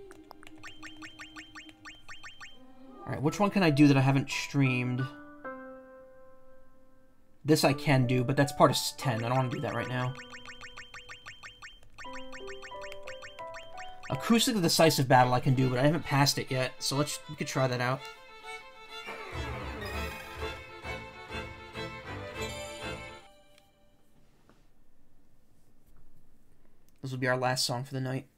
Alright, which one can I do that I haven't streamed? This I can do, but that's part of 10. I don't want to do that right now. Acoustic Decisive Battle I can do, but I haven't passed it yet, so we could try that out. This will be our last song for the night.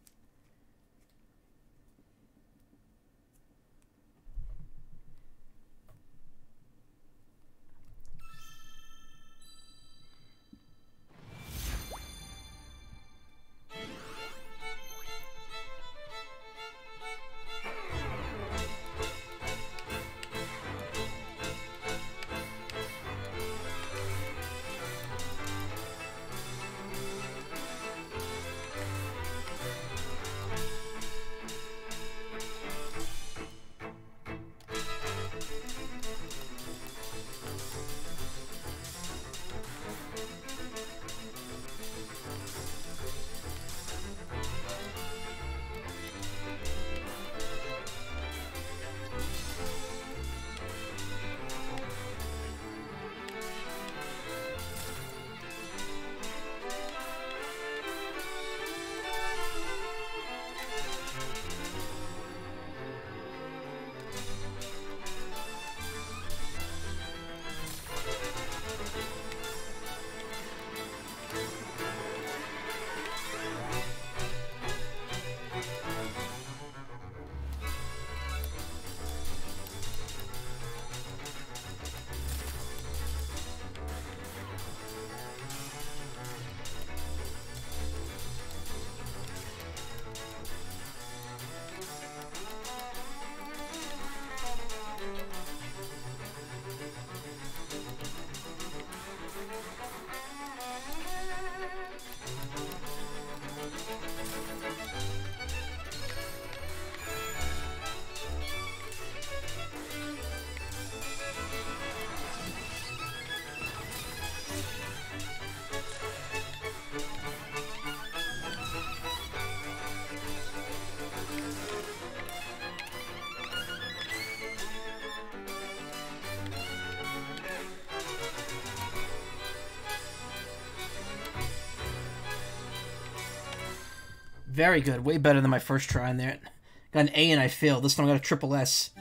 Very good. Way better than my first try in there. Got an A and I failed. This time I got a triple S.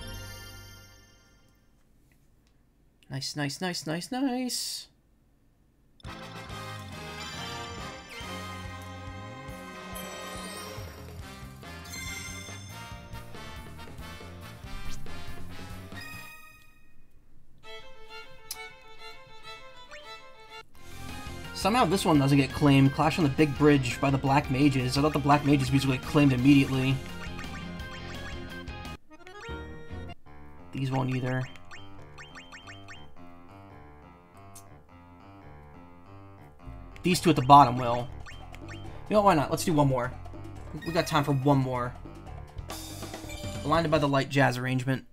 Nice, nice, nice, nice, nice. Somehow this one doesn't get claimed. Clash on the Big Bridge by the Black Mages. I thought the Black Mages usually get claimed immediately. These won't either. These two at the bottom will. You know what, why not? Let's do one more. We got time for one more. Blinded by the Light jazz arrangement.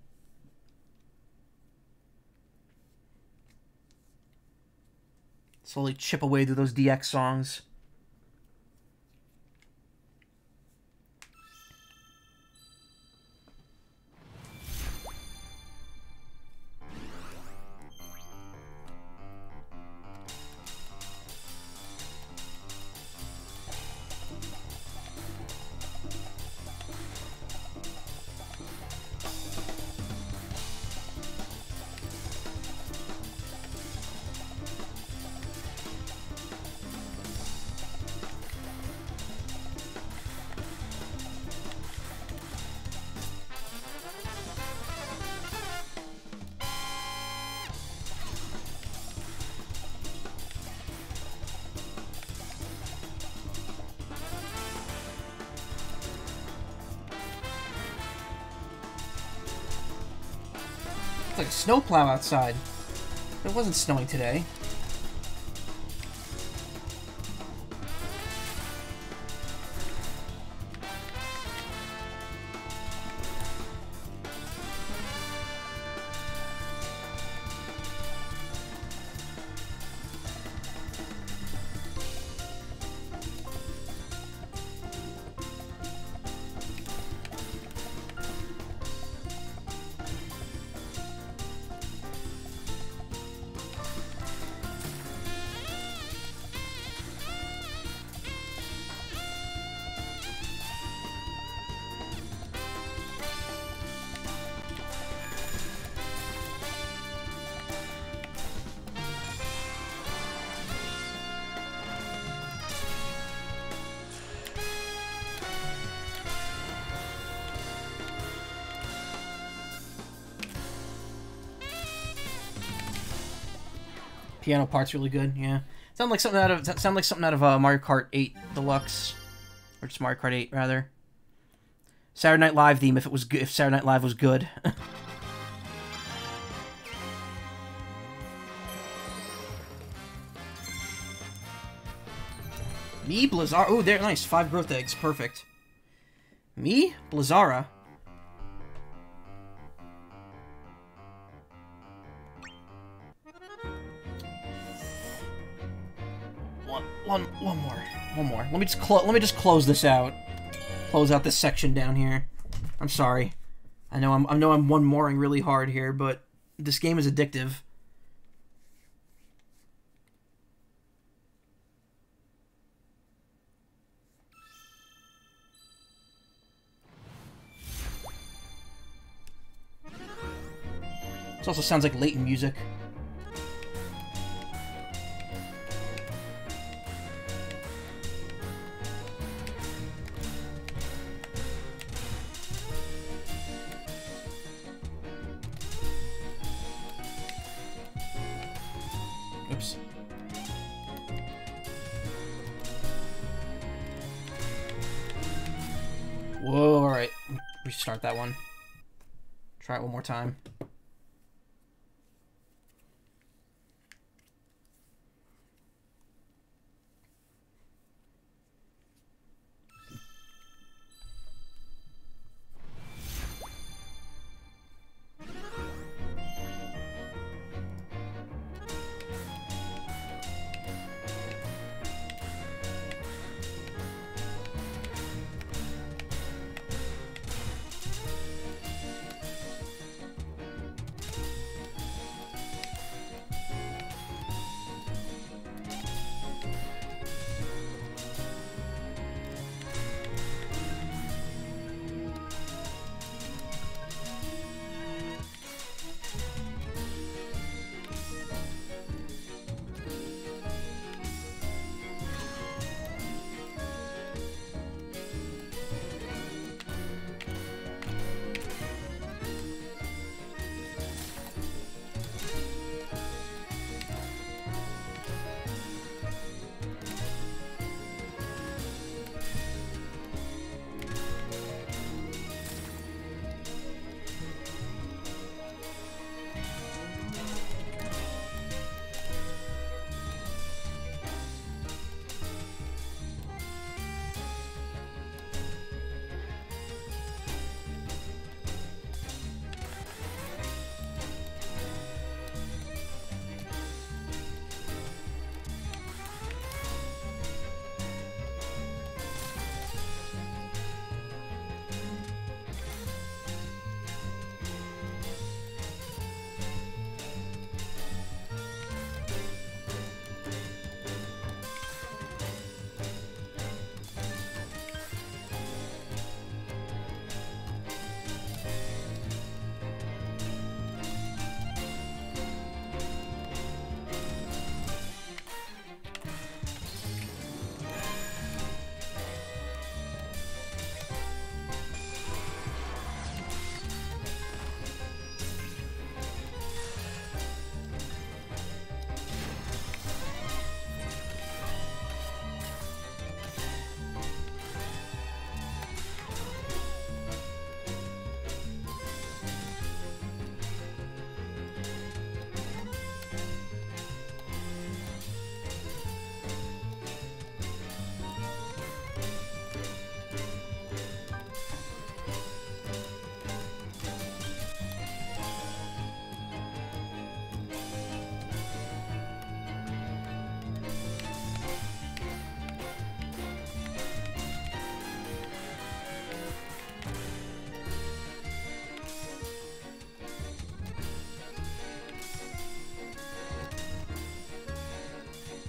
Slowly chip away through those DX songs. It's like a snowplow outside. It wasn't snowing today. Piano part's really good, yeah. Sound like something out of Mario Kart 8 Deluxe, or just Mario Kart 8 rather. Saturday Night Live theme if it was good, if Saturday Night Live was good. Me, Blizzara. Oh, they're nice. 5 growth eggs, perfect. Me, Blizzara. One more. Let me just close this out. Close out this section down here. I'm sorry. I know I'm one moring really hard here, but this game is addictive. This also sounds like Layton music. Oops. Whoa, alright. Restart that one. Try it one more time.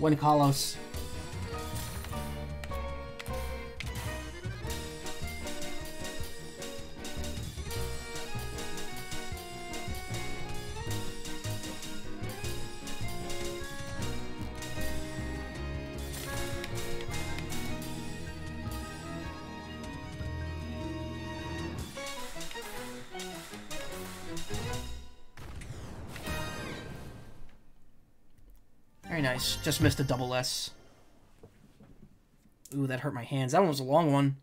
Win Kalos. Very nice. Just missed a double S. Ooh, that hurt my hands. That one was a long one.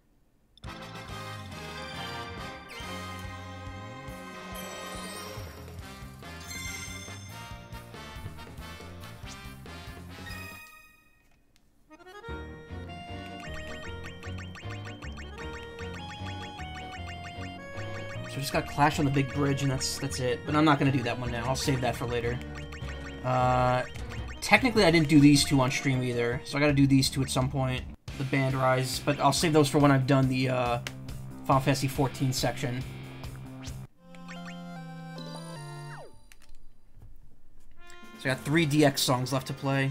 So we just got Clash on the big bridge, and that's it. But I'm not going to do that one now. I'll save that for later. Technically, I didn't do these two on stream either, so I gotta do these two at some point. The Band Rise, but I'll save those for when I've done the Final Fantasy XIV section. So I got 3 DX songs left to play.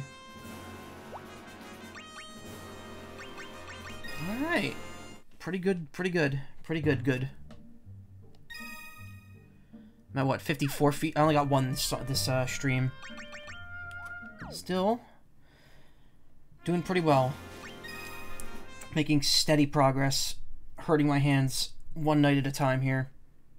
Alright. Pretty good, pretty good. Pretty good, good. I'm at what, 54 feet? I only got one this stream. Still doing pretty well. Making steady progress. Hurting my hands one night at a time here.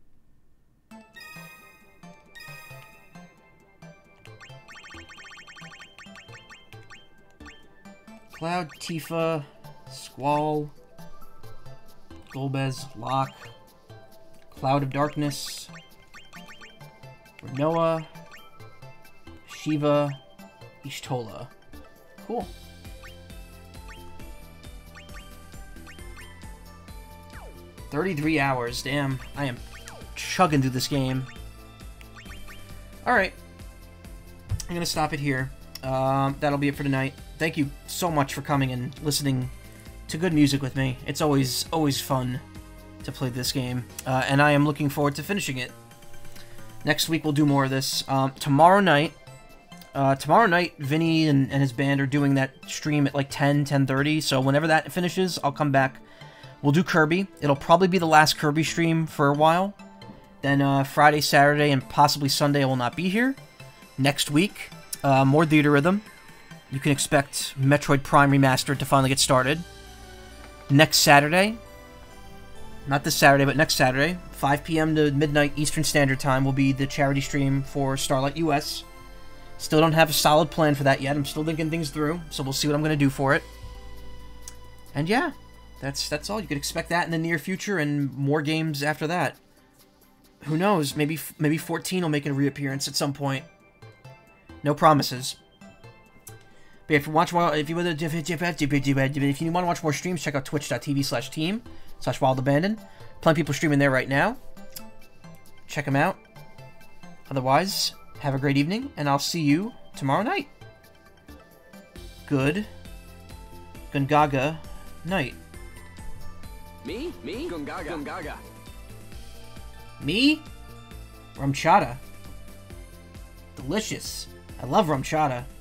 Cloud, Tifa, Squall, Golbez, Locke, Cloud of Darkness, Rinoa, Shiva, Ishtola. Cool. $33 hours. Damn, I am chugging through this game. Alright. I'm gonna stop it here. That'll be it for tonight. Thank you so much for coming and listening to good music with me. It's always fun to play this game. And I am looking forward to finishing it. Next week we'll do more of this. Tomorrow night, Vinny and his band are doing that stream at like 10:30, so whenever that finishes, I'll come back. We'll do Kirby. It'll probably be the last Kirby stream for a while. Then Friday, Saturday, and possibly Sunday I will not be here. Next week, more Theatrhythm. You can expect Metroid Prime Remastered to finally get started. Next Saturday, not this Saturday, but next Saturday, 5 p.m. to midnight Eastern Standard Time will be the charity stream for Starlight US. Still don't have a solid plan for that yet. I'm still thinking things through, so we'll see what I'm going to do for it. And yeah, that's all. You could expect that in the near future and more games after that. Who knows? Maybe 14 will make a reappearance at some point. No promises. But if you want to watch more streams, check out twitch.tv/team/wildabandon. Plenty of people streaming there right now. Check them out. Otherwise, have a great evening, and I'll see you tomorrow night. Good Gungaga night. Me? Gungaga. Me? Rumchata. Delicious. I love Rumchata.